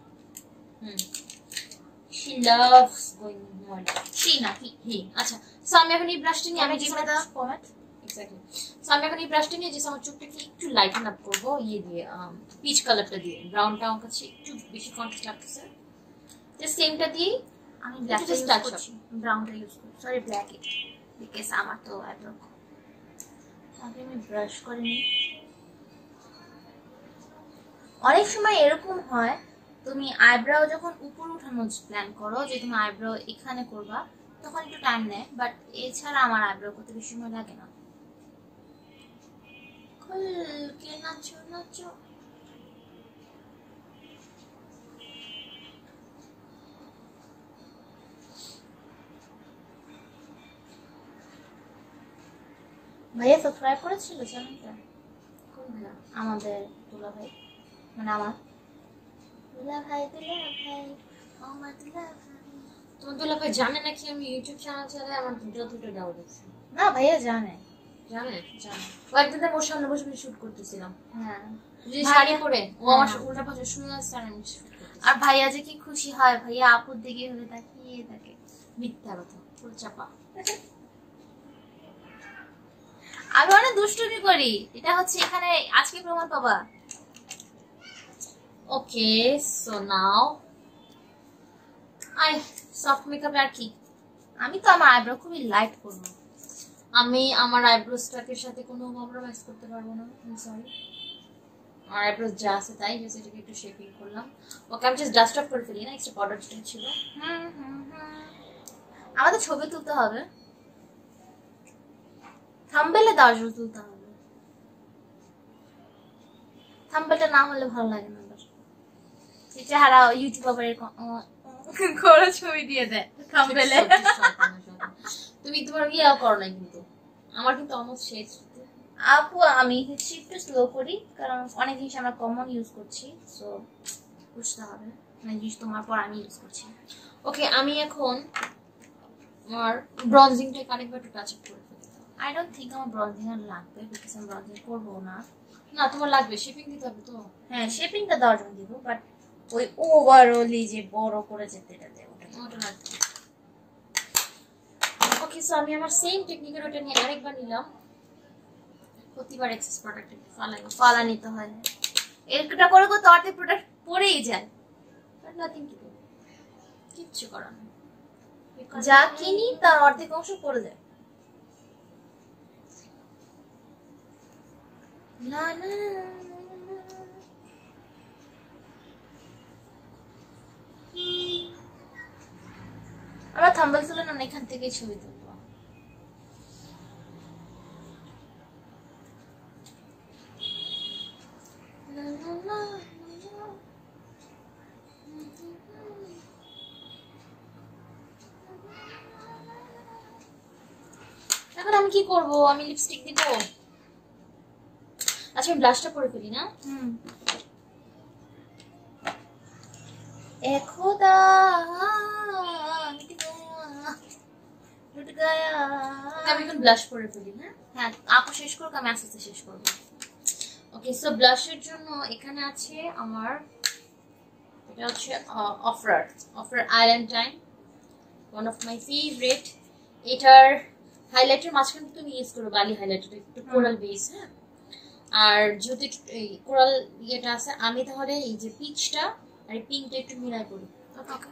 S2: She loves going ময়লা।
S1: She না he।
S2: আচ্ছা, সো আমি এখন এই ব্রাশটা নিয়ে আমি
S1: give me the comment.
S2: Exactly. So আমি এখন এই ব্রাশটা নিয়ে যে আমার চোখটাকে একটু লাইটেন আপ করব ইয়ে দিয়ে, পিচ কালারটা দিয়ে। ব্রাউনটা আমার কাছে একটু বেশি কন্ট্রাস্ট লাগতেছে, জাস্ট সেমটা দিয়ে
S1: আমি ব্ল্যাকটা ইউজ করছি, ব্রাউনটা ইউজ করছি, সরি ব্ল্যাক, বিকজ আমার তো আইব্রো। আগে আমি ব্রাশ করে নিই। অনেক সময় এরকম হয়, তুমি আইব্রাও যখন উপর উঠানোর প্ল্যান করো, যে তুমি আইব্রো এখানে করবা, তখন একটু টাইম নেয়, বাট এছাড়া আমার আইব্রো করতে বেশি সময় লাগে না। কে নাচো নাচো। ভাইয়া সাবস্ক্রাইব করেছিল চ্যানেলটা?
S2: কোন ভাইয়া?
S1: আমাদের দুলা ভাই, মানে আমার দুলা ভাই, দুলা ভাই, আমার দুলা ভাই।
S2: তোমার দুলা ভাই জানে নাকি আমি ইউটিউব চ্যানেল চালাই? আমার দুটো ডাউট আছে।
S1: না ভাইয়া জানে,
S2: জানে
S1: জানে।
S2: কয়েকদিন ধরে ওর সামনে বসে বসে শুট করতেছিলাম,
S1: হ্যাঁ,
S2: যে শাড়ি পরে ও আমার উল্টা পাশে শুয়ে আছে আর আমি শুট করতেছি।
S1: আর ভাইয়া যে কি খুশি হয়, ভাইয়া আপুর দিকে হলে তাকিয়ে থাকে।
S2: মিথ্যা কথা, পুরো চাপা।
S1: আমি অনেক দুষ্টুমি করি, এটা হচ্ছে এখানে আজকে প্রমাণ পাবা।
S2: Okay, so now I soft makeup আর কি।
S1: আমি তো আমার আইব্রো খুবই লাইট করবো।
S2: আমি আমার আইব্রোসটাকে সাথে কোনো কম্প্রোমাইজ করতে পারবো না, আই সরি। আমার আইব্রোস যা আছে তাই, জাস্ট এটাকে একটু শেপিং করলাম। ওকে, আমি জাস্ট ডাস্ট অফ করে ফেলি না, এক্সট্রা পাউডার ছিল।
S1: আমাদের ছবি তুলতে হবে, থাম্বনেলে দেওয়ার জন্য তুলতে হবে। থাম্বনেলটা না হলে ভালো লাগে না, চেহারা ইউটিউব আবার করে ছবি দিয়ে দেয় থাম্বনেলে।
S2: তুমি তোমার ইয়া করো না, কিন্তু আমার কিন্তু অলমোস্ট শেষ।
S1: আপু আমি হচ্ছে একটু স্লো করি, কারণ অনেক জিনিস আমরা কমন ইউজ করছি, সো বুঝতে হবে, মানে জিনিস তোমার পর আমি ইউজ করছি।
S2: ওকে, আমি এখন আমার ব্রঞ্জিংটাকে আরেকবার একটু টাচ আপ করে ফেলি।
S1: আই ডোন্ট থিঙ্ক আমার ব্রঞ্জিং আর লাগবে, বিকজ আমি ব্রঞ্জিং করবো না।
S2: না, তোমার লাগবে, শেপিং দিতে হবে তো।
S1: হ্যাঁ, শেপিংটা দেওয়ার জন্য দিব, বাট ওই ওভারঅলি যে বড় করে যেতে এটা দেবো,
S2: ওটা লাগবে। ওকে, সো আমি আমার সেম টেকনিকের ওটা নিয়ে আরেকবার নিলাম। প্রতিবার এক্সেস প্রোডাক্ট
S1: ফালা নিতে হয়, এটা করে তো অর্ধেক প্রোডাক্ট পড়েই যায়।
S2: বাট নাথিং টু ডু, কিচ্ছু করার নেই,
S1: যা কিনি তার অর্ধেক অংশ পড়ে যায়। না না, আমরা থাম্বনেল তুলে না এখান থেকে ছবি তুলবো।
S2: এখন আমি কি করব? আমি লিপস্টিক দিব। আচ্ছা, আমি ব্লাশটা করে ফেলি না।
S1: এ খোদা লুট গায়া।
S2: আমি এখন ব্লাশ করে ফেলি না।
S1: হ্যাঁ, আপু শেষ করুক, আমি আস্তে আস্তে শেষ করবো।
S2: ওকে, সো ব্লাশের জন্য এখানে আছে আমার, এটা হচ্ছে Ofra island time, one of my favourite. এটার হাইলাইটার মাঝখানে তুমি ইউজ করো বালি হাইলাইটার, একটু কোরাল বেস। হ্যাঁ, আর যদি কোরাল ইয়েটা আছে, আমি তাহলে এই যে পিচটা আর পিঙ্কটা একটু মিলাই করি। ওকে,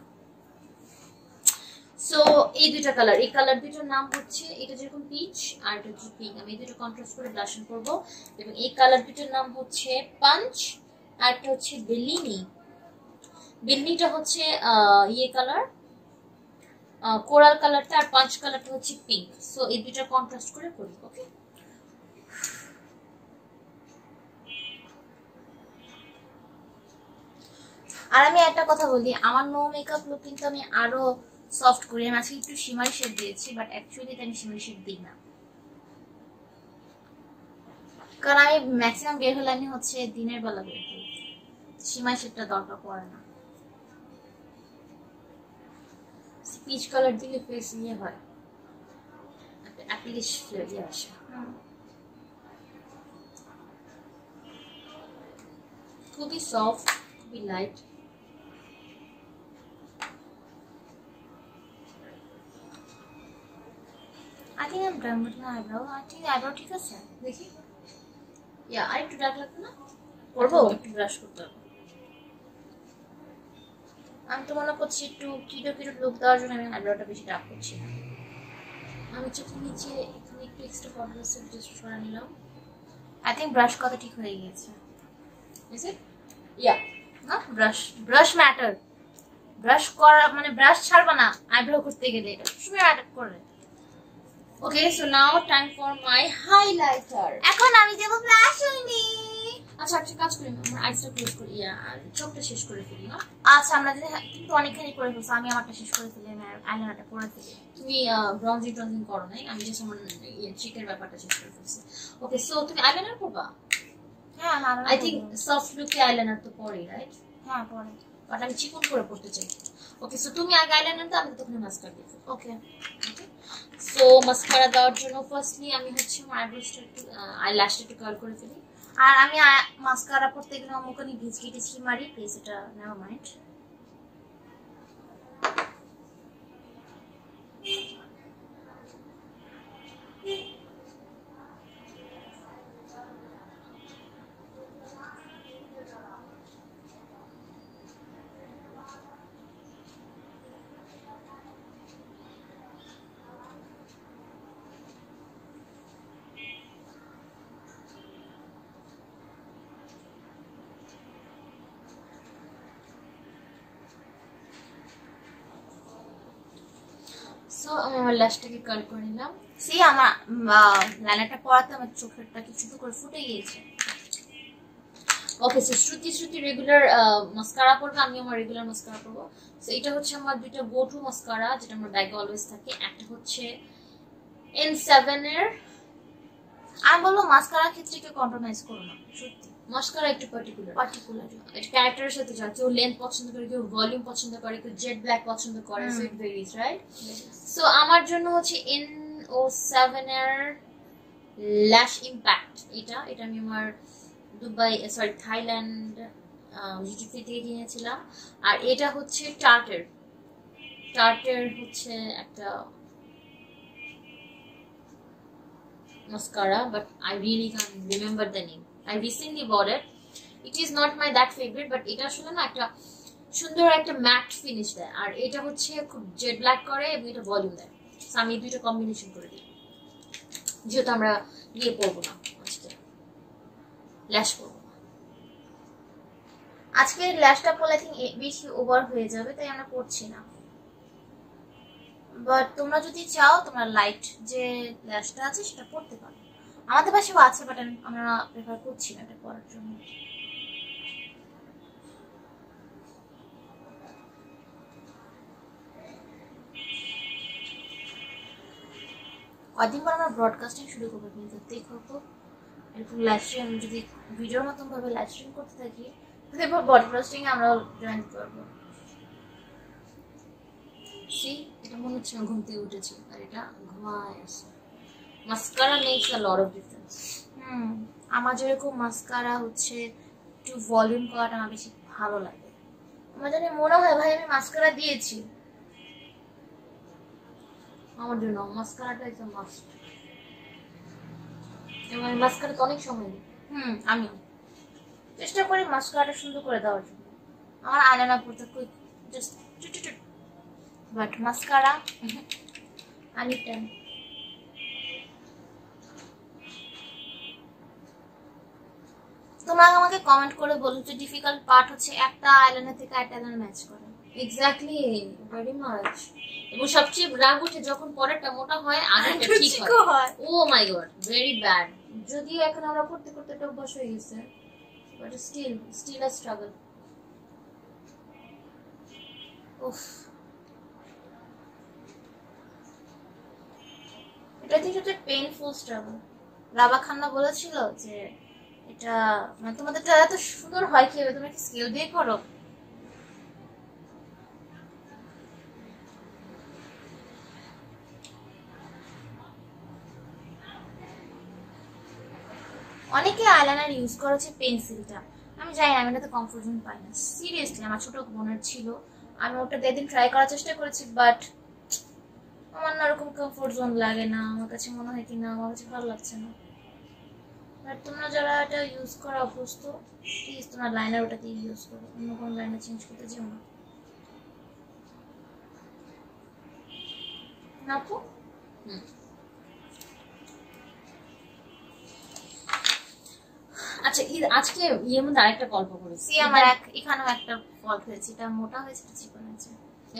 S2: সো এই দুইটা কালার, এই কালার দুইটার নাম হচ্ছে, এটা যেরকম পিচ আর এটা হচ্ছে পিঙ্ক, আমি এই দুটো কন্ট্রাস্ট করে ব্লাশন করব। এবং এই কালার দুইটার নাম হচ্ছে পাঞ্চ আর একটা হচ্ছে বেলিনি। বেলিনিটা হচ্ছে ইয়ে কালার, কোরাল কালারটা আর পাঁচ কালারটা হচ্ছে পিঙ্ক। সো এই দুইটা কন্ট্রাস্ট করে করি। ওকে,
S1: আর আমি একটা কথা বলি, আমার নো মেকআপ লুক কিন্তু আমি আরো সফট করি। আমি আজকে একটু শিমারি শেড দিয়েছি, বাট অ্যাকচুয়ালি আমি শিমারি শেড দিই না, কারণ আমি ম্যাক্সিমাম বের হলে আমি হচ্ছে দিনের বেলা বের হই, শিমারি শেডটা দরকার পড়ে না।
S2: পিচ কালার দিলে ফেস ইয়ে হয়, অ্যাপ্লিকেশ ফ্লেভার আসে। খুবই সফট, খুবই light.
S1: I think I'm done with my eyebrow. I think eyebrow ঠিক আছে,
S2: দেখি। ইয়া, আর একটু ডার্ক লাগবে না?
S1: করবো
S2: একটু ব্রাশ করতে হবে।
S1: আমি তো মনে করছি একটু কিটো কিটো লুক দেওয়ার জন্য আমি আইব্রোটা বেশি ডার্ক করছি।
S2: আমি চোখের নিচে এখানে একটু এক্সট্রা পাউডার জাস্ট সরা নিলাম।
S1: আই থিঙ্ক ব্রাশ করা ঠিক হয়ে গিয়েছে।
S2: Is it? ইয়া,
S1: না ব্রাশ ম্যাটার। ব্রাশ করা মানে ব্রাশ ছাড়বা না আইব্রো করতে গেলে, এটা সবসময় ম্যাটার করে।
S2: Okay, so now time for my highlighter.
S1: এখন আমি দেবো ব্রাশ হইনি।
S2: আচ্ছা, একটা কাজ করি, আমরা আইসটা ক্লোজ করি, আর চোখটা শেষ করে ফেলি না?
S1: আচ্ছা, আমরা কিন্তু অনেকখানি করে ফেলছি, আমি আমারটা শেষ করে ফেলি, আমি আইলাইনারটা করে ফেলি।
S2: তুমি ব্রঞ্জিং টঞ্জিং করো নাই, আমি জাস্ট আমার চিকের ব্যাপারটা শেষ করে ফেলছি। ওকে, সো তুমি আইলাইনার করবা?
S1: হ্যাঁ,
S2: আই থিঙ্ক সফট লুকে আইলাইনার তো পরে, রাইট?
S1: হ্যাঁ পরে,
S2: বাট আমি চিকন করে পড়তে চাই। ওকে, সো তুমি আগে আইলাইনার দাও, আমি তখন মাস্কারা দিব।
S1: ওকে।
S2: সো মাস্কারা দেওয়ার জন্য ফার্স্টলি আমি হচ্ছে আমার আইব্রোসটা একটু আইল্যাশটা একটু কার্ল করে ফেলি।
S1: আর আমি মাস্কারা পড়তে গেলে মুখে ভিজকি টিচকি মারি, প্লিজ এটা নেভার মাইন্ড।
S2: সো আমি আমার ল্যাশটাকে কার্ল করে নিলাম।
S1: সি আমার লাইনারটা পরাতে আমার চোখেরটা কিছু করে ফুটে গিয়েছে।
S2: Okay, so Shruti regular mascara পরবে, আমি আমার রেগুলার মাস্কারা পরবো। সো এটা হচ্ছে আমার দুইটা গো টু মাস্কারা, যেটা আমার ব্যাগে অলওয়েজ থাকে। একটা হচ্ছে N7 এর।
S1: আমি বলবো মাস্কারার ক্ষেত্রে কেউ কম্প্রোমাইজ করো না, সত্যি।
S2: মাস্কারা একটু পার্টিকুলার, এটা ক্যারেক্টারের সাথে যায়। কেউ লেন্থ পছন্দ করে, কেউ ভলিউম পছন্দ করে, কেউ জেড ব্ল্যাক পছন্দ করে। So it varies, right? So আমার জন্য হচ্ছে N07 এর ল্যাশ ইম্প্যাক্ট। এটা আমি আমার থাইল্যান্ড জিটিপি থেকে কিনেছিলাম। আর এটা হচ্ছে টার্টের হচ্ছে একটা mascara, but I really can't remember the name. I recently bought it. It is not my that favorite, but এটা আসলে না একটা সুন্দর একটা ম্যাট ফিনিশ দেয়, আর এটা হচ্ছে খুব জেড ব্ল্যাক করে এবং এটা ভলিউম দেয়। সো আমি এই দুইটা কম্বিনেশন করে দিই, যেহেতু আমরা ইয়ে পরবো না আজকে, ল্যাশ পরবো না
S1: আজকে। ল্যাশটা পরলে আই থিঙ্ক বেশি ওভার হয়ে যাবে, তাই আমরা পরছি না। বাট তোমরা যদি চাও তোমরা লাইট যে ল্যাশটা আছে সেটা পরতে পারো। আমাদের পাশেও আছে, বাট আমরা প্রেফার করছি না এটা পরার জন্য। কয়েকদিন পর আমরা ব্রডকাস্টিং শুরু করবো, কিন্তু দেখো তো এরকম লাইভ স্ট্রিম যদি ভিডিওর মতন ভাবে লাইভ স্ট্রিম করতে থাকি, এরপর ব্রডকাস্টিং আমরা জয়েন করবো।
S2: এটা মনে হচ্ছে ঘুম থেকে উঠেছি, আর এটা ঘুমায় আছে। Mascara makes a lot of difference.
S1: আমার যেরকম মাস্কারা হচ্ছে একটু ভলিউম করাটা আমার বেশি ভালো লাগে। আমার জানি মনে হয় ভাই আমি মাস্কারা দিয়েছি।
S2: আমার জন্য মাস্কারাটা একদম মাস্ট, এবং মাস্কারাতে অনেক সময় নেই।
S1: আমিও চেষ্টা করি মাস্কারাটা সুন্দর করে দেওয়ার জন্য। আমার আইলাইনার পড়তে খুব just but mascara any time. তোমরা আমাকে কমেন্ট করে বলো যে ডিফিকাল্ট পার্ট হচ্ছে একটা আইলাইনার থেকে আরেকটা আইলাইনার ম্যাচ করে।
S2: Exactly, very much. এবং সবচেয়ে রাগ উঠে যখন পরেরটা মোটা হয়, আগেরটা ঠিক হয়। Oh my god, very bad. যদিও এখন আমরা করতে করতে একটা অভ্যাস হয়ে গেছে, বাট স্টিল আ স্ট্রাগল। উফ,
S1: এটা থেকে একটা পেইনফুল স্ট্রাগল। রাবা খান্না বলেছিল যে এটা মানে তোমাদের এত সুন্দর হয় কিভাবে, তুমি কি স্কিল দিয়ে করো? অনেকে আইলাইনার ইউজ করেছে পেন্সিলটা, আমি জানি না, আমি এটাতে কমফোর্ট জোন পাই না সিরিয়াসলি। আমার ছোট বোনের ছিল, আমি ওটা একদিন ট্রাই করার চেষ্টা করেছি, বাট আমার না ওরকম কমফোর্ট জোন লাগে না, আমার কাছে মনে হয় কি না, আমার কাছে ভালো লাগছে না। বাট তোমরা যারা এটা ইউজ করা অভ্যস্ত, প্লিজ তোমরা লাইনার ওটাতে ইউজ করো, অন্য কোনো লাইনার চেঞ্জ করতে যেও না। আপু
S2: আচ্ছা, আজকে ইয়ের মধ্যে আরেকটা গল্প করেছি।
S1: আমার এখানেও একটা ফল হয়েছে, এটা মোটা হয়েছে, এটা চিকন হয়েছে।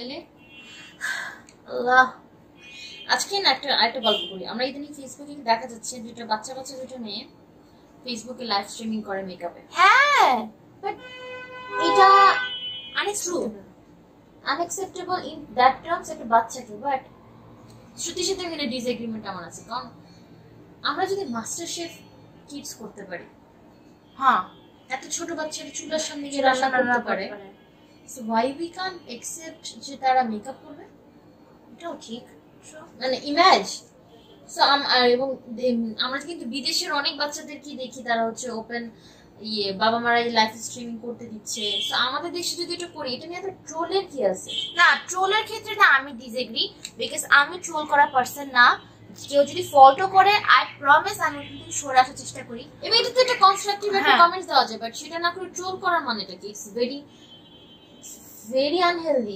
S1: আল্লাহ,
S2: আজকে না আরেকটা গল্প করি। আমরা ইদানিং ফেসবুকে দেখা যাচ্ছে দুটো বাচ্চা দুটো মেয়ে ফেসবুকে লাইভ স্ট্রিমিং করে মেকআপে।
S1: হ্যাঁ, বাট
S2: এটা আনএক্সেপ্টেবল ইন দ্যাট টার্মস একটা বাচ্চাকে। বাট শ্রুতির সাথে মিলে ডিসএগ্রিমেন্ট আমার আছে, কারণ আমরা যদি মাস্টার শেফ কিডস করতে পারি,
S1: হ্যাঁ,
S2: এত ছোট বাচ্চারা চুলার সামনে গিয়ে রান্না করতে পারে, so why we can accept যে তারা মেকআপ করবে?
S1: এটাও ঠিক,
S2: মানে ইমেজ। সো এবং আমরা কিন্তু বিদেশের অনেক বাচ্চাদেরকে দেখি, তারা হচ্ছে ওপেন বাবা মারা লাইভ স্ট্রিমিং করতে দিচ্ছে। সো আমাদের দেশে যদি এটা করি, এটা নিয়ে এত ট্রোলের কি আছে?
S1: না, ট্রোলের ক্ষেত্রে না আমি ডিসএগ্রি, বিকজ আমি ট্রোল করা পারসন না। কেউ যদি ফল্টও করে, আই প্রমিস আমি কিন্তু সরে আসার চেষ্টা করি।
S2: এবং এটা তো একটা কনস্ট্রাকটিভ একটা কমেন্টস দেওয়া যায়, বাট সেটা না করে ট্রোল করার মানেটা কি? It's very unhealthy.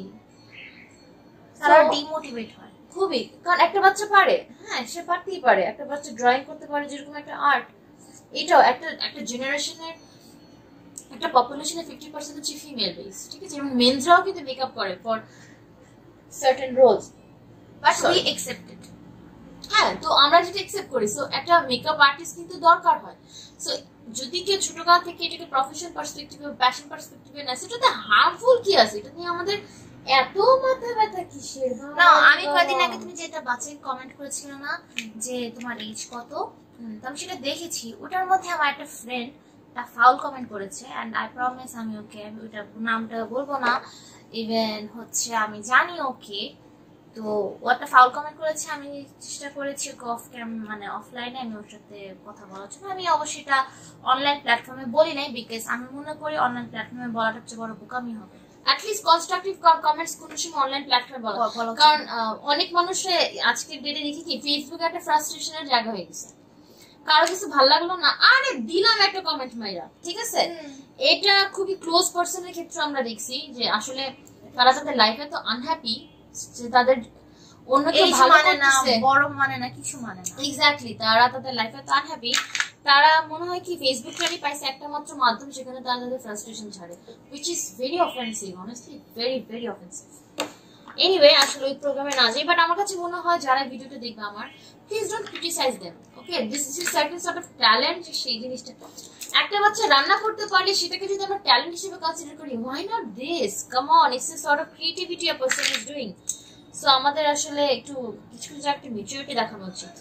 S1: তারা ডিমোটিভেট হয়
S2: খুবই, কারণ একটা বাচ্চা পারে, হ্যাঁ সে পারতেই পারে, একটা বাচ্চা ড্রয়িং করতে পারে, যেরকম একটা আর্ট। এটাও একটা জেনারেশনের একটা পপুলেশনের 50% হচ্ছে ফিমেল বেস, ঠিক আছে? এবং মেনসরাও কিন্তু মেকআপ করে for certain roles,
S1: but we accept it.
S2: হ্যাঁ, তো আমরা যেটা অ্যাকসেপ্ট করি, সো একটা মেকআপ আর্টিস্ট কিন্তু দরকার হয়। সো যদি কেউ ছোটকাল থেকে এটাকে প্রফেশন পার্সপেক্টিভে, প্যাশন পার্সপেক্টিভে না, সেটাতে হার্মফুল কি আছে? এটা নিয়ে আমাদের এত মাথা ব্যথা কিসের?
S1: না, আমি কয়েকদিন আগে তুমি যেটা বাচ্চাকে কমেন্ট করেছিল না যে তোমার এজ কত, তো আমি সেটা দেখেছি। ওটার মধ্যে আমার একটা ফ্রেন্ড একটা ফাউল কমেন্ট করেছে, এন্ড আই প্রমিস আমি ওটা নামটা বলবো না, ইভেন হচ্ছে আমি জানি ওকে। তো ও একটা ফাউল কমেন্ট করেছে, আমি চেষ্টা করেছি ওকে মানে অফলাইনে আমি ওর সাথে কথা বলার জন্য। আমি অবশ্যই এটা অনলাইন প্ল্যাটফর্মে বলি নাই, বিকজ আমি মনে করি অনলাইন প্ল্যাটফর্মে বলাটা হচ্ছে বড় বোকামি হবে।
S2: অ্যাটলিস্ট কনস্ট্রাকটিভ কমেন্টস কোন সময় অনলাইন প্ল্যাটফর্মে বলা, কারণ অনেক মানুষের আজকের ডেটে দেখি কি ফেসবুক একটা ফ্রাস্ট্রেশনের জায়গা হয়ে গেছে। কারো কিছু ভালো লাগলো না, আরে দিলাম একটা কমেন্ট মাইরা, ঠিক আছে? এটা খুবই ক্লোজ পার্সনের ক্ষেত্রে আমরা দেখছি যে আসলে তারা তাদের লাইফে তো আনহ্যাপি, যে তাদের অন্য কেউ ভালো করতেছে,
S1: বড় মানে না, কিছু মানে না।
S2: এক্স্যাক্টলি, তারা তাদের লাইফে তো আনহ্যাপি। তারা মনে হয় কি ফেসবুকটারই পাইছে একটা মাত্র মাধ্যম, সেখানে তারা তাদের ফ্রাস্ট্রেশন ছাড়ে, which is very offensive, honestly very very offensive. Anyway, আসলে ওই প্রোগ্রামে না যাই, বাট আমার কাছে মনে হয় যারা ভিডিওটা দেখবে আমার, please don't criticise them, okay? This is certain sort of talent. সেই জিনিসটা একটা বাচ্চা রান্না করতে পারলে সেটাকে যদি আমরা ট্যালেন্ট হিসেবে কনসিডার করি, why not this? Come on, it's a sort of creativity a person is doing. So আমাদের আসলে একটু কিছু কিছু একটা ম্যাচুরিটি দেখানো উচিত,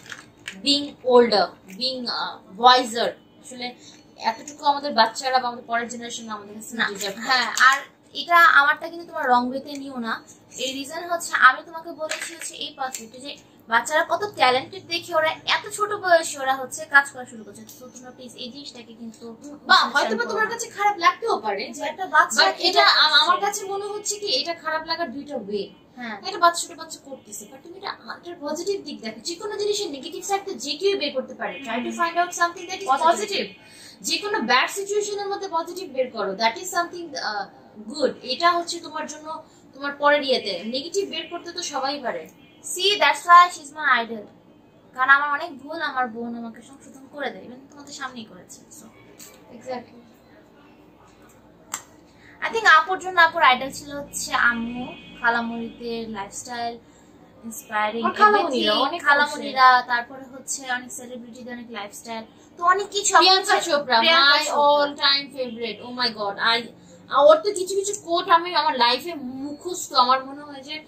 S2: বিং ওল্ডার, বিং ওয়াইজার। আসলে এতটুকু আমাদের বাচ্চারা বা আমাদের পরের জেনারেশন আমাদের
S1: হ্যাঁ, আর এটা আমারটা কিন্তু তোমার রং ওয়েতে নিও না। এই রিজন হচ্ছে আমি তোমাকে বলেছি হচ্ছে এই পার্সপেক্টিভ যে বাচ্চারা কত ট্যালেন্টেড দেখে ওরা এত ছোট বয়সে ওরা হচ্ছে কাজ করা শুরু করছে। তো তোমরা প্লিজ এই জিনিসটাকে কিন্তু
S2: হয়তো তোমার কাছে খারাপ লাগতেও পারে
S1: যে একটা বাচ্চা,
S2: এটা আমার কাছে মনে হচ্ছে কি এটা খারাপ লাগার দুইটা ওয়ে। হ্যাঁ, এটা ছোট বাচ্চা করতেছে, বাট তুমি এটা আন্ডার পজিটিভ দিক দেখো। যে কোনো জিনিসের নেগেটিভ সাইড তো যে কেউ বের করতে পারে। Try to find out something that is positive. যে কোনো ব্যাড সিচুয়েশনের মধ্যে পজিটিভ বের করো, দ্যাট ইজ সামথিং গুড। এটা হচ্ছে তোমার জন্য তোমার পরের ইয়েতে। নেগেটিভ বের করতে তো সবাই পারে।
S1: See that's why she is my idol. কারণ আমার অনেক ভুল আমার বোন আমাকে সংশোধন করে দেয়, ইভেন তোমাদের সামনেই করেছে। So
S2: exactly.
S1: আই থিঙ্ক আপুর জন্য আপুর আইডল ছিল হচ্ছে আম্মু, খালামুড়িতে লাইফস্টাইল ইন্সপায়ারিং, খালামুড়িরা, তারপরে হচ্ছে অনেক সেলিব্রিটিদের অনেক লাইফস্টাইল, তো অনেক কিছু।
S2: Priyanka Chopra my all time favourite. Oh my god, ওর তো কিছু কিছু কোট আমি আমার লাইফে মুখস্থ। আমার মনে হয় যে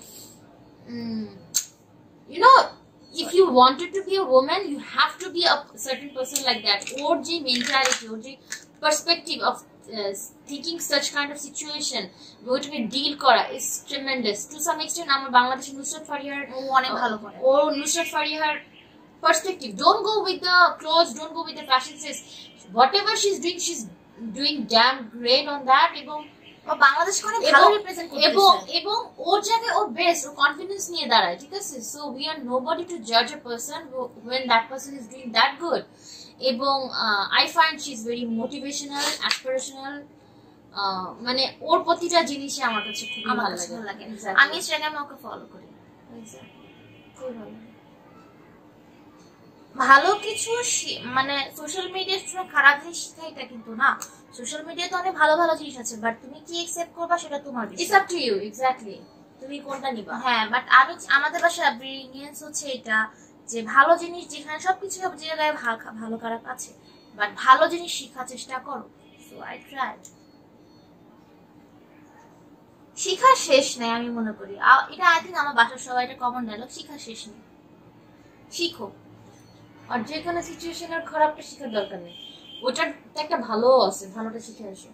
S2: you know, if you wanted to be a woman, you have to be a certain person like that. Or the mentality, or the perspective of thinking such kind of situation, going to deal kora is tremendous. To some extent, আমার বাংলাদেশে নুসরাত ফারিয়ার
S1: অনেক ভালো করে।
S2: ও নুসরাত ফারিয়ার perspective. Don't go with the clothes, don't go with the fashion sense. Whatever she's doing damn great on that. এবং
S1: বাংলাদেশকে অনেক ভালো রিপ্রেজেন্ট করতেছে
S2: এবং ওর জায়গায় ও বেস্ট, ও কনফিডেন্স নিয়ে দাঁড়ায়, ঠিক আছে? So we are nobody to জাজ a person when that person is doing that good. এবং I find she is very motivational, aspirational, মানে ওর প্রতিটা জিনিসে আমার কাছে খুব ভালো লাগে।
S1: আমি ইনস্টাগ্রামে ওকে ফলো করি, খুব ভালো। ভালো কিছু মানে সোশ্যাল মিডিয়ার সময় খারাপ জিনিস শেখা এটা কিন্তু না, সোশ্যাল মিডিয়াতে অনেক ভালো ভালো জিনিস আছে, বাট তুমি কি অ্যাকসেপ্ট করবা সেটা তোমার বিষয়।
S2: It's up to you, exactly, তুমি কোনটা নিবা।
S1: হ্যাঁ, বাট আমাদের বাসায় ব্রিলিয়েন্স হচ্ছে এটা যে ভালো জিনিস যেখানে সবকিছু সব জায়গায় ভালো খারাপ আছে, বাট ভালো জিনিস শেখার চেষ্টা করো। So I tried. শিক্ষা শেষ নেই আমি মনে করি, এটা আই থিঙ্ক আমার বাসার সবাই এটা কমন ডায়লগ, শিক্ষা শেষ নেই, শিখো।
S2: আর যে কোনো সিচুয়েশনের খারাপটা শেখার দরকার নেই, ওটার একটা ভালো আছে, ভালোটা শিখে আসো।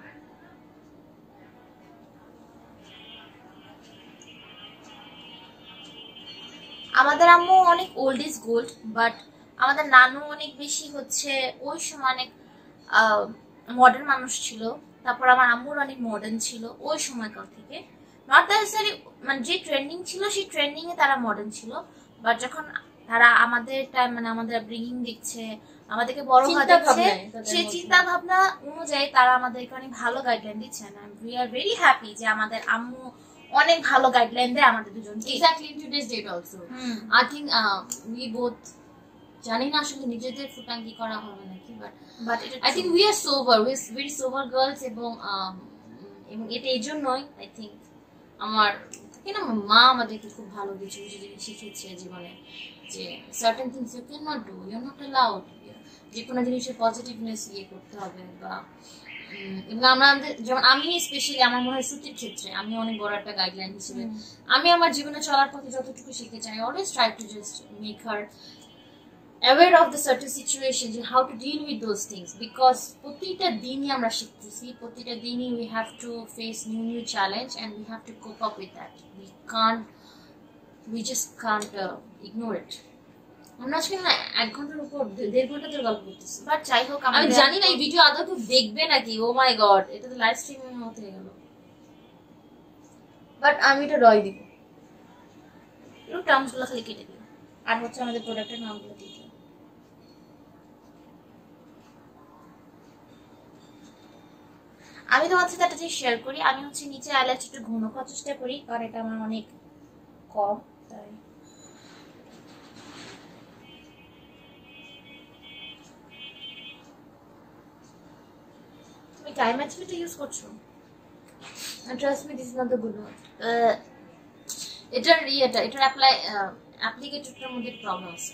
S1: আমাদের আম্মু অনেক ওল্ড ইজ গোল্ড, বাট আমাদের নানু অনেক বেশি হচ্ছে ওই সময় অনেক মডার্ন মানুষ ছিল। তারপর আমার আম্মুর অনেক মডার্ন ছিল ওই সময়কার থেকে, নট নেসেসারি মানে যে ট্রেন্ডিং ছিল সেই ট্রেন্ডিং এ তারা মডার্ন ছিল, বাট যখন তারা আমাদের টাইম মানে আমাদের ব্রিঙ্গিং দিচ্ছে, আমাদেরকে বড় হওয়া দিচ্ছে, সেই চিন্তা ভাবনা অনুযায়ী তারা আমাদেরকে অনেক ভালো গাইডলাইন দিচ্ছেন। উই আর ভেরি হ্যাপি যে আমাদের আম্মু অনেক ভালো গাইডলাইন দেয় আমাদের দুজনকে।
S2: Exactly, in today's date also I think we both জানি না আসলে নিজেদের ফুটাঙ্কি করা হবে নাকি, but I think we are sober, we are very sober girls. এবং এটা এই জন্যই আই থিংক আমার মা আমাদেরকে খুব ভালো কিছু কিছু জিনিস শিখিয়েছে জীবনে, যে certain things you can not do, you are not allowed, যে কোনো জিনিসের পজিটিভনেস করতে হবে। বা এবং আমাদের যেমন আমি স্পেশালি আমার মনে হয় শ্রুতির ক্ষেত্রে আমি অনেক বড় একটা গাইডলাইন হিসেবে আমি আমার জীবনে চলার পথে যতটুকু শিখে চাই, always try to just make her aware of the certain situations, how to deal with those things, because প্রতিটা দিনই আমরা শিখতেছি, প্রতিটা দিনই we have to face new challenge and we have to cope up with that. We just can't ignore it. আমরা আজকে না 1 ঘন্টার উপর 1.5 ঘন্টা ধরে গল্প করতেছি,
S1: বাট যাই হোক
S2: আমি জানি না এই ভিডিও আদৌ কেউ দেখবে নাকি। ও মাই গড, এটা তো লাইভ স্ট্রিমিং মতো হয়ে গেল, বাট আমি এটা রয় দিব,
S1: একটু টার্মসগুলো খালি কেটে দিই, আর হচ্ছে আমাদের প্রোডাক্টের নামগুলো দিয়ে দিই। আমি তোমার সাথে একটা জিনিস শেয়ার করি, আমি হচ্ছে নিচে আইল্যাশ একটু ঘন করার চেষ্টা করি, কারণ এটা আমার অনেক কম, তাই তুমি টাইম ম্যানেজমেন্ট ইউজ করছো?
S2: Trust me, this is not the good one. এটার অ্যাপ্লিকেটরটার মধ্যে প্রবলেম আছে।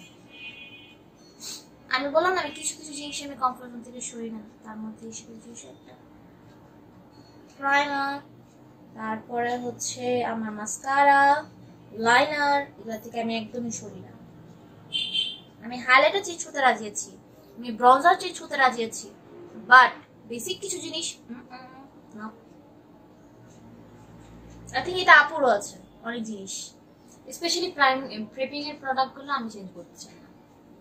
S1: আমি বললাম না আমি কিছু কিছু জিনিস আমি কমফোর্ট জোন থেকে সরি না, তার মধ্যে জিনিস একটা প্রাইমার, তারপরে হচ্ছে আমার মাস্কারা, লাইনার, এগুলো থেকে আমি একদমই সরি না। আমি হাইলাইটার চেঞ্জ করতে রাজি আছি, আমি ব্রঞ্জার চেঞ্জ করতে রাজি আছি, বাট বেসিক কিছু জিনিস না। আই থিঙ্ক এটা আপুরও আছে অনেক জিনিস,
S2: স্পেশালি প্রেপিং এর প্রোডাক্টগুলো আমি চেঞ্জ করতে চাই না।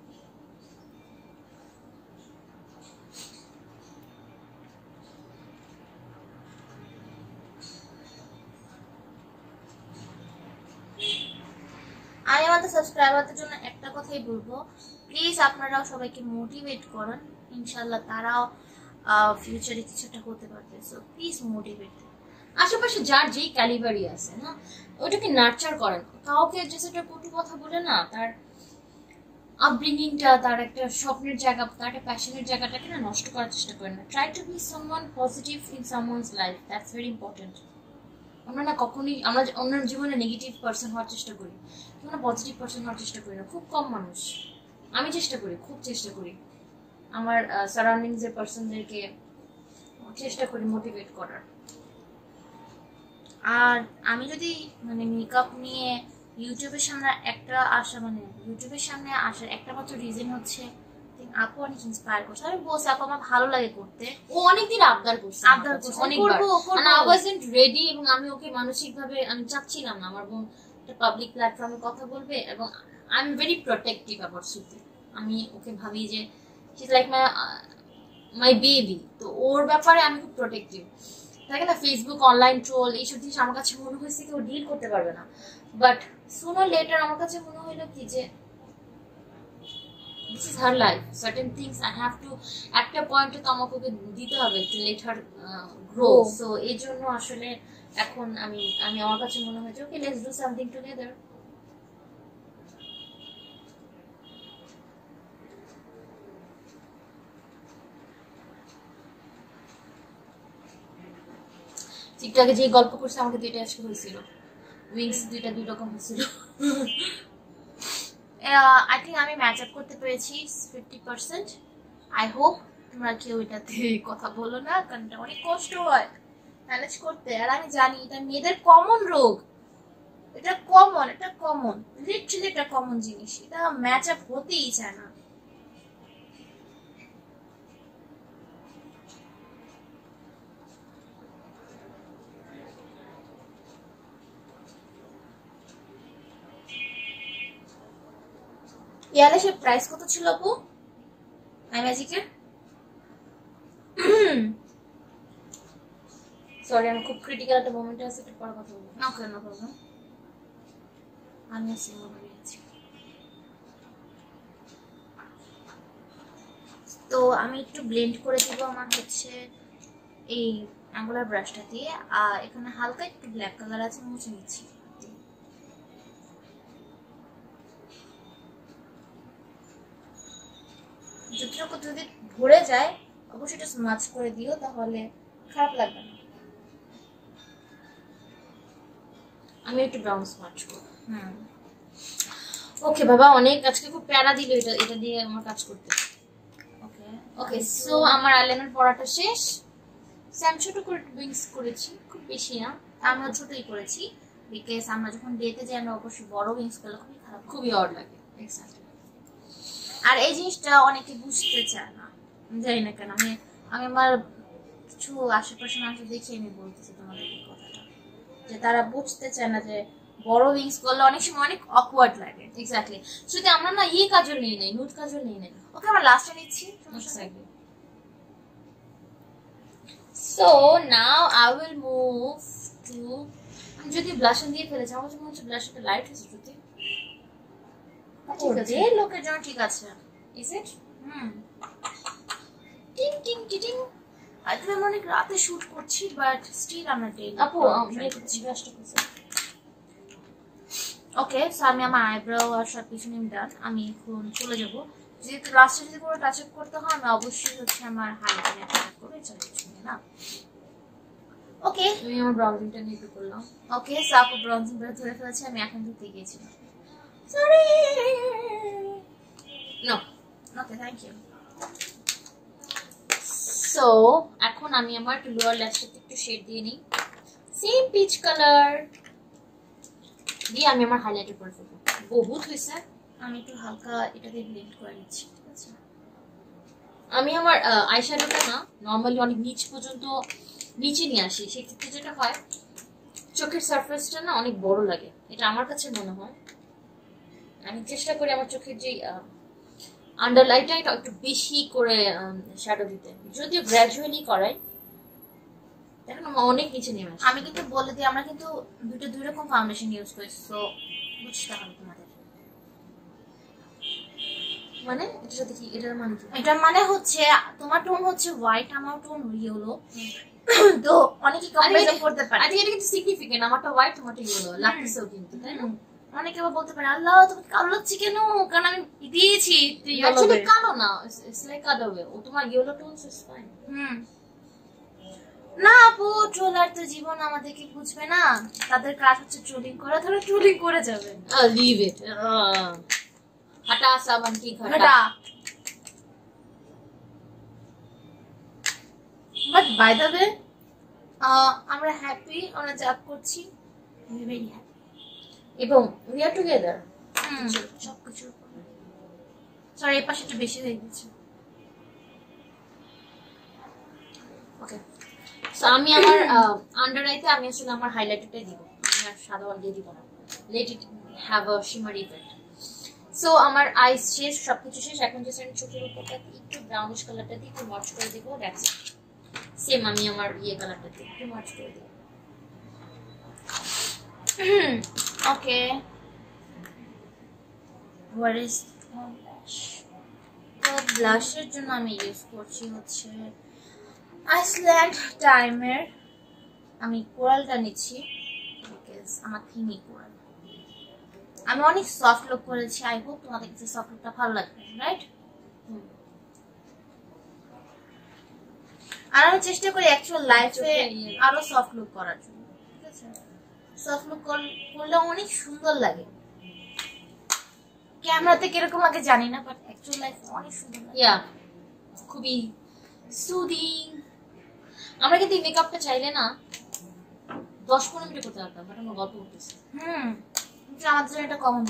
S1: আমি আমাদের সাবস্ক্রাইবারদের জন্য একটা কথাই বলবো, প্লিজ আপনারাও সবাইকে মোটিভেট করেন, ইনশাল্লাহ তারাও ফিউচারে কিছুটা হতে পারবে। So please motivate.
S2: আশেপাশে যার যেই ক্যালিবারি আছে না, ওটাকে নার্চার করেন, কাউকে যেটা কটু কথা বলে না তার আপব্রিঙ্গিংটা, তার একটা স্বপ্নের জায়গা, তার একটা প্যাশনের জায়গাটাকে না নষ্ট করার চেষ্টা করেন না। Try to be someone positive in someone's life, that's very important. আমরা না কখনোই আমরা অন্যের জীবনে নেগেটিভ পার্সন হওয়ার চেষ্টা করি, আমরা পজিটিভ পার্সন হওয়ার চেষ্টা করি না, খুব কম মানুষ। আমি চেষ্টা করি, খুব চেষ্টা করি আমার সারাউন্ডিংস এর পার্সনদেরকে চেষ্টা করি মোটিভেট করার। আর আমি যদি মানে মেকআপ নিয়ে ইউটিউবের সামনে ইউটিউবের সামনে আসার একটা মাত্র রিজন হচ্ছে আপু অনেক ইন্সপায়ার করছে। আমি বলছি আপু আমার ভালো লাগে করতে, ও অনেকদিন আবদার করছে
S1: অনেকবার,
S2: and I wasn't ready, এবং আমি ওকে মানসিকভাবে আমি চাচ্ছিলাম না আমার বোন একটা পাবলিক প্ল্যাটফর্মে কথা বলবে, এবং I am very protective about Shruti. আমি ওকে ভাবি যে she is like my baby, তো ওর ব্যাপারে আমি খুব প্রোটেক্টিভ। থাকে না ফেসবুক অনলাইন ট্রোল এইসব জিনিস আমার কাছে মনে হয়েছে কেউ ডিল করতে পারবে না, বাট সুনার লেটার আমার কাছে মনে হইলো কি যে this is her life, certain things I have to একটা পয়েন্টে তো আমাকে দিতে হবে to let her grow, so এই জন্য আসলে এখন আমি আমার কাছে মনে হয়েছে okay let's do something together. টিকটকে যে গল্প করছে আমাকে দুইটা আজকে হয়েছিল, উইংস দুই রকম হয়েছিল।
S1: আই থিঙ্ক আমি ম্যাচ আপ করতে পেরেছি 50%। আই হোপ তোমরা কেউ এটাতে কথা বলো না, কারণ এটা অনেক কষ্ট হয় ম্যানেজ করতে। আর আমি জানি এটা মেয়েদের কমন রোগ, এটা কমন লিটারালি একটা কমন জিনিস, এটা ম্যাচ আপ হতেই চায় না। ইয়ালে সে প্রাইস কত ছিল আপু আইম্যাজিকের?
S2: সরি আমি খুব ক্রিটিক্যাল একটা মোমেন্টে আছে, একটু পরে কথা বলবো।
S1: Okay no problem. আমি আছি তো আমি একটু ব্লেন্ড করে দিব আমার হচ্ছে এই অ্যাঙ্গুলার ব্রাশটা দিয়ে। আর এখানে হালকা একটু ব্ল্যাক কালার আছে, মুছে নিচ্ছি। যতটুকু যদি ভরে যায় অবশ্যই এটা স্মাচ করে দিও, তাহলে খারাপ লাগবে না।
S2: আমি একটু ব্রাউন স্মাচ করব। ওকে বাবা, অনেক আজকে খুব প্যারা দিল এটা দিয়ে আমার কাজ করতে। ওকে সো আমার আইলাইনার পড়াটা শেষ। স্যাম ছোট করে উইংস করেছি, খুব বেশি না,
S1: আমরা ছোটই করেছি বিকজ আমরা যখন ডেতে যাই আমরা অবশ্যই বড় উইংস করলে খুবই খারাপ,
S2: খুবই অড লাগে। এক্স্যাক্টলি।
S1: আর এই জিনিসটা অনেকে বুঝতে চায় না, জানি না কেন। আমি আমার কিছু আশেপাশে মানুষ দেখি আমি বলতেছি তোমাদের এই কথাটা, যে তারা বুঝতে চায় না যে বড় উইংস করলে অনেক সময় অনেক অকওয়ার্ড লাগে।
S2: এক্স্যাক্টলি। শুধু আমরা না কাজল নেই নাই, নুড কাজল নেই নাই।
S1: ওকে আমরা লাস্টে নিচ্ছি।
S2: Exactly. So now I will move to, আমি যদি ব্লাশন দিয়ে ফেলেছি আমার মনে হচ্ছে ব্লাশটা লাইট হয়েছে যদি।
S1: ঠিক আছে, লোকের জন্য ঠিক আছে।
S2: Is it?
S1: টিং টিং টিং। আই তুমি অনেক রাতে শুট করছি, বাট স্টিল আমরা ডে।
S2: আপু ব্রাশটা করছি।
S1: ওকে সো আমি আমার আইব্রো আর সব কিছু নিয়ে ডান। আমি এখন চলে যাবো, যেহেতু লাস্টে যদি কোনো টাচ আপ করতে হয় আমি অবশ্যই হচ্ছে আমার হাইলাইটার টাচ করবো, চলে কিছু না। ওকে
S2: আমি আমার ব্রাউজিংটা নিয়ে একটু করলাম।
S1: ওকে সো আপু ব্রাউজিং করে ধরে ফেলেছি, আমি এখন ধরতে গিয়েছিলাম, sorry.
S2: No
S1: okay thank you.
S2: So এখন আমি আমার লোয়ার ল্যাশটাতে একটু শেড দিয়ে নিই, সেম পিচ কালার দিয়ে আমি আমার হাইলাইটার করে ফেলবো। বহুত হয়েছে,
S1: আমি একটু হালকা এটা দিয়ে ব্লেন্ড করে নিচ্ছি। ঠিক আছে,
S2: আমি আমার আইশ্যাডোটা না নর্মালি অনেক নিচ পর্যন্ত নিচে নিয়ে আসি, সেক্ষেত্রে যেটা হয় চোখের সারফেসটা না অনেক বড় লাগে, এটা আমার কাছে মনে হয়। আমি চেষ্টা করি আমার চোখের যে আন্ডারলাইনটা এটা একটু বেশি করে শ্যাডো দিতে, যদিও গ্র্যাজুয়ালি করাই। দেখেন অনেক নিচে নেমে আসে।
S1: আমি কিন্তু বলে দিই আমরা কিন্তু দুই রকম ফাউন্ডেশন ইউজ করেছি, সো বুঝতে হবে তোমাদের।
S2: মানে এটার সাথে কি, এটার মানে কি?
S1: এটার মানে হচ্ছে তোমার টোন হচ্ছে হোয়াইট, আমার টোন ইয়েলো, তো অনেকে কম্পারিজন করতে পারে।
S2: আই থিংক এটা কিন্তু সিগনিফিকেন্ট, আমারটা হোয়াইট তোমারটা ইয়েলো লাগতেছেও কিন্তু, তাই না?
S1: অনেকে আবার বলতে পারে আল্লাহ তুমি কালো লাগছে কেন, কারণ আমি দিয়েছি
S2: অ্যাকচুয়ালি কালো না, ইটস লাইক আদার ওয়ে। ও তোমার ইয়েলো টোন ইজ ফাইন।
S1: না আপু, ট্রোলার তো জীবন আমাদেরকে বুঝবে না, তাদের কাজ হচ্ছে ট্রোলিং করা, তারা ট্রোলিং করে যাবে।
S2: লিভ ইট, হটা সাবান কি ঘটা।
S1: বাট বাই দ্য ওয়ে আমরা হ্যাপি, আমরা জব করছি, ভেরি হ্যাপি,
S2: এবং উই আর টুগেদার
S1: সবকিছু। সরি এই পাশে একটু বেশি হয়ে গেছে।
S2: ওকে, সো আমি আমার আন্ডার আইতে আমি আসলে আমার হাইলাইটারটাই দিব, আমি আর সাদা ওয়াল দিয়ে দিব না, let it have a shimmery effect. So আমার আইস শেষ, সবকিছু শেষ। এখন জাস্ট আমি চোখের উপরটা একটু ব্রাউনিশ কালারটা দিয়ে একটু মার্চ করে দিব, দ্যাটস ইট। সেম আমি আমার ইয়ে কালারটা দিয়ে একটু মার্চ করে দিব।
S1: Okay, what is blush? তো ব্লাশের জন্য আমি ইউজ করছি হচ্ছে আইসল্যান্ড টাইমের। আমি কোরালটা নিচ্ছি বিকজ আমার থিমই কোরাল। আমি অনেক সফট লুক করেছি, আই হোপ তোমাদের কাছে সফট লুকটা ভালো লাগবে, রাইট? আর আমি চেষ্টা করি অ্যাকচুয়াল লাইফে আরো সফট লুক করার জন্য, ঠিক আছে? সফট লুক করলে অনেক সুন্দর লাগে, ক্যামেরাতে কিরকম লাগে জানি না, বাট অ্যাকচুয়াল লাইফে অনেক সুন্দর লাগে।
S2: ইয়া, খুবই সুদিং। আমরা কিন্তু মেকআপটা চাইলে না 10-15 মিনিট করতে পারতাম, বাট আমরা গল্প করতেছি।
S1: কিন্তু আমাদের জন্য এটা কমন।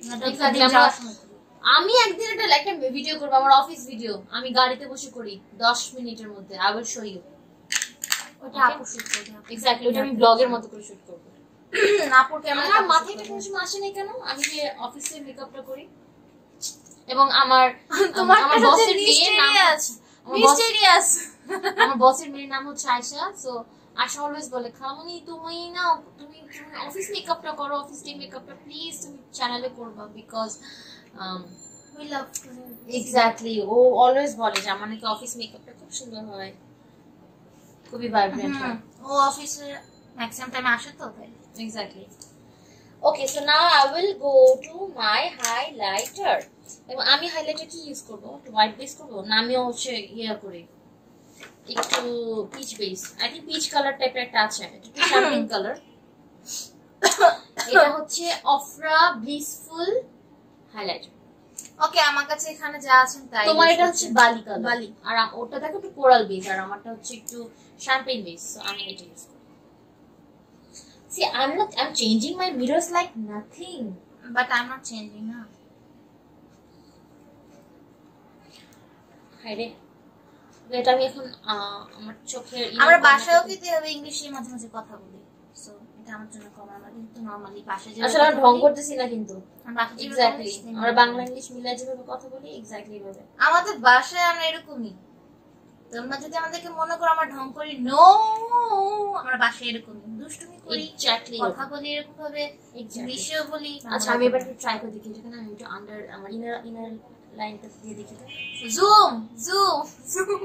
S2: আমি একদিন একটা ভিডিও করবো, আমার অফিস ভিডিও, আমি গাড়িতে বসে করি 10 মিনিটের মধ্যে। I will show you.
S1: ওটা আপু শুট করবে।
S2: এক্স্যাক্টলি, ওটা আমি ব্লগের মতো করে শুট করব।
S1: আপুর ক্যামেরা
S2: আমার মাথায় কোনো সময় আসে না কেন, আমি যে অফিসে মেকআপটা করি। এবং আমার বসের মেয়ের নাম আছে মিস্টেরিয়াস। আমার বসের মেয়ের নাম হচ্ছে আয়শা। সো আয়শা অলওয়েজ বলে, খালামণি তুমি না, তুমি অফিস মেকআপটা করো, অফিস ডে মেকআপটা প্লিজ তুমি চ্যানেলে করবা, because
S1: we love to.
S2: Exactly, ও অলওয়েজ বলে যে আমার নাকি অফিস মেকআপটা খুব সুন্দর হয়, খুবই ভাইব্রেন্ট হয়।
S1: ও অফিসে ম্যাক্সিমাম টাইমে আসে তো, তাই।
S2: Exactly. Okay, so now I will go to my highlighter. এবং আমি হাইলাইটার কি ইউজ করব? একটু হোয়াইট বেস করব না, আমি হচ্ছে ইয়া করি একটু peach base. I think peach colour টাইপের একটা আছে, একটু শ্যাম্পেন কালার। এটা হচ্ছে অফরা ব্লিসফুল হাইলাইটার।
S1: ওকে, আমার কাছে এখানে যা আছে তাই।
S2: তোমার এটা হচ্ছে বালি কালার,
S1: বালি,
S2: আর ওটা দেখো একটু কোরাল বেস, আর আমারটা হচ্ছে একটু শ্যাম্পেন বেস। সো আমি এটা ইউজ করি। See, I'm changing my mirrors like nothing.
S1: But I'm not changing না।
S2: হাইরে, এটা আমি এখন আমার চোখের
S1: আমরা বাসায়ও কি হবে ইংলিশে মাঝে মাঝে কথা বলি, সো এটা আমার জন্য কম। আমরা কিন্তু নরমালি বাসায় যে
S2: আসলে ঢং করতেছি না, কিন্তু
S1: এক্স্যাক্টলি
S2: আমরা বাংলা ইংলিশ মিলাই যেভাবে কথা বলি এক্স্যাক্টলি ভাবে
S1: আমাদের বাসায় আমরা এরকমই। তোমরা যদি আমাদেরকে মনে করো আমরা ঢং করি, নো, আমরা বাসায় এরকমই দুষ্টুমি করি,
S2: এক্স্যাক্টলি
S1: কথা বলি এরকম ভাবে, ইংলিশেও বলি।
S2: আচ্ছা, আমি এবার একটু ট্রাই করে দেখি, যেখানে আমি একটু আন্ডার আমার ইনার লাইনটা দিয়ে দেখি।
S1: Zoom zoom zoom.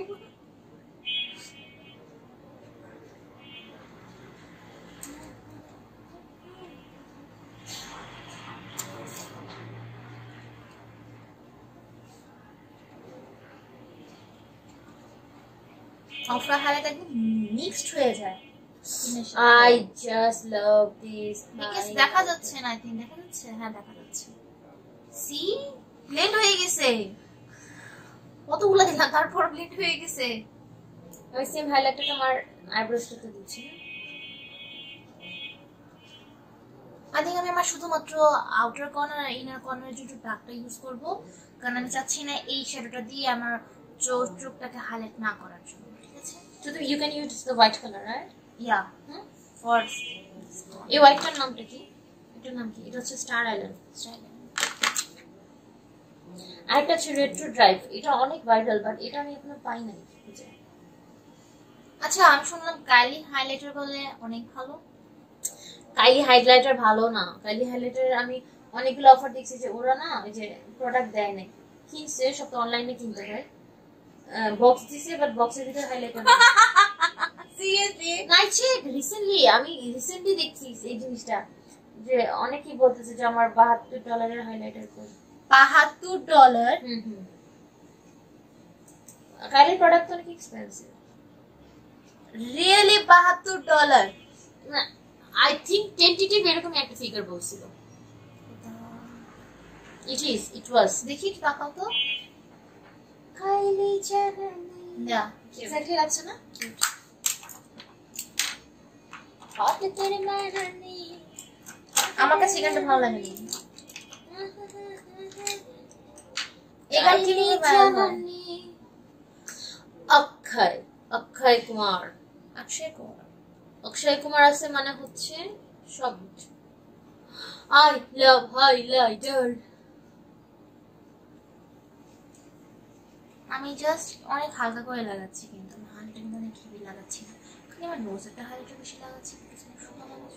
S1: Ofra highlight একদম মিক্সড হয়ে যায়।
S2: I just love this.
S1: Because দেখা যাচ্ছে না, আই থিংক দেখা যাচ্ছে। হ্যাঁ দেখা যাচ্ছে। সি ব্লেন্ড হয়ে গেছে, কতগুলো দিলাম তারপর ব্লেন্ড হয়ে গেছে।
S2: আমি সেম হাইলাইটারটা আমার আইব্রোসটাতে দিচ্ছি।
S1: আই থিংক আমি আমার শুধুমাত্র আউটার কর্নার আর ইনার কর্নারের জন্য ব্ল্যাকটা ইউজ করব, কারণ আমি চাচ্ছি না এই শ্যাডোটা দিয়ে আমার চোখটাকে হাইলাইট না করার জন্য, ঠিক আছে?
S2: So you can use the white color, right?
S1: Yeah. For
S2: এই হোয়াইটটার নামটা কি? এটার নাম কি? এটা হচ্ছে স্টার আইল্যান্ড। আরেকটা হচ্ছে রেট্রো ড্রাইভ, এটা অনেক ভাইরাল, বাট এটা আমি এখনো পাই নাই।
S1: আচ্ছা, আমি শুনলাম কাইলি হাইলাইটার বলে অনেক ভালো।
S2: কাইলি হাইলাইটার ভালো না। কাইলি হাইলাইটার আমি অনেকগুলো অফার দেখছি যে ওরা না ওই যে প্রোডাক্ট দেয় না, কিনছে সব তো অনলাইনে কিনতে হয়। বক্স দিছে, বাট বক্সের ভিতরে হাইলাইটার না।
S1: সিরিয়াসলি?
S2: নাই চেক রিসেন্টলি, আমি রিসেন্টলি দেখছি এই জিনিসটা। যে অনেকেই বলতেছে যে আমার $72 হাইলাইটার কই।
S1: $72
S2: কাইলের প্রোডাক্ট অনেক expensive.
S1: Really $72?
S2: I think tentative এরকম একটা ফিগার বলছিল। ইট ওয়াজ।
S1: দেখি তাকাও তো।
S2: কাইলি জেনার
S1: না
S2: এক্স্যাক্টলি লাগছে না? হট তেরে মারানি।
S1: আমার কাছে গানটা ভালো লাগেনি। এই গান কি নিয়ে জানি?
S2: অক্ষয় কুমার। অক্ষয় কুমার আছে মানে হচ্ছে সব। I love highlighter.
S1: আমি জাস্ট অনেক হালকা করে লাগাচ্ছি, কিন্তু হালকা মানে হেভি লাগাচ্ছি না। খালি আমার নোজেরটা হালকা বেশি লাগাচ্ছি, পিছনে শুকনো লাগাচ্ছি।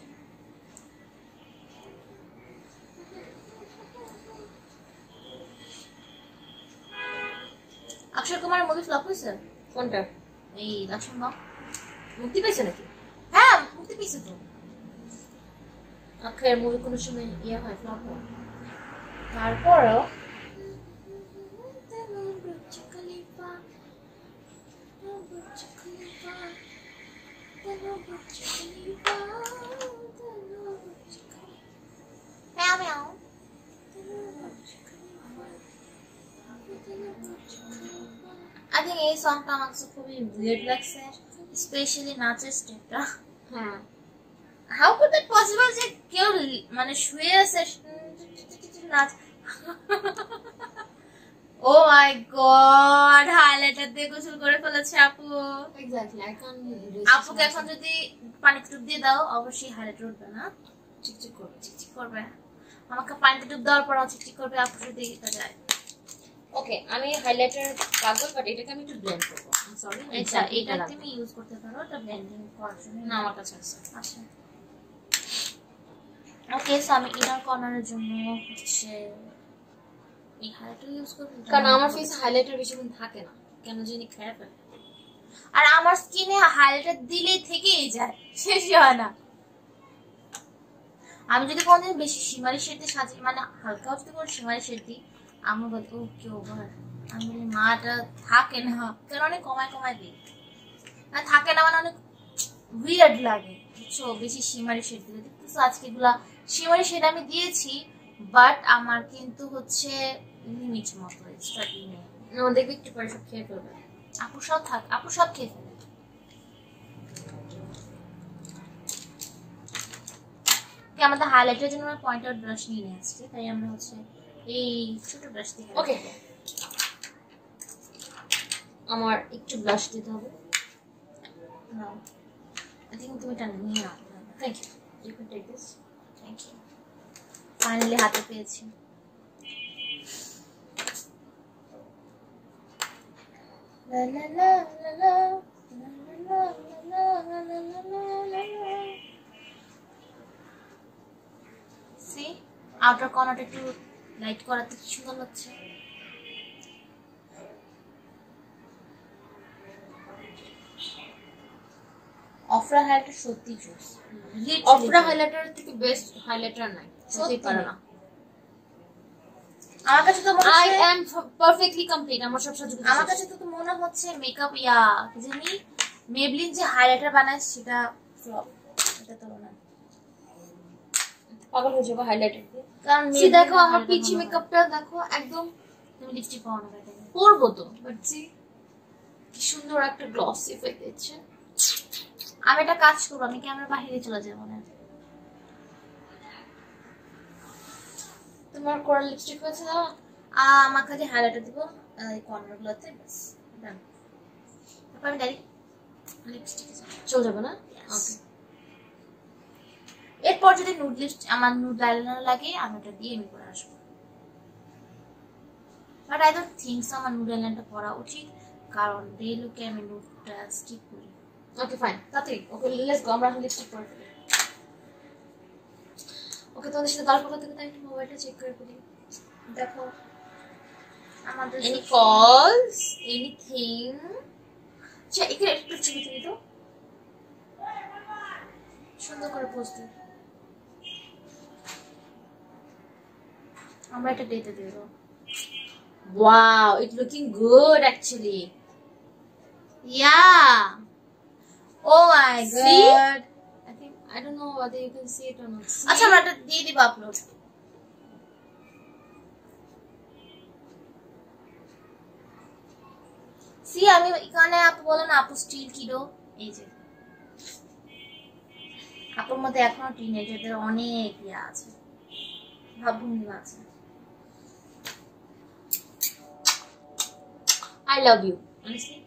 S1: অক্ষয় কুমারের মুভি ফ্লপ হয়েছে?
S2: কোনটা?
S1: এই লক্ষ্মণ বক
S2: মুক্তি পেয়েছে নাকি?
S1: হ্যাঁ মুক্তি পেয়েছে তো।
S2: অক্ষয়ের মুভি কোনো সময় ইয়ে হয় ফ্লপ হয়?
S1: তারপরেও I think এই সংটা আমার কাছে খুবই weird লাগছে, স্পেশালি নাচের স্টেপটা।
S2: হ্যাঁ,
S1: হাউ কুড দ্যাট পসিবল যে কেউ মানে শুয়ে আছে নাচ। ও মাই গড, হাইলাইটার দিয়ে গোসল করে ফেলেছে আপু।
S2: এক্স্যাক্টলি।
S1: আপুকে এখন যদি পানিতে ডুব দিয়ে দাও অবশ্যই হাইলাইটার উঠবে না,
S2: চিকচিক করবে।
S1: চিকচিক করবে। আমাকে পানিতে ডুব দেওয়ার পর চিকচিক করবে, আপু যদি এটা যায়।
S2: ওকে, আমি হাইলাইটার পাগল, বাট এটাকে আমি একটু ব্লেন্ড করব। সরি,
S1: আচ্ছা এটা তুমি ইউজ করতে পারো, এটা ব্লেন্ডিং করার জন্য।
S2: না, আমার কাছে আছে।
S1: আচ্ছা ওকে, সো আমি ইনার কর্নারের জন্য হচ্ছে এই হাইলাইটার ইউজ করব,
S2: কারণ আমার ফেসে হাইলাইটার বেশিক্ষণ থাকে না, কেন জানি খারাপ হয়।
S1: আর আমার স্কিনে হাইলাইটার দিলেই থেকেই যায়, শেষ হয় না। আমি যদি কোনদিন বেশি শিমারি শেড দিয়ে সাজি, মানে হালকা যদি করে শিমারি শেড দিই, আমি বলি ও কি ওভার। আমি বলি মাটা থাকে না, কেন অনেক কমায় দিই না, থাকে না মানে অনেক উইয়ার্ড লাগে বুঝছো বেশি শিমারি শেড দিলে। দেখতেছো আজকে এগুলা শিমারি শেড আমি দিয়েছি, বাট আমার কিন্তু হচ্ছে লিমিট মতো, এক্সট্রা নেই।
S2: দেখবি একটু পরে সব খেয়ে ফেলবে।
S1: আপু সব থাক, আপু সব খেয়ে ফেলে। আমাদের হাইলাইটের জন্য আমরা পয়েন্টার ব্রাশ নিয়ে আসছি, তাই আমরা হচ্ছে এই ছোট ব্রাশ দিয়ে।
S2: ওকে, আমার একটু ব্লাশ দিতে হবে।
S1: নাও, আই থিংক তুমি এটা নিয়ে নাও।
S2: Thank you, you can take this.
S1: Thank you, finally হাতে পেয়েছি। লা লা লা লা লা লা লা লা লা লা। সি আউটার কর্নারটা একটু লাইট করাতে কি সুন্দর লাগছে। অফরা হাইলাইটার সত্যি জোস,
S2: অফরা হাইলাইটার থেকে বেস্ট হাইলাইটার নাই, সত্যি পারে না।
S1: আমার কাছে তো মনে
S2: আই এম পারফেক্টলি কমপ্লিট। আমার সব সাজু
S1: আমার কাছে তো মনে হচ্ছে মেকআপ ইয়া কি জানি মেবলিন যে হাইলাইটার বানায় সেটা ফ্লপ, এটা তো না।
S2: পাগল হয়ে যাবো হাইলাইটার দিয়ে।
S1: কারণ
S2: দেখো আমার পিচি মেকআপটা দেখো, একদম
S1: তুমি লিপস্টিক পাও না বেটা,
S2: পরবো তো, বাট জি কি সুন্দর একটা গ্লস ইফেক্ট দিচ্ছে।
S1: আমি একটা কাজ করবো, আমি ক্যামেরার বাইরে চলে যাবো না।
S2: তোমার কোরাল লিপস্টিক হয়েছে না?
S1: আমার কাছে হাইলাইটার দিব এই কর্নার গুলোতে, বাস ডান। তারপর আমি ডাইরেক্ট লিপস্টিকে
S2: চলে যাবে না?
S1: ওকে, এরপর যদি নুড লিপস্টিক আমার নুড আইলাইনার লাগে আমি ওটা দিয়ে আমি করে আসবো, but I don't think so আমার নুড আইলাইনারটা পরা উচিত, কারণ ডে লুকে আমি নুডটা স্কিপ করি।
S2: ওকে ফাইন, তাড়াতাড়ি। ওকে লেটস গো, আমরা এখন লিপস্টিক পরে ফেলি। ওকে, তোমাদের সাথে গল্প করতে করতে একটু মোবাইলটা চেক করে ফেলি।
S1: দেখো আমাদের
S2: এনি কলস, এনিথিং? আচ্ছা, এখানে একটু ছবি তুলি তো,
S1: সুন্দর করে পোস্ট দিই। আমরা এটা ডেটে দেব।
S2: Wow, it's looking good actually.
S1: Yeah. Oh my
S2: See?
S1: god.
S2: I don't know whether you can see it or not.
S1: আচ্ছা আমরা এটা দিয়ে দিব আপলোড। সি আমি এখানে আপু বলে না আপু স্টিল কিডো, এই যে আপুর মধ্যে এখনো টিনেজারদের অনেক ইয়া আছে, ভাবভঙ্গি আছে।
S2: I love you, honestly.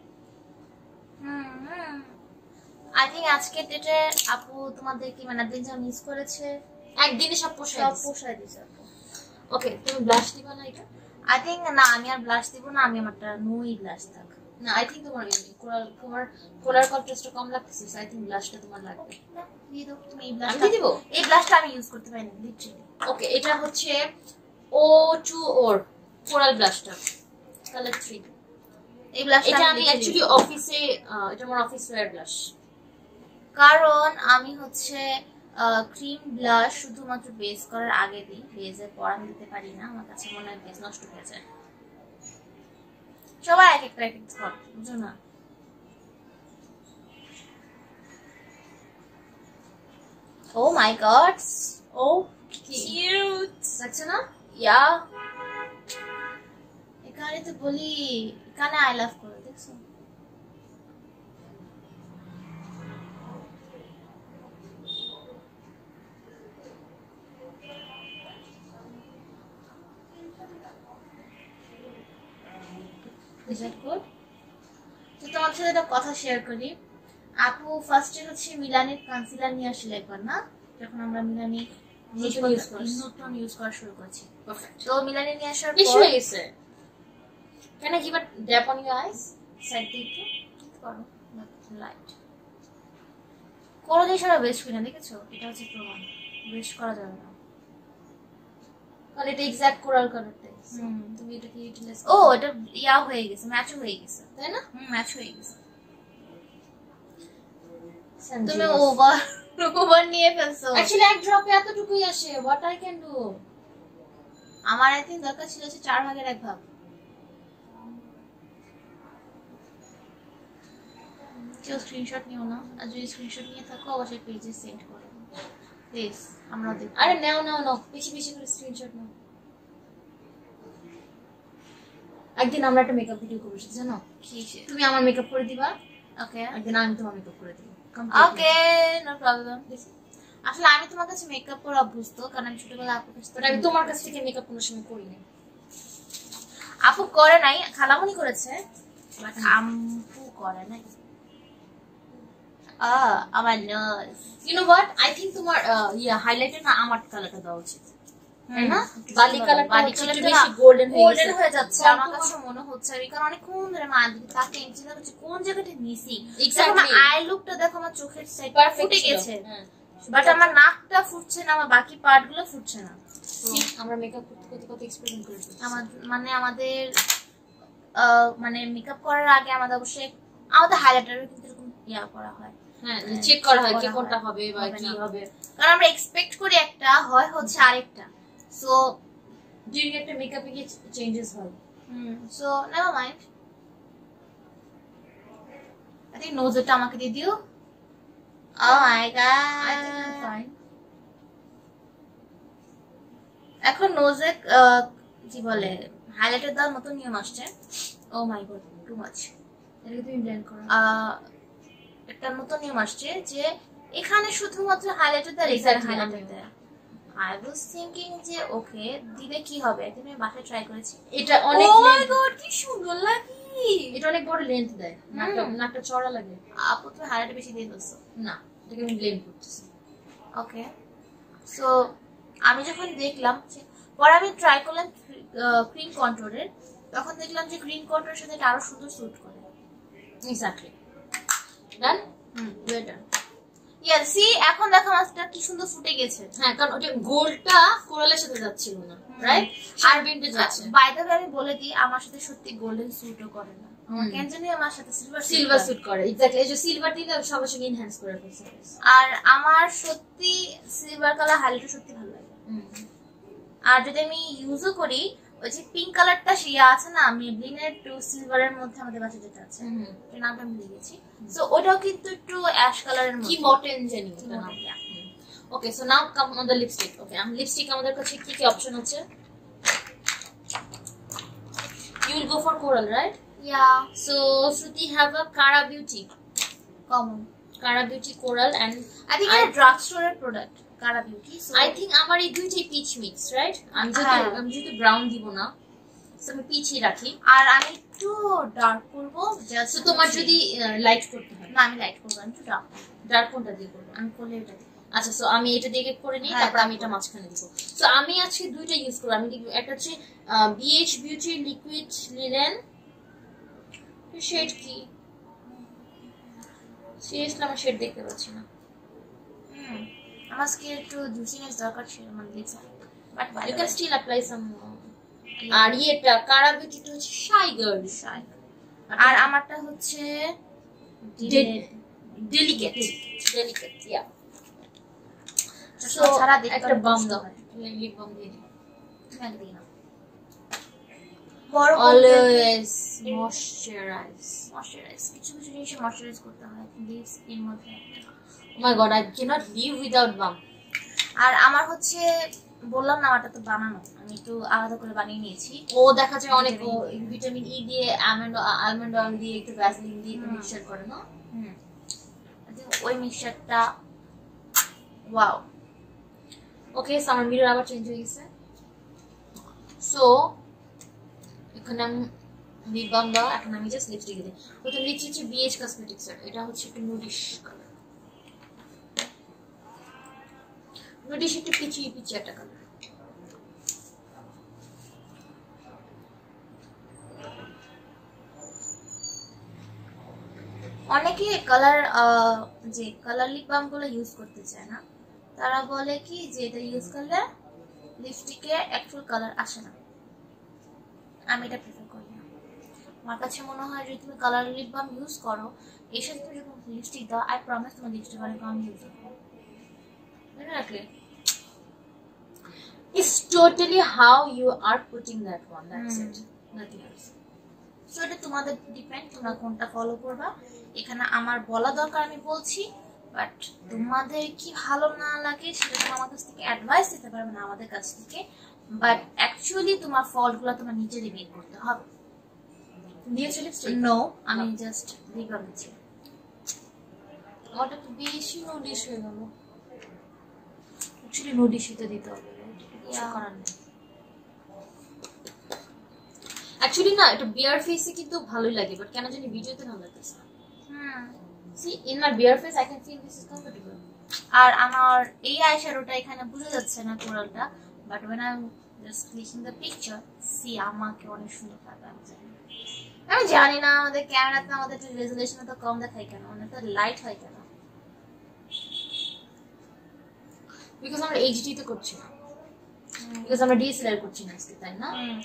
S1: I think আজকে ডেটে আপু তোমাদের কি মানে দিন যা মিস করেছে
S2: একদিনে সব
S1: পোষায় দিছে আপু।
S2: ওকে, তুমি ব্লাশ দিবা না এটা?
S1: আই থিঙ্ক না আমি আর ব্লাশ দিব না, আমি আমারটা নুই ব্লাশ থাক।
S2: না, আই থিঙ্ক তোমার কোলার কন্ট্রাস্টটা কম লাগতেছে, আই থিঙ্ক ব্লাশটা তোমার লাগবে।
S1: দিয়ে দাও তুমি এই
S2: আমি
S1: ব্লাশটা।
S2: দিব?
S1: এই ব্লাশটা আমি ইউজ করতে পারি না লিটারালি।
S2: ওকে, এটা হচ্ছে O2OR কোরাল ব্লাশটা, কালার 3।
S1: এই ব্লাশটা
S2: এটা আমি অ্যাকচুয়ালি অফিসে, এটা আমার অফিস ওয়্যার ব্লাশ,
S1: কারণ আমি হচ্ছে ক্রিম ব্লাশ শুধুমাত্র বেস করার আগে দিই, বেসের পর আমি দিতে পারি না, আমার কাছে মনে হয় বেস নষ্ট হয়ে যায়। সবাই এক একটা স্পট, বুঝো না? ও মাই গড, ও কিউট
S2: লাগছে না?
S1: ইয়া, এখানে তো বলি, এখানে আই লাভ করে দেখছো। তো তোমার সাথে একটা কথা শেয়ার করি। আপু ফার্স্টে হচ্ছে মিলানির কনসিলার নিয়ে আসলে একবার না, যখন আমরা মিলানি নতুন ইউজ করা শুরু করছি। তো মিলানি নিয়ে আসার
S2: বেশি
S1: পর
S2: হয়ে গেছে। Can I give a dab on your eyes?
S1: Side দিয়ে একটু করো লাইট। কোনো জিনিস আমরা ওয়েস্ট করি না, দেখেছো? এটা হচ্ছে প্রমাণ, ওয়েস্ট করা যাবে না।
S2: কারণ এটা এক্সাক্ট কোরাল কালারটাই। তুমি এটা কি ইউটিলাইজ
S1: ও এটা ইয়া হয়ে গেছে, ম্যাচ হয়ে গেছে,
S2: তাই না?
S1: ম্যাচ হয়ে গেছে। তুমি ওভার নিয়ে ফেলছো।
S2: অ্যাকচুয়ালি এক ড্রপে এতটুকুই আসে, হোয়াট আই ক্যান ডু।
S1: আমার আই থিঙ্ক দরকার ছিল 4 ভাগের 1 ভাগ। কেউ স্ক্রিনশট নিও না, আর যদি স্ক্রিনশট নিয়ে থাকো অবশ্যই পেজে সেন্ড করো প্লিজ, আমরা দেখব।
S2: আরে নাও বেশি বেশি করে স্ক্রিনশট নাও। একদিন আমরা একটা মেকআপ ভিডিও করব, জানো? তুমি আমার মেকআপ করে দিবা,
S1: ওকে,
S2: একদিন আমি তোমার মেকআপ করে দিব।
S1: Okay, no problem. আসলে আমি তোমার কাছে মেকআপ করা অভ্যস্ত, কারণ আমি ছোটবেলায় আপুর কাছে,
S2: বাট আমি তোমার কাছ থেকে মেকআপ কোনো সময় করি না।
S1: আপু করে নাই, খালামণি করেছে, বাট আম্পু করে নাই। আমার nose,
S2: you know what, I think তোমার হাইলাইটার না আমার কালারটা দেওয়া উচিত, তাই না? বালি কালারটা একটু বেশি গোল্ডেন
S1: হয়ে যাচ্ছে আমার কাছে মনে হচ্ছে। আমি কারণ অনেকক্ষণ ধরে মা দিকে তাকে চিন্তা করছি কোন জায়গাটা মিসিং।
S2: এক্স্যাক্টলি,
S1: আই লুকটা দেখো, আমার চোখের সাইড
S2: পারফেক্ট
S1: ফুটে গেছে, বাট আমার নাকটা ফুটছে না, আমার বাকি পার্ট গুলো ফুটছে না।
S2: আমরা মেকআপ করতে কত এক্সপেরিমেন্ট করেছি।
S1: আমাদের মানে মেকআপ করার আগে আমাদের অবশ্যই আমাদের হাইলাইটারও কিন্তু এরকম ইয়া করা হয়,
S2: হ্যাঁ চেক করা হয় কি কোনটা হবে বা কি হবে,
S1: কারণ আমরা এক্সপেক্ট করি একটা হয় হচ্ছে আরেকটা। সো
S2: ডিউরিং একটা মেকআপে কি চেঞ্জেস হয়।
S1: So never mind, I think নোজটা আমাকে দিয়ে দিও। ও মাই গড, এখন নোজে কি বলে হাইলাইটার দেওয়ার নতুন নিয়ম আসছে। Oh my god, too much.
S2: এটাকে তুমি ব্লেন্ড করো।
S1: একটা নতুন নিয়ম আসছে যে এখানে শুধুমাত্র হাইলাইটার দেয়, এখানে হাইলাইটার দেয়। I was thinking যে ওকে দিলে কি হবে, তুমি বাসায় ট্রাই করেছি,
S2: এটা অনেক
S1: ও মাই গড কি সুন্দর লাগে,
S2: এটা অনেক বড় লেন্থ দেয়, নাকটা চড়া লাগে।
S1: আপু তুমি হাইলাইটার বেশি দিয়ে দিছো
S2: না, এটাকে আমি ব্লেন্ড করতেছি।
S1: ওকে, সো আমি যখন দেখলাম পরে আমি ট্রাই করলাম ক্রিম কন্ট্রোলের, তখন দেখলাম যে ক্রিম কন্ট্রোলের সাথে এটা আরো সুন্দর স্যুট করে।
S2: Exactly, done.
S1: Better, yeah see এখন দেখো মাছটা কি সুন্দর ফুটে গেছে।
S2: হ্যাঁ, কারণ ওটা গোল্ডটা কোরালের সাথে যাচ্ছিল না, রাইট? আর ভিন্টেজ আছে।
S1: বাই দ্য ওয়ে আমি বলে দিই, আমার সাথে সত্যি গোল্ডেন স্যুটও করে না, কেন জানি আমার সাথে সিলভার
S2: স্যুট করে। এক্স্যাক্টলি, এই যে সিলভার দিলে সবার সঙ্গে এনহ্যান্স করে ফেলছে।
S1: আর আমার সত্যি সিলভার কালার হাইলাইটার সত্যি ভালো লাগে। আর যদি আমি ইউজও করি ওই যে পিঙ্ক কালারটা শিয়া আছে না মেবলিনের টু সিলভারের মধ্যে আমাদের কাছে যেটা আছে এর নামটা ভুলে গেছি সো ওটাও কিন্তু একটু অ্যাশ কালারের মধ্যে
S2: কি মটেন জানি ওটা নাম okay so now come on the lipstick okay lipstick আমাদের কাছে কি কি অপশন আছে you will go for coral right
S1: yeah
S2: so Shruti have a Cara Beauty
S1: common
S2: Cara Beauty coral and
S1: I think it's a drugstore product Cara Beauty so
S2: I think আমার এই দুইটাই পিচ মিক্স রাইট আমি যদি ব্রাউন দিব না সো আমি পিচই রাখি
S1: আর আমি একটু ডার্ক করব
S2: জাস্ট তোমার যদি লাইট করতে হয়
S1: না আমি লাইট করব আমি একটু
S2: ডার্ক কোনটা দিয়ে করব
S1: আমি করলে এটা দিই
S2: আচ্ছা সো আমি এটা দিয়ে করে নিই তারপর আমি এটা মাঝখানে দিব সো আমি আজকে দুইটা ইউজ করব আমি একটা হচ্ছে BH Beauty liquid linen shade কি সিরিয়াসলি আমার শেড দেখতে পাচ্ছি না
S1: আমার স্কিন একটু জুসিনেস দরকার ছিল মানে lips but
S2: you can still apply some আর এটা Cara Beauty তো হচ্ছে shy girl
S1: আর আমারটা হচ্ছে
S2: delicate yeah
S1: সো সারা দেখতে
S2: একটা বাম দাও লিপ বাম দিয়ে দিই
S1: বড়
S2: always moisturize
S1: কিছু কিছু জিনিস ময়শ্চারাইজ করতে হয় লিপ স্কিন মধ্যে
S2: oh my god I cannot live without balm
S1: আর আমার হচ্ছে বললাম না আমারটা তো বানানো আমি একটু আলাদা করে বানিয়ে নিয়েছি
S2: ও দেখা যায় অনেক ভিটামিন ই দিয়ে আলমন্ড অয়েল দিয়ে একটু ভ্যাসলিন দিয়ে মিক্সচার করে না
S1: ওই মিক্সচারটা ওয়াও
S2: ওকে সামার মিরর আবার চেঞ্জ হয়ে গেছে সো এখানে আমি লিপ বাম দাও এখন আমি জাস্ট লিপস্টিক দিই প্রথম লিপস্টিক হচ্ছে BH Cosmetics এর এটা হচ্ছে একটু নুডিশ কালার নুডিশ একটু পিচি একটা কালার
S1: অনেকে কালার যে কালার লিপ বাম গুলো ইউজ করতে চায় না তারা বলে কি যে এটা ইউজ করলে লিপস্টিকে অ্যাকচুয়াল কালার আসে না আমি এটা প্রেফার করি না আমার কাছে মনে হয় যদি তুমি কালার লিপ বাম ইউজ করো এর সাথে তুমি যখন লিপস্টিক দাও আই প্রমিস তোমার লিপস্টিক অনেক কম ইউজ হবে
S2: exactly it's totally how you are putting that one that's it nothing else
S1: so এটা তোমাদের ডিপেন্ড তোমরা কোনটা ফলো করবা এখানে আমার বলা দরকার আমি বলছি বাট তোমাদের কি ভালো না লাগে সেটা তুমি আমার কাছ থেকে অ্যাডভাইস দিতে পারবে না আমাদের কাছ থেকে বাট অ্যাকচুয়ালি তোমার ফলগুলো তোমার নিজেরই বের করতে হবে
S2: দিয়েছো লিপস্টিক
S1: নো আমি জাস্ট লিপ বাম দিচ্ছি
S2: ওটা তো বেশি নুডিশ হয়ে গেল
S1: অ্যাকচুয়ালি নুডিশিতে দিতে হবে করার নেই
S2: অ্যাকচুয়ালি না এটা বিয়ার ফেসে কিন্তু ভালোই লাগে বাট কেন জানি ভিডিওতে ভালো লাগতেছে see in my bare face I can feel this is comfortable
S1: আর আমার এই আইশ্যাডোটা এখানে বোঝা যাচ্ছে না কোরালটা but when I'm just clicking the picture see আমাকে অনেক সুন্দর লাগে আমি জানি না আমাদের ক্যামেরাতে আমাদের রেজোলিউশন তো কম দেখায় কেন অনেক তো লাইট হয় কেন
S2: বিকজ আমরা HD তে করছি না বিকজ আমরা DSLR করছি না আজকে তাই না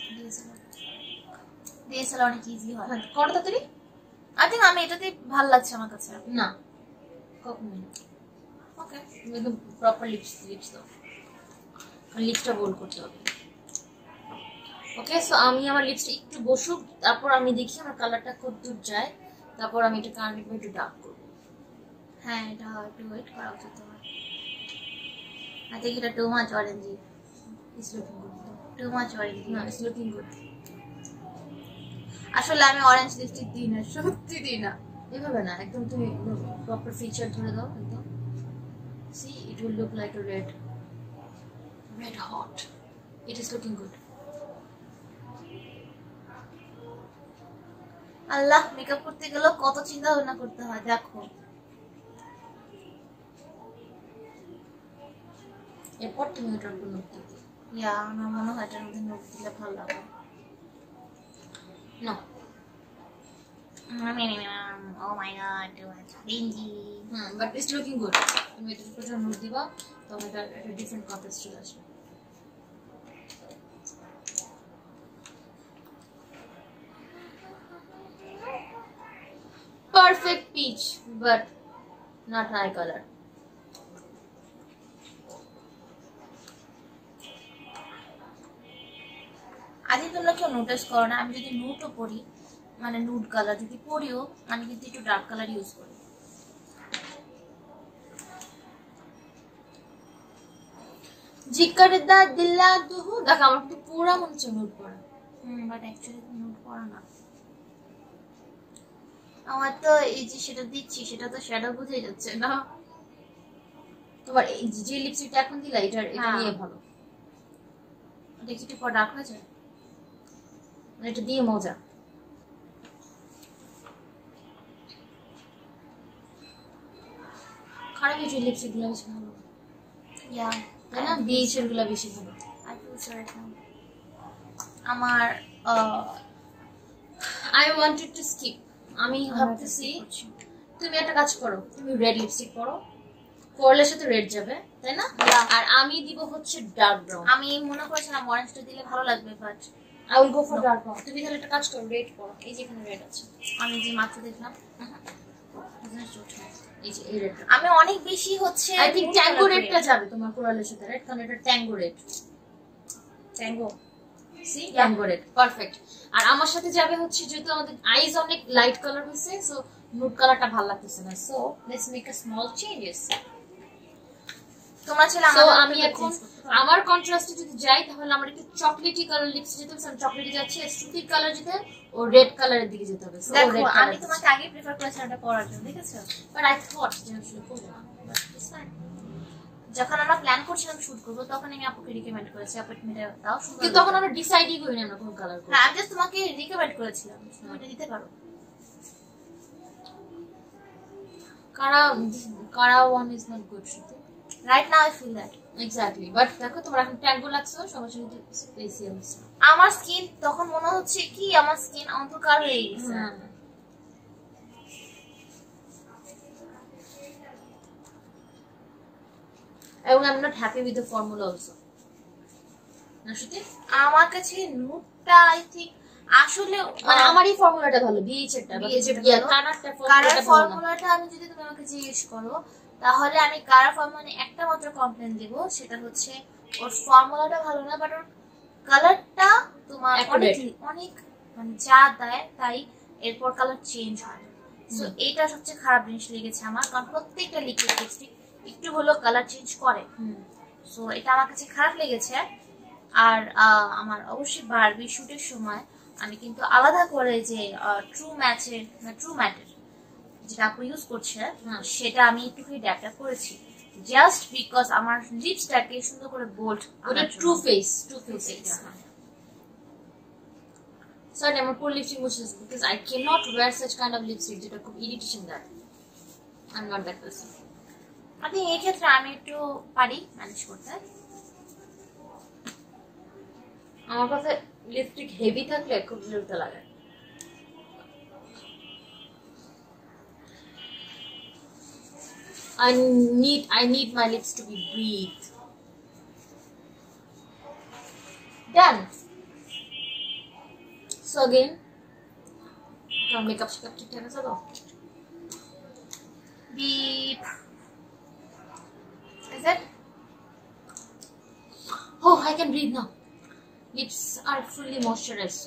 S1: DSLR অনেক ইজি হয়
S2: করো তাড়াতাড়ি
S1: আই থিংক আমি এটাতে ভালো লাগছে আমার কাছে
S2: না কখনোই না
S1: ওকে
S2: একদম প্রপার লিপস দাও লিপসটা বোল্ড করতে হবে ওকে সো আমি আমার লিপসটা একটু বসুক তারপর আমি দেখি আমার কালারটা কত দূর যায় তারপর আমি এটা কানেক্ট একটু ডার্ক করব
S1: হ্যাঁ এটা একটু ওয়েট করা উচিত তোমার আই থিংক এটা too much orangey
S2: it's looking good
S1: too much orangey
S2: না ইটস লুকিং গুড
S1: আসলে আমি অরেঞ্জ লিপস্টিক দিই না সত্যি দিই না
S2: এভাবে না একদম তুমি প্রপার ফিচার ধরে দাও একদম see it will look like a red hot it is looking good
S1: আল্লাহ মেকআপ করতে গেলে কত চিন্তা ভাবনা করতে হয় দেখো
S2: এরপর তুমি এটার উপর নোট দিবে
S1: ইয়া আমার মনে হয় এটার মধ্যে নোট দিলে ভালো লাগে
S2: না
S1: oh my god too much cringy
S2: but it's looking good তুমি এটার উপর যখন নোট দিবা তখন এটা একটা ডিফারেন্ট কন্ট্রাস্ট চলে আসবে perfect peach but not high color
S1: আজকে তোমরা কেউ নোটিস করো না, আমি যদি নুডও পরি, মানে নুড কালার যদি পরিও, আমি কিন্তু একটু ডার্ক কালার ইউজ করি।
S2: জিকারিদা দিল্লা দুহু দেখো আমার তো পুরো মন হচ্ছে নুড পরা।
S1: বাট অ্যাকচুয়ালি নুড পরা না। আমার তো এই যে সেটা দিচ্ছি সেটা তো শ্যাডো বুঝে যাচ্ছে না।
S2: তোমার এই যে লিপস্টিকটা এখন দিলা এটা নিয়ে ভালো,
S1: দেখি একটু পর ডার্ক হয়ে যায়,
S2: এটা দিয়ে মজা। খারাপ এই লিপস্টিক গুলো বেশি ভালো,
S1: ইয়া
S2: তাই না? বিএইচের গুলো বেশি ভালো।
S1: আমার
S2: আই ওয়ান্টেড টু স্কিপ। আমি ভাবতেছি তুমি একটা কাজ করো, তুমি রেড লিপস্টিক পরো, করলের সাথে রেড যাবে তাই না? আর আমি দিব হচ্ছে ডার্ক ব্রাউন।
S1: আমি মনে করছিলাম অরেঞ্জটা দিলে ভালো লাগবে, but
S2: I will go for dark brown. তুমি তাহলে একটা কাজ করো, রেড পরো, এই যে এখানে রেড আছে,
S1: আমি যে মাত্র দেখলাম।
S2: এই যে এই রেডটা
S1: আমি অনেক বেশি হচ্ছে
S2: আই থিংক ট্যাঙ্গো রেডটা যাবে তোমার কোরালের সাথে, রেড কারণ এটা tango red.
S1: Tango
S2: see tango red perfect. আর আমার সাথে যাবে হচ্ছে যেহেতু আমাদের আইজ অনেক লাইট কালার হয়েছে, সো নুড কালারটা ভালো লাগতেছে না, so let's make a small changes.
S1: তোমরা ছেলে
S2: সো আমি এখন আমার কন্ট্রাস্টে যদি যাই তাহলে আমার একটু চকলেটি কালার লিপস্টিক যেতে হবে, আমি চকলেটি যাচ্ছি, সুতির কালার যেতে ও রেড কালারের দিকে যেতে হবে। সো
S1: দেখো আমি তোমাকে আগে প্রেফার করেছিলাম এটা পরার জন্য, ঠিক আছে?
S2: বাট আই থট যে আমি শুরু করব না, বাট ইটস ফাইন।
S1: যখন আমরা প্ল্যান করছিলাম শুট করব তখন আমি আপুকে রিকমেন্ড করেছি অ্যাপয়েন্টমেন্টে দাও,
S2: কিন্তু তখন আমরা ডিসাইডই করিনি আমরা কোন কালার করব।
S1: হ্যাঁ আমি জাস্ট তোমাকে রিকমেন্ড করেছিলাম তুমি এটা দিতে পারো।
S2: Cara one is not good শুতে
S1: right now I feel that
S2: exactly. But দেখো তোমার এখন ট্যাঙ্গো লাগছে, সমস্যা কিন্তু স্পেশাল।
S1: আমার স্কিন তখন মনে হচ্ছে কি আমার স্কিন অন্ধকার হয়ে গেছে।
S2: এবং I am not happy with the formula also. না শুতে
S1: আমার কাছে নুডটা আই থিংক আসলে
S2: মানে আমার এই ফর্মুলাটা ভালো, বিএইচ এরটা
S1: কালার ফর্মুলাটা আমি যদি তুমি আমাকে জিজ্ঞেস করো তাহলে আমি কালার ফর্মুলা একটা মাত্র কমপ্লেইন দেব, সেটা হচ্ছে ওর ফর্মুলাটা ভালো না, বাট ওর কালারটা তোমার অনেক মানে যা দেয় তাই এরপর কালার চেঞ্জ হয়। সো এইটা সবচেয়ে খারাপ জিনিস লেগেছে আমার, কারণ প্রত্যেকটা লিকুইড লিপস্টিক একটু হলেও কালার চেঞ্জ করে। সো এটা আমার কাছে খারাপ লেগেছে। আর আমার অবশ্যই বারবি শুটের সময় আমি কিন্তু আলাদা করে যে ট্রু ম্যাটের যেটা আপু ইউজ করছে সেটা আমি একটুখানি ড্যাপটা করেছি, জাস্ট বিকজ আমার লিপসটাকে সুন্দর করে বোল্ড,
S2: ওটা true face Sorry, I'm put lipstick because I cannot wear such kind of lipstick যেটা খুব ইরিটেশন দেয়। I'm not that person.
S1: আমি এই ক্ষেত্রে আমি একটু পারি ম্যানেজ করতে।
S2: আমার কাছে লিপস্টিক হেভি থাকলে খুব বিরক্ত লাগে। I need my lips to be breathed. Done. So again, makeup ঠিক আছে তো?
S1: Beep. Is it?
S2: Oh, I can breathe now. Lips are fully moisturized.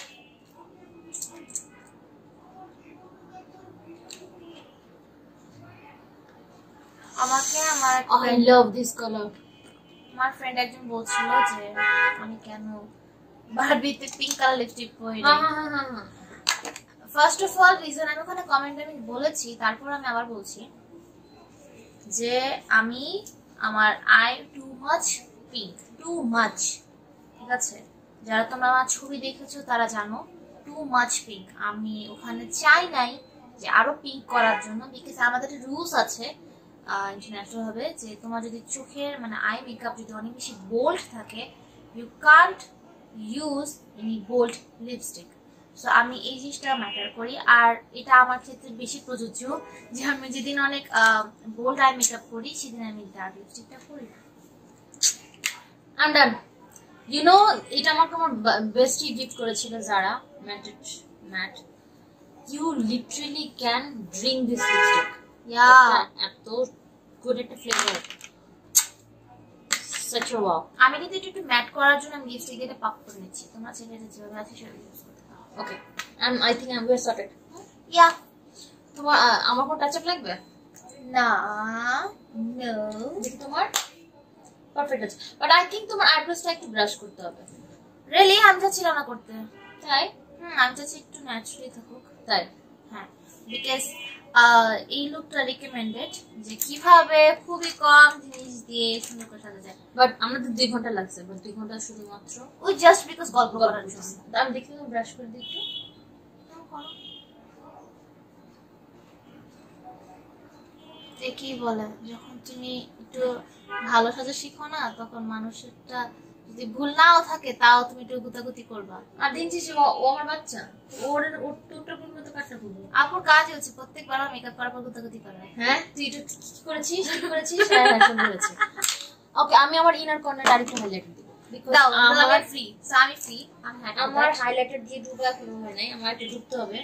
S1: আমাকে আমার
S2: I love this color.
S1: আমার ফ্রেন্ড একজন বলছিল যে আমি কেন বারবিতে পিঙ্ক কালার লিপস্টিক পরি। ফার্স্ট অফ অল রিজন আমি ওখানে কমেন্টে আমি বলেছি, তারপর আমি আবার বলছি যে আমি আমার eye too much pink, too much, ঠিক আছে? যারা তোমরা আমার ছবি দেখেছো তারা জানো টু মাচ পিঙ্ক। আমি ওখানে চাই নাই যে আরো পিঙ্ক করার জন্য, বিকজ আমাদের একটা রুলস আছে ইন্টারন্যাশনাল ভাবে যে তোমার যদি চোখের মানে আই মেকআপ যদি অনেক বেশি বোল্ড থাকে, you can't use any bold lipstick. So আমি এই জিনিসটা ম্যাটার করি, আর এটা আমার ক্ষেত্রে বেশি প্রযোজ্য যে আমি যেদিন অনেক বোল্ড আই মেকআপ করি সেদিন আমি ডার্ক লিপস্টিকটা করি না।
S2: I'm done. You know, এটা আমাকে আমার বেস্টি গিফট করেছিল যারা matte. You literally can drink this lipstick.
S1: Yeah.
S2: এত গুড একটা ফ্লেভার, such a wow.
S1: আমি কিন্তু একটু ম্যাট করার জন্য আমি লিপস্টিক দিয়ে পাপ করে নিচ্ছি, তোমরা চাইলে যেভাবে আছে সেভাবে ইউজ করতে পারো।
S2: Okay, I think I'm very sorted.
S1: ইয়া
S2: তোমার আমার কোন টাচ আপ লাগবে
S1: না, নো,
S2: দেখি তোমার পারফেক্ট আছে, বাট আই থিংক তোমার আইব্রোসটা একটু ব্রাশ করতে হবে।
S1: রিয়েলি আমি চাচ্ছিলাম না করতে।
S2: তাই?
S1: আমি চাচ্ছি একটু ন্যাচারালি থাকুক।
S2: তাই?
S1: হ্যাঁ, বিকজ এই লুকটা রিকমেন্ডেড যে কিভাবে খুবই কম জিনিস দিয়ে সুন্দর করে সাজা যায়।
S2: বাট আমাদের 2 ঘন্টা লাগছে, বাট 2 ঘন্টা শুধুমাত্র
S1: ওই জাস্ট বিকজ গল্প করার জন্য।
S2: আমি দেখি তুমি ব্রাশ করে দিই একটু।
S1: কি বলে, যখন তুমি একটু ভালো সাজা শিখো না, তখন মানুষেরটা যদি ভুল নাও থাকে তাও তুমি একটু গুতাগুতি করবা।
S2: আর দিন শেষে ও আমার বাচ্চা, ওর টোটা পূর্ণ তো কাটটা করবো।
S1: আপুর কাজ হচ্ছে প্রত্যেকবার মেকআপ করার পর গুতাগুতি করা।
S2: হ্যাঁ, তুই এটা কি করেছিস? কি করেছিস? হ্যাঁ হ্যাঁ, শুনতে পেরেছি। ওকে, আমি আমার ইনার কর্নার আরেকটু হাইলাইট দিব।
S1: দাও, আমার ফ্রি, সো আমি ফ্রি।
S2: আমার হাইলাইটার দিয়ে ডুবা এখনো হয় নাই, আমার একটু ডুবতে হবে।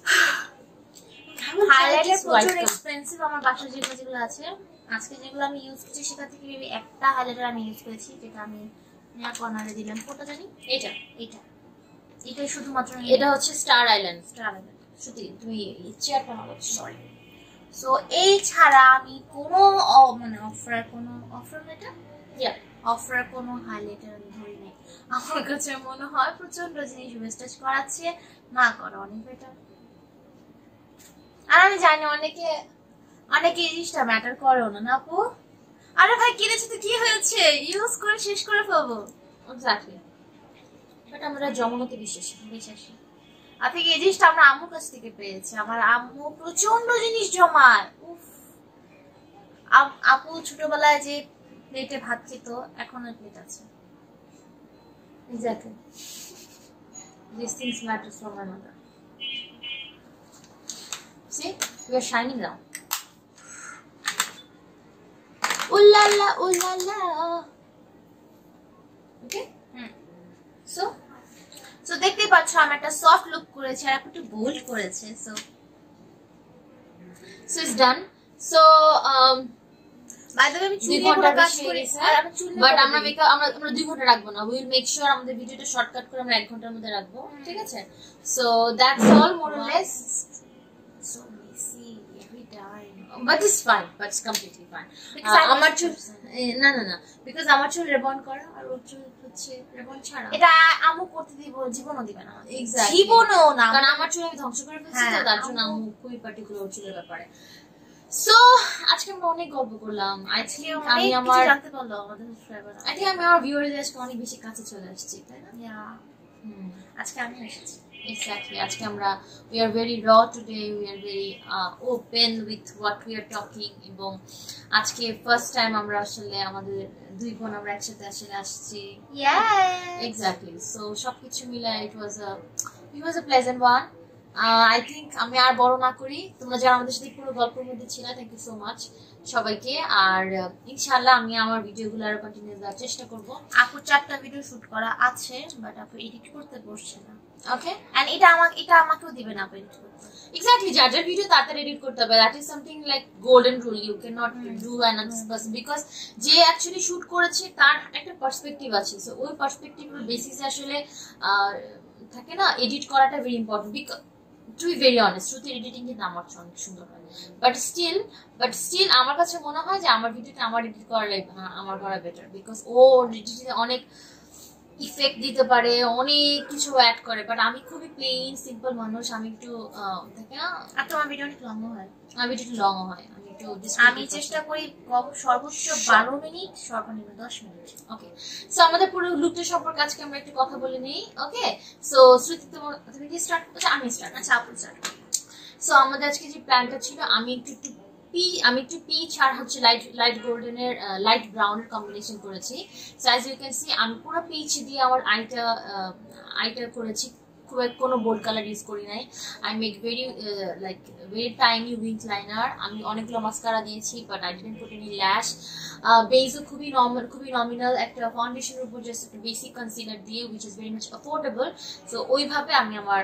S1: হাইলাইটার প্রচুর এক্সপেন্সিভ। আমার বাসায় যেগুলো আছে, আজকে যেগুলো আমি ইউজ করছি সেটা থেকে মেবি একটা হাইলাইটার আমি ইউজ করেছি, যেটা আমি নিয়ার কর্নারে দিলাম। কোনটা জানি?
S2: এটা
S1: এটাই শুধুমাত্র।
S2: এটা হচ্ছে স্টার আইল্যান্ড। সত্যি তুমি চেয়ারটা ভালো, সরি।
S1: সো এই ছাড়া আমি কোনো মানে অফার কোনো হাইলাইটার আমি ধরি নাই। আমার কাছে মনে হয় প্রচন্ড জিনিস ওয়েস্টেজ করাচ্ছে, না করা অনেক বেটার। আর আমি জানি অনেকে এই জিনিসটা ম্যাটার করেও না, আপু। আরে ভাই, কিনেছি তো কি হয়েছে, ইউজ করে শেষ করে ফেলবো।
S2: এক্স্যাক্টলি, বাট আমরা জমানতে বিশ্বাসী।
S1: আর থেকে এই জিনিসটা আমরা আম্মুর কাছ থেকে পেয়েছি। আমার আম্মু প্রচন্ড জিনিস জমায়। উফ, আপু ছোটবেলায় যে প্লেটে ভাত খেত, এখন ওই প্লেট আছে।
S2: Exactly. These things matter for my mother. See, we are shining now. Ooh la la, ooh la la. Okay.
S1: So দেখতে পাচ্ছ আমি একটা সফট লুক করেছি আর একটু বোল্ড করেছে। So
S2: it's done. So
S1: by the way আমি চুলে পুরো কাজ করেছি, আর আমি চুলে
S2: বাট আমরা মেকআপ আমরা 2 ঘন্টা রাখবো না। উইল মেক শিওর আমাদের ভিডিওটা শর্টকাট করে আমরা 1 ঘন্টার মধ্যে রাখবো, ঠিক আছে? So that's all, more or less.
S1: So messy every time,
S2: but it's fine, but it's completely fine. আমার চুল না বিকজ আমার চুল রিবন করা আর ওর চুল হচ্ছে রিবন ছাড়া।
S1: এটা আম্মু করতে দিব, জীবনও দিবে না।
S2: এক্স্যাক্টলি,
S1: জীবনও না,
S2: কারণ আমার চুল আমি ধ্বংস করে ফেলছি, তো তার জন্য আম্মু খুবই পার্টিকুলার ওর চুলের ব্যাপারে। সো আজকে আমরা অনেক গল্প করলাম। আই থিংক আমি আমার
S1: জানতে পারলাম আমাদের সাবস্ক্রাইবার।
S2: আই থিংক আমি আমার ভিউয়ারদের আজকে অনেক বেশি কাছে চলে আসছি, তাই না?
S1: আজকে আমি এসেছি।
S2: Exactly. আজকে আমরা we are very raw today, we are very open with what we are talking, এবং আজকে ফার্স্ট টাইম আমরা আসলে আমাদের 2 বোন আমরা একসাথে আসছি। Exactly. So সবকিছু মিলে it was a pleasant one. I think আমি আর বড় না করি, তোমরা যারা আমাদের সাথে পুরো গল্পের মধ্যে ছিল, থ্যাংক ইউ সো মাচ সবাইকে। আর ইনশাআল্লাহ আমি আমার ভিডিওগুলো আরো কন্টিনিউ করার চেষ্টা করব।
S1: আপুর 4টা ভিডিও শুট করা আছে, বাট আপু এডিট করতে বসছে না।
S2: ওকে,
S1: এন্ড এটা আমাকেও দিবেন আপু এডিট করতে।
S2: এক্স্যাক্টলি, যার ভিডিও তাড়াতাড়ি এডিট করতে হবে। That is something like golden rule, you can not do another person, because যে অ্যাকচুয়ালি শুট করেছে তার একটা পার্সপেক্টিভ আছে। সো ওই পার্সপেক্টিভের বেসিসে আসলে থাকে না, এডিট করাটা very important. Because to be very honest, শ্রুতির এডিটিং কিন্তু আমার অনেক সুন্দর হয়, বাট স্টিল আমার কাছে মনে হয় যে আমার ভিডিওতে আমার এডিট করা বেটার, বিকজ ও এডিটিংয়ে অনেক ইফেক্ট দিতে পারে, অনেক কিছু অ্যাড করে। বাট আমি খুবই প্লেন সিম্পল মানুষ, আমি একটু থাকে না,
S1: আর তোমার ভিডিও অনেক লং হয়,
S2: আমার ভিডিও লং হয়।
S1: আমি চেষ্টা করি সর্বোচ্চ 12 মিনিট, সর্বনিম্ন 10 মিনিট।
S2: ওকে, সো আমাদের পুরো লুকটা সম্পর্কে আজকে আমরা একটু কথা বলে নেই। ওকে, সো শ্রুতি তুমি কি স্টার্ট করছো? আমি স্টার্ট।
S1: আচ্ছা, আপু স্টার্ট।
S2: সো আমাদের আজকে যে প্ল্যানটা ছিল, আমি একটু পিচ আর হচ্ছে লাইট গোল্ডেনের লাইট ব্রাউনের কম্বিনেশন করেছি। So as you can see, আমি পুরো পিচ দিয়ে আমার আইটা করেছি, খুব কোনো বোল্ড কালার ইউজ করি নাই। I make very tiny wings liner. আমি অনেকগুলো মাস্কারা দিয়েছি, but I didn't put any lash. বেসও খুবই নমিনাল একটা ফাউন্ডেশনের উপর জাস্ট একটা বেসিক কনসিলার দিয়ে, which is very much affordable. So ওইভাবে আমি আমার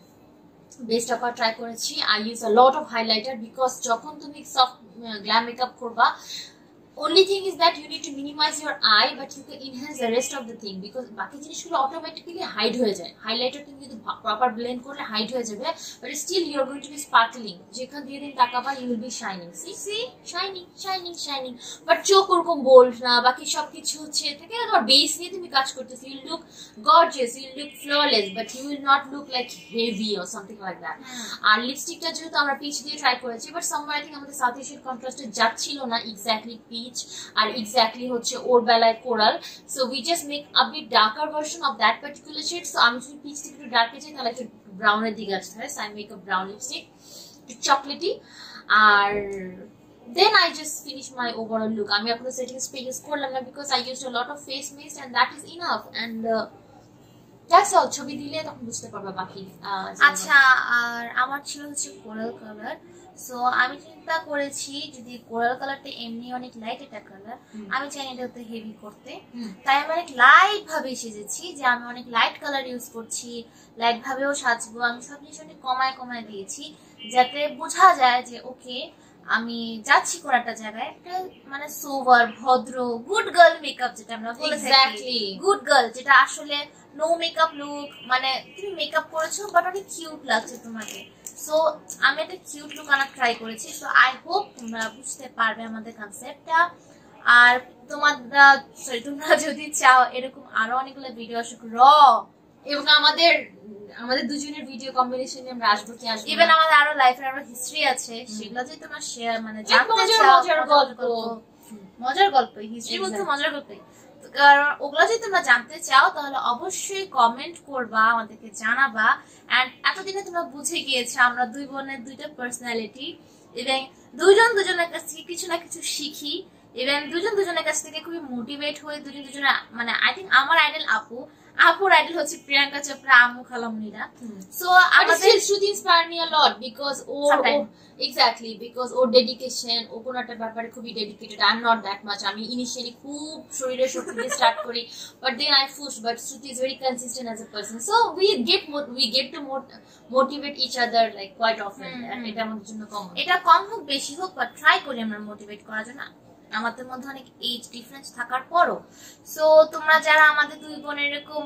S2: বেসটা করা ট্রাই করেছি। I use a lot of highlighter, because যখন তুমি সফট গ্ল্যাম মেকআপ করবা, only thing is that you need to minimize your eye, but you can enhance the rest of the thing because বাকি জিনিসগুলো automatically hide হয়ে যায়. Highlighter তুমি যদি proper blend করলে hide হয়ে যাবে, but still you are going to be sparkling. যেখান দিয়ে দিন তাকাবা you will be shining. See, shining. But চোখ ওরকম bold না, বাকি সবকিছু হচ্ছে থেকে তোমার বেস নিয়ে তুমি কাজ করতেছো. You look gorgeous, you look flawless, but you will not look like heavy or something like that. আর লিপস্টিকটা যেহেতু আমরা পিচ দিয়ে ট্রাই করেছি, but somewhere I think আমাদের সাউথ এশিয়ান কন্ট্রাস্টে যাচ্ছিল না exactly peach আর exactly হচ্ছে ওর বেলায় coral. So we just make a bit darker version of that particular shade. So আমি যদি পিচ থেকে একটু ডার্কে চাই তাহলে একটু ব্রাউনের দিকে আসতে হয়. So I make a brown lipstick, একটু চকলেটি. আর then I just finish my overall look. আমি এখনো সেটিং স্প্রে ইউজ করলাম না because I used a lot of face mist and that is enough. And that's all. ছবি দিলে তখন বুঝতে পারবা বাকি.
S1: আচ্ছা, আর আমার ছিল হচ্ছে কোরাল কালার. সো আমি চিন্তা করেছি যদি কোরাল কালারটা এমনি অনেক লাইট একটা কালার, আমি চাই এটাতে হেভি করতে, তাই আমি অনেক লাইট ভাবে সেজেছি যে আমি অনেক লাইট কালার ইউজ করছি, লাইট ভাবেও সাজবো. আমি সব জিনিস অনেক কমায় দিয়েছি যাতে বোঝা যায় যে ওকে আমি যাচ্ছি কোন একটা জায়গায়, একটা মানে সোভার ভদ্র গুড গার্ল মেকআপ যেটা আমরা বলে থাকি, গুড গার্ল যেটা আসলে নো মেকআপ লুক, মানে তুমি মেকআপ করেছো বাট অনেক কিউট লাগছে তোমাকে. সো আমি একটা কিউট লুক আনার ট্রাই করেছি. সো আই হোপ তোমরা বুঝতে পারবে আমাদের কনসেপ্টটা. আর তোমরা যদি চাও এরকম আরো অনেকগুলো ভিডিও আসুক র,
S2: এবং আমাদের দুজনের ভিডিও কম্বিনেশনে আমরা আসবো কি আসবো,
S1: ইভেন আমাদের আরো লাইফের আরো হিস্ট্রি আছে সেগুলো যদি তোমরা শেয়ার মানে জানতে চাও, মজার গল্প হিস্ট্রি বলতে মজার গল্পই, কারণ ওগুলো যদি তোমরা জানতে চাও তাহলে অবশ্যই কমেন্ট করবা, আমাদেরকে জানাবা. এন্ড এতদিনে তোমরা বুঝে গিয়েছো আমরা দুই বোনের দুইটা পার্সোনালিটি, এবং দুজন দুজনের কাছ থেকে কিছু না কিছু শিখি, এবং দুজন দুজনের কাছ থেকে খুবই মোটিভেট হয়ে দুজনে মানে আই থিঙ্ক আমার আইডল আপুর আইডল হচ্ছে প্রিয়াঙ্কা চোপড়া, আমু খালামুনিরা. সো আমাদের
S2: শুধু inspire me a lot because exactly because ওর ডেডিকেশন, ও কোন একটা ব্যাপারে খুবই dedicated. I am not that much. আমি ইনিশিয়ালি খুব শরীরের শক্তি দিয়ে স্টার্ট করি, but then I push, but Shruti is very consistent as a person. So we get to motivate each other like quite often. এটা আমাদের জন্য কম,
S1: এটা কম হোক বেশি হোক, বাট ট্রাই করি আমরা মোটিভেট করার জন্য আমাদের মধ্যে অনেক এজ ডিফারেন্স থাকার পরও. সো তোমরা যারা আমাদের দুই বোনের এরকম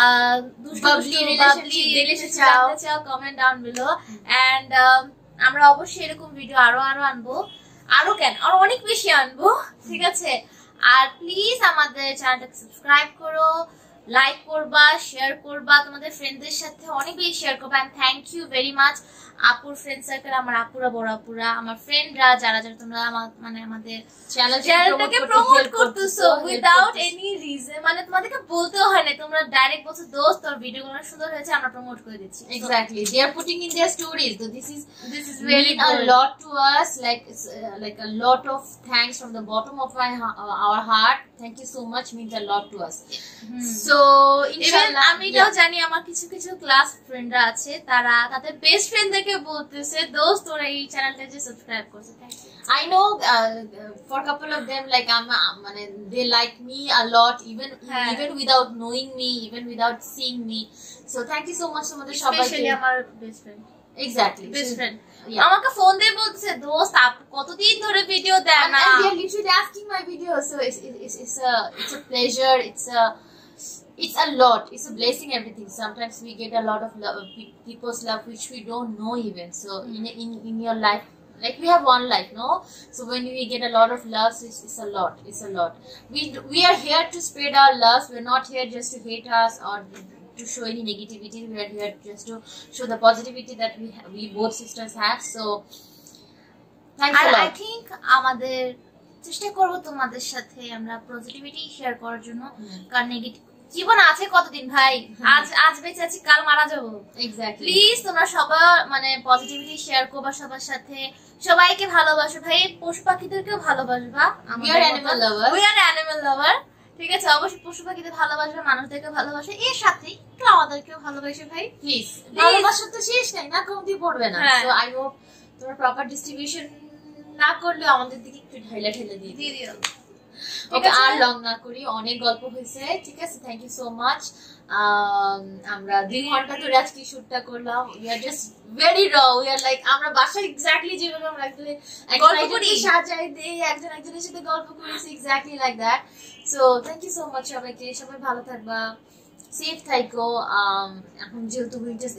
S1: চাও কমেন্ট ডাউন বিলো. এন্ড আমরা অবশ্যই এরকম ভিডিও আরো আনবো, আরো অনেক বেশি আনবো, ঠিক আছে? আর প্লিজ আমাদের চ্যানেলটাকে সাবস্ক্রাইব করো, লাইক করবা, শেয়ার করবা, তোমাদের ফ্রেন্ডদের সাথে অনেক বেশি শেয়ার করবা. And thank you very much আপুর ফ্রেন্ড সার্কেল, আমার আপুরা বড় আপুরা, আমার ফ্রেন্ডরা যারা তোমরা মানে আমাদের চ্যানেলটাকে প্রমোট করতেছো উইদাউট এনি রিজন, মানে তোমাদেরকে বলতেও হয় না, তোমরা ডাইরেক্ট বলছো দোস্ত তোর ভিডিওগুলো সুন্দর হয়েছে আমরা প্রমোট করে দিচ্ছি.
S2: Exactly, they are putting in their stories. So this is really a lot to us, like a lot of thanks from the bottom of our heart. Thank you so much, means a lot to us. So inshallah
S1: আমি এটাও জানি আমার কিছু ক্লাস ফ্রেন্ডরা আছে তারা তাদের বেস্ট ফ্রেন্ডদেরকে বলতেছে দোস্ত তোরা এই চ্যানেলটাকে সাবস্ক্রাইব করছে.
S2: I know for a couple of them like they like me a lot even without knowing me, even without seeing me. So thank you so much তোমাদের সবাইকে,
S1: স্পেশালি আমার best friend.
S2: Exactly,
S1: best friend আমাকে ফোন দিয়ে বলছে দোস্ত আপু কতদিন ধরে ভিডিও দেন না,
S2: and they are literally asking my videos. So it's a pleasure, it's a lot, it's a blessing, everything. Sometimes we get a lot of love, people's love which we don't know even. So in your life, like we have one life, no? So when we get a lot of love, so it's a lot. We are here to spread our love. We're not here just to hate us or to show any negativity. We are here just to show the positivity that we both sisters have. So thanks a lot.
S1: I think আমাদের চেষ্টা করব তোমাদের সাথে আমরা পজিটিভিটি শেয়ার করার জন্য, কারণ নেগেটিভ জীবন আছে কতদিন ভাই, আজ বেঁচে আছি কাল মারা যাবো.
S2: এক্স্যাক্টলি,
S1: প্লিজ তোমরা সবার মানে পজিটিভিটি শেয়ার করবা সবার সাথে, সবাইকে ভালোবাসো ভাই, পশু পাখিদেরকেও ভালোবাসবা.
S2: We are animal
S1: lover, ঠিক আছে? অবশ্যই পশু পাখিদের ভালোবাসবে, মানুষদেরকে ভালোবাসে, এর সাথে একটু আমাদেরকেও ভালোবাসে ভাই প্লিজ.
S2: ভালোবাসা তো শেষ নাই, না কমতি পড়বে না. সো আই হোপ তোমরা প্রপার ডিস্ট্রিবিউশন না করলে আমাদের দিকে একটু ঢাইলা দিয়ে দিও. ওকে, আর লং না করি, অনেক গল্প হয়েছে, ঠিক আছে? Thank you so much. আমরা 2 ঘন্টা ধরে আজকে শুটটা করলাম। We are just very raw, we are like আমরা বাসায় এক্স্যাক্টলি যেভাবে আমরা আসলে
S1: গল্প করি,
S2: সাজাই দেই, একজন একজনের সাথে গল্প করেছি, exactly like that. So thank you so much সবাইকে, সবাই ভালো থাকবা, সেফ থাকো। এখন যেহেতু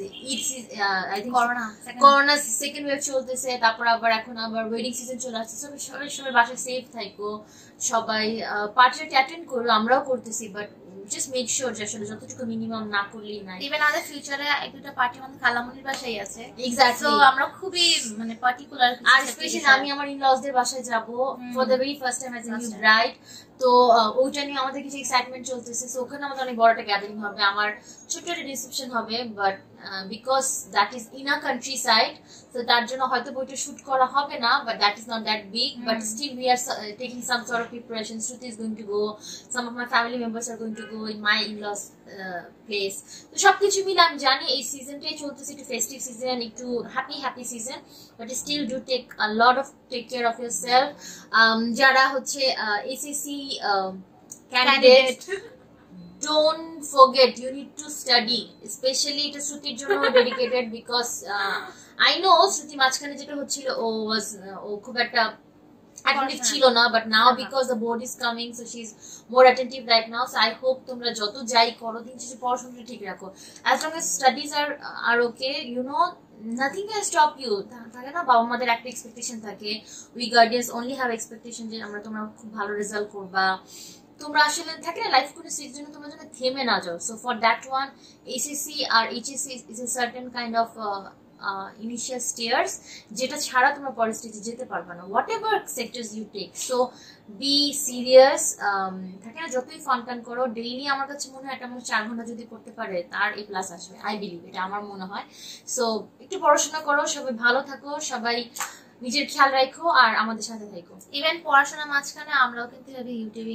S2: I think corona second wave চলতেছে, তারপর আবার এখন আবার ওয়েডিং সিজন চলে আসছে, সবাই সবাই বাসায় সেফ থাকো, সবাই পার্টিটা অ্যাটেন্ড করো, আমরাও করতেছি, বাট জাস্ট মেক শিওর যে আসলে যতটুকু মিনিমাম না করলেই নাই।
S1: ইভেন আমাদের ফিউচারে এক দুটো পার্টি আমাদের খালামনির বাসায় আছে,
S2: এক্স্যাক্টলি,
S1: সো আমরা খুবই মানে পার্টিকুলার,
S2: আর স্পেশালি আমি আমার ইন-লসদের বাসায় যাব for the very first time as a new bride. তো ওইটা নিয়ে আমাদের কিছু এক্সাইটমেন্ট চলতেছে। সো ওখানে আমাদের অনেক বড় একটা গ্যাদারিং হবে, আমার ছোট্ট একটা রিসেপশন হবে, but because that is in a country side, তো তার জন্য হয়তো বইটা শুট করা হবে না, but that is not that big, but still we are taking some sort of preparation. Shruti is going to go, some of my family members are going to go in my in-laws place. তো সবকিছু মিলে আমি জানি এই সিজনটাই চলতেছে একটু ফেস্টিভ সিজন, একটু happy season, but still do take a lot of take care of yourself. যারা হচ্ছে SSC candidate, don't forget you need to study, especially এটা শ্রুতির জন্য dedicated, because I know Shruti মাঝখানে যেটা হচ্ছিল ও খুব একটা attentive ছিল না, but now because the board is coming, so she's more attentive right now. So I hope তোমরা যত যাই করো দিন শেষে পড়াশোনাটা ঠিক রাখো, as long as studies are okay, you know, nothing can stop you. থাকে না বাবা মাদের একটা এক্সপেকটেশন থাকে, we guardians only have expectation যে তোমরা খুব ভালো রেজাল্ট করবা, তোমরা আসলে থাকে না লাইফ কোনো স্টেজের জন্য তোমরা যেন থেমে না যাও। So for that one HSC আর HSC is a certain kind of initial stairs, যেটা ছাড়া তোমরা পরের স্টেজে যেতে পারবে না, whatever sectors you take. So be serious, থাকে না যতই ফান টান করো, ডেইলি আমার কাছে মনে হয় একটা মানুষ 4 ঘন্টা যদি পড়তে পারে তার এ প্লাস আসবে, আই বিলিভ, এটা আমার মনে হয়। সো একটু পড়াশোনা করো, সবাই ভালো থাকো, সবাই নিজের খেয়াল রাখো, আর আমাদের সাথে থাকো।
S1: ইভেন পড়াশোনা মাঝখানে আমরাও কিন্তু ইউটিউবিং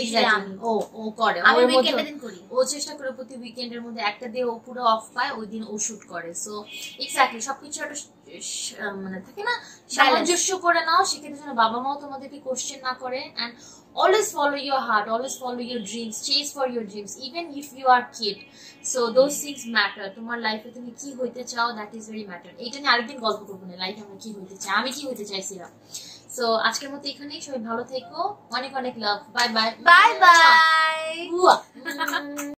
S2: ও করে,
S1: আমি উইকেন্ডে দিন করি,
S2: ও চেষ্টা করে প্রতি উইকেন্ডের মধ্যে একটা দিয়ে ও পুরো অফ পায়, ওই দিন ও শুট করে। সো এক্স্যাক্টলি সবকিছু একটা মানে থাকে না সামঞ্জস্য করে নাও, সেক্ষেত্রে যেন বাবা মাও তোমাদেরকে কোশ্চেন না করে। And always follow your heart, always follow your dreams, chase for your dreams, even if you are kid. So those things matter. তোমার লাইফে তুমি কি হইতে চাও, that is very matter. এইটা নিয়ে আরেকদিন গল্প করবো না, লাইফে আমরা কি হইতে চাই, আমি কি হইতে চাইছিলাম। সো আজকের মতো এখানেই, সবাই ভালো থেকো, অনেক অনেক love, bye bye,
S1: bye by.